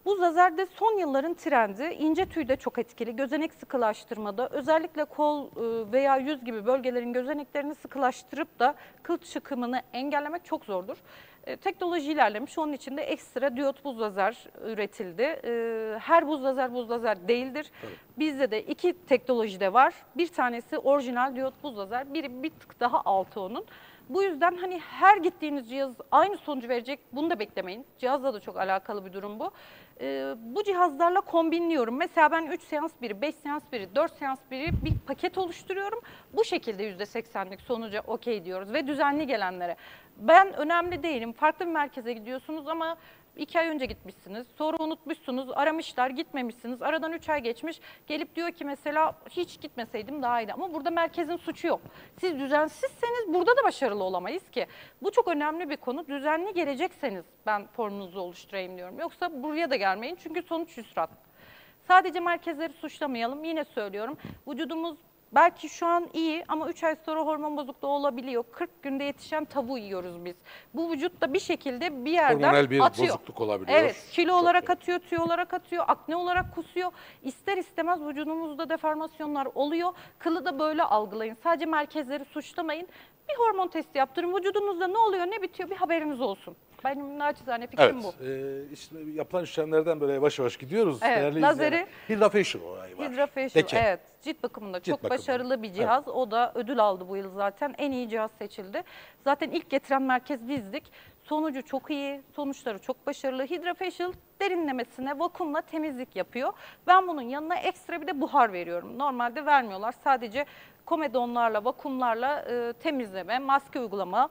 Bu lazer de son yılların trendi. İnce tüyde çok etkili. Gözenek sıkılaştırmada özellikle kol e, veya yüz gibi bölgelerin gözeneklerini sıkılaştırıp da kıl çıkımını engellemek çok zordur. E, teknoloji ilerlemiş. Onun için de ekstra diyot buz lazer üretildi. E, her buz lazer buz lazer değildir. Tabii. Bizde de iki teknoloji de var. Bir tanesi orijinal diyot buz lazer. Biri bir tık daha altı onun. Bu yüzden hani her gittiğiniz cihaz aynı sonucu verecek, bunu da beklemeyin. Cihazla da çok alakalı bir durum bu. Ee, bu cihazlarla kombinliyorum. Mesela ben üç seans biri, beş seans biri, dört seans biri bir paket oluşturuyorum. Bu şekilde yüzde seksenlik sonuca okey diyoruz ve düzenli gelenlere. Ben önemli değilim. Farklı bir merkeze gidiyorsunuz ama iki ay önce gitmişsiniz, sonra unutmuşsunuz, aramışlar, gitmemişsiniz. Aradan üç ay geçmiş, gelip diyor ki mesela hiç gitmeseydim daha iyiydi. Ama burada merkezin suçu yok. Siz düzensizseniz burada da başarılı olamayız ki. Bu çok önemli bir konu. Düzenli gelecekseniz ben formunuzu oluşturayım diyorum. Yoksa buraya da gelmeyin çünkü sonuç hüsran. Sadece merkezleri suçlamayalım. Yine söylüyorum, vücudumuz belki şu an iyi ama üç ay sonra hormon bozukluğu olabiliyor. kırk günde yetişen tavuğu yiyoruz biz. Bu vücutta bir şekilde bir yerden Hormonal bir atıyor. bozukluk olabiliyor. Evet, kilo Çok olarak doğru. atıyor, tüy olarak atıyor, akne olarak kusuyor. İster istemez vücudumuzda deformasyonlar oluyor. Kılı da böyle algılayın. Sadece merkezleri suçlamayın. Bir hormon testi yaptırın. Vücudunuzda ne oluyor, ne bitiyor bir haberiniz olsun. Benim naçizane fikrim Evet, bu. e, işte yapılan işlemlerden böyle yavaş yavaş gidiyoruz. Evet, Değerli lazeri- izleyenler. Hidrafacial olayı var. Hidrafacial, Leke. evet. Cilt bakımında Cilt çok bakımı. başarılı bir cihaz. O da ödül aldı bu yıl zaten. En iyi cihaz seçildi. Zaten ilk getiren merkez bizdik. Sonucu çok iyi, sonuçları çok başarılı. Hidrafacial derinlemesine vakumla temizlik yapıyor. Ben bunun yanına ekstra bir de buhar veriyorum. Normalde vermiyorlar. Sadece komedonlarla, vakumlarla e, temizleme, maske uygulama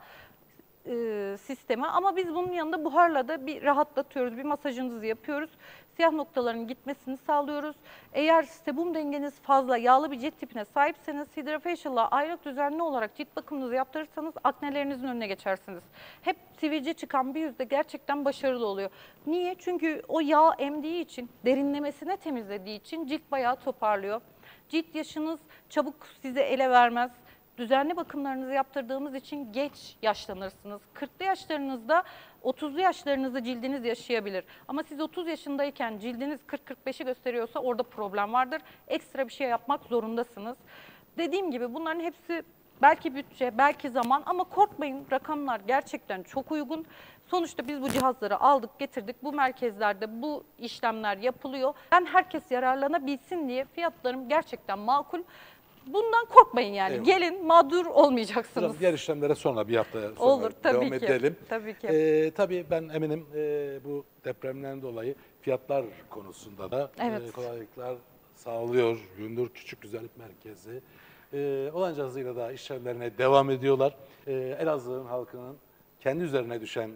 e, sistemi ama biz bunun yanında buharla da bir rahatlatıyoruz, bir masajınızı yapıyoruz. Siyah noktaların gitmesini sağlıyoruz. Eğer sebum dengeniz fazla, yağlı bir cilt tipine sahipseniz Hidrafacial'la aylık düzenli olarak cilt bakımınızı yaptırırsanız aknelerinizin önüne geçersiniz. Hep sivilce çıkan bir yüzde gerçekten başarılı oluyor. Niye? Çünkü o yağ emdiği için, derinlemesine temizlediği için cilt bayağı toparlıyor. Cilt yaşınız çabuk size ele vermez. Düzenli bakımlarınızı yaptırdığımız için geç yaşlanırsınız. kırklı yaşlarınızda, otuzlu yaşlarınızda cildiniz yaşayabilir. Ama siz otuz yaşındayken cildiniz kırk kırk beşi gösteriyorsa orada problem vardır. Ekstra bir şey yapmak zorundasınız. Dediğim gibi bunların hepsi belki bütçe, belki zaman ama korkmayın, rakamlar gerçekten çok uygun. Sonuçta biz bu cihazları aldık, getirdik. Bu merkezlerde bu işlemler yapılıyor. Ben herkes yararlanabilsin diye fiyatlarım gerçekten makul. Bundan korkmayın yani. Eyvallah. Gelin, mağdur olmayacaksınız. Hocam, diğer işlemlere sonra bir hafta sonra Olur, tabii devam ki. edelim. Tabii ki. Ee, tabii ben eminim e, bu depremden dolayı fiyatlar konusunda da Evet. e, kolaylıklar sağlıyor. Gündür Küçük Güzellik Merkezi. E, olanca hızıyla da işlemlerine devam ediyorlar. E, Elazığ'ın halkının kendi üzerine düşen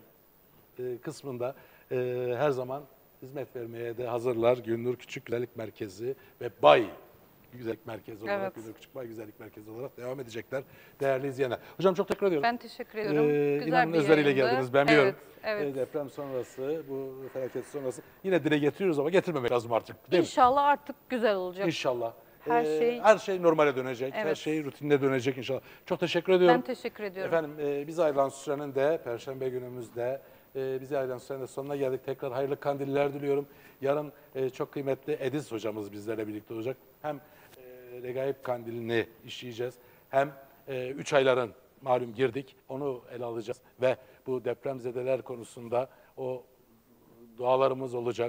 e, kısmında e, her zaman hizmet vermeye de hazırlar. Gündür Küçük Güzellik Merkezi ve Bay Güzellik Merkezi olarak, Evet. Gündür Küçük Bay Güzellik Merkezi olarak devam edecekler değerli izleyenler. Hocam çok teşekkür ediyorum. Ben teşekkür ediyorum. Ee, Güzel inanın bir özveriyle yayındı. geldiniz ben biliyorum. Evet, evet. Ee, deprem sonrası, bu felaket sonrası yine dile getiriyoruz ama getirmemek lazım artık değil mi? İnşallah artık güzel olacak. İnşallah. Her Ee, şey- her şey normale dönecek, her Evet. şey rutinine dönecek inşallah. Çok teşekkür ediyorum. Ben teşekkür ediyorum. Efendim e, biz ayrılan sürenin de Perşembe günümüzde e, bize ayrılan sürenin de sonuna geldik. Tekrar hayırlı kandiller diliyorum. Yarın e, çok kıymetli Ediz hocamız bizlerle birlikte olacak. Hem e, Regaib kandilini işleyeceğiz hem e, üç ayların malum girdik onu ele alacağız ve bu depremzedeler konusunda o dualarımız olacak.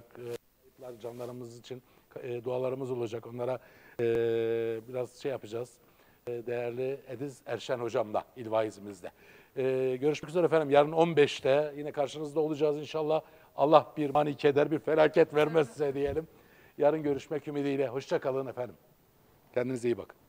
E, canlarımız için e, dualarımız olacak. Onlara e, biraz şey yapacağız. E, değerli Ediz Erşen hocamla ilvaizimizde. E, görüşmek üzere efendim. Yarın on beşte yine karşınızda olacağız inşallah. Allah bir mani keder, bir felaket vermezse diyelim. Yarın görüşmek ümidiyle. Hoşça kalın efendim. Kendinize iyi bakın.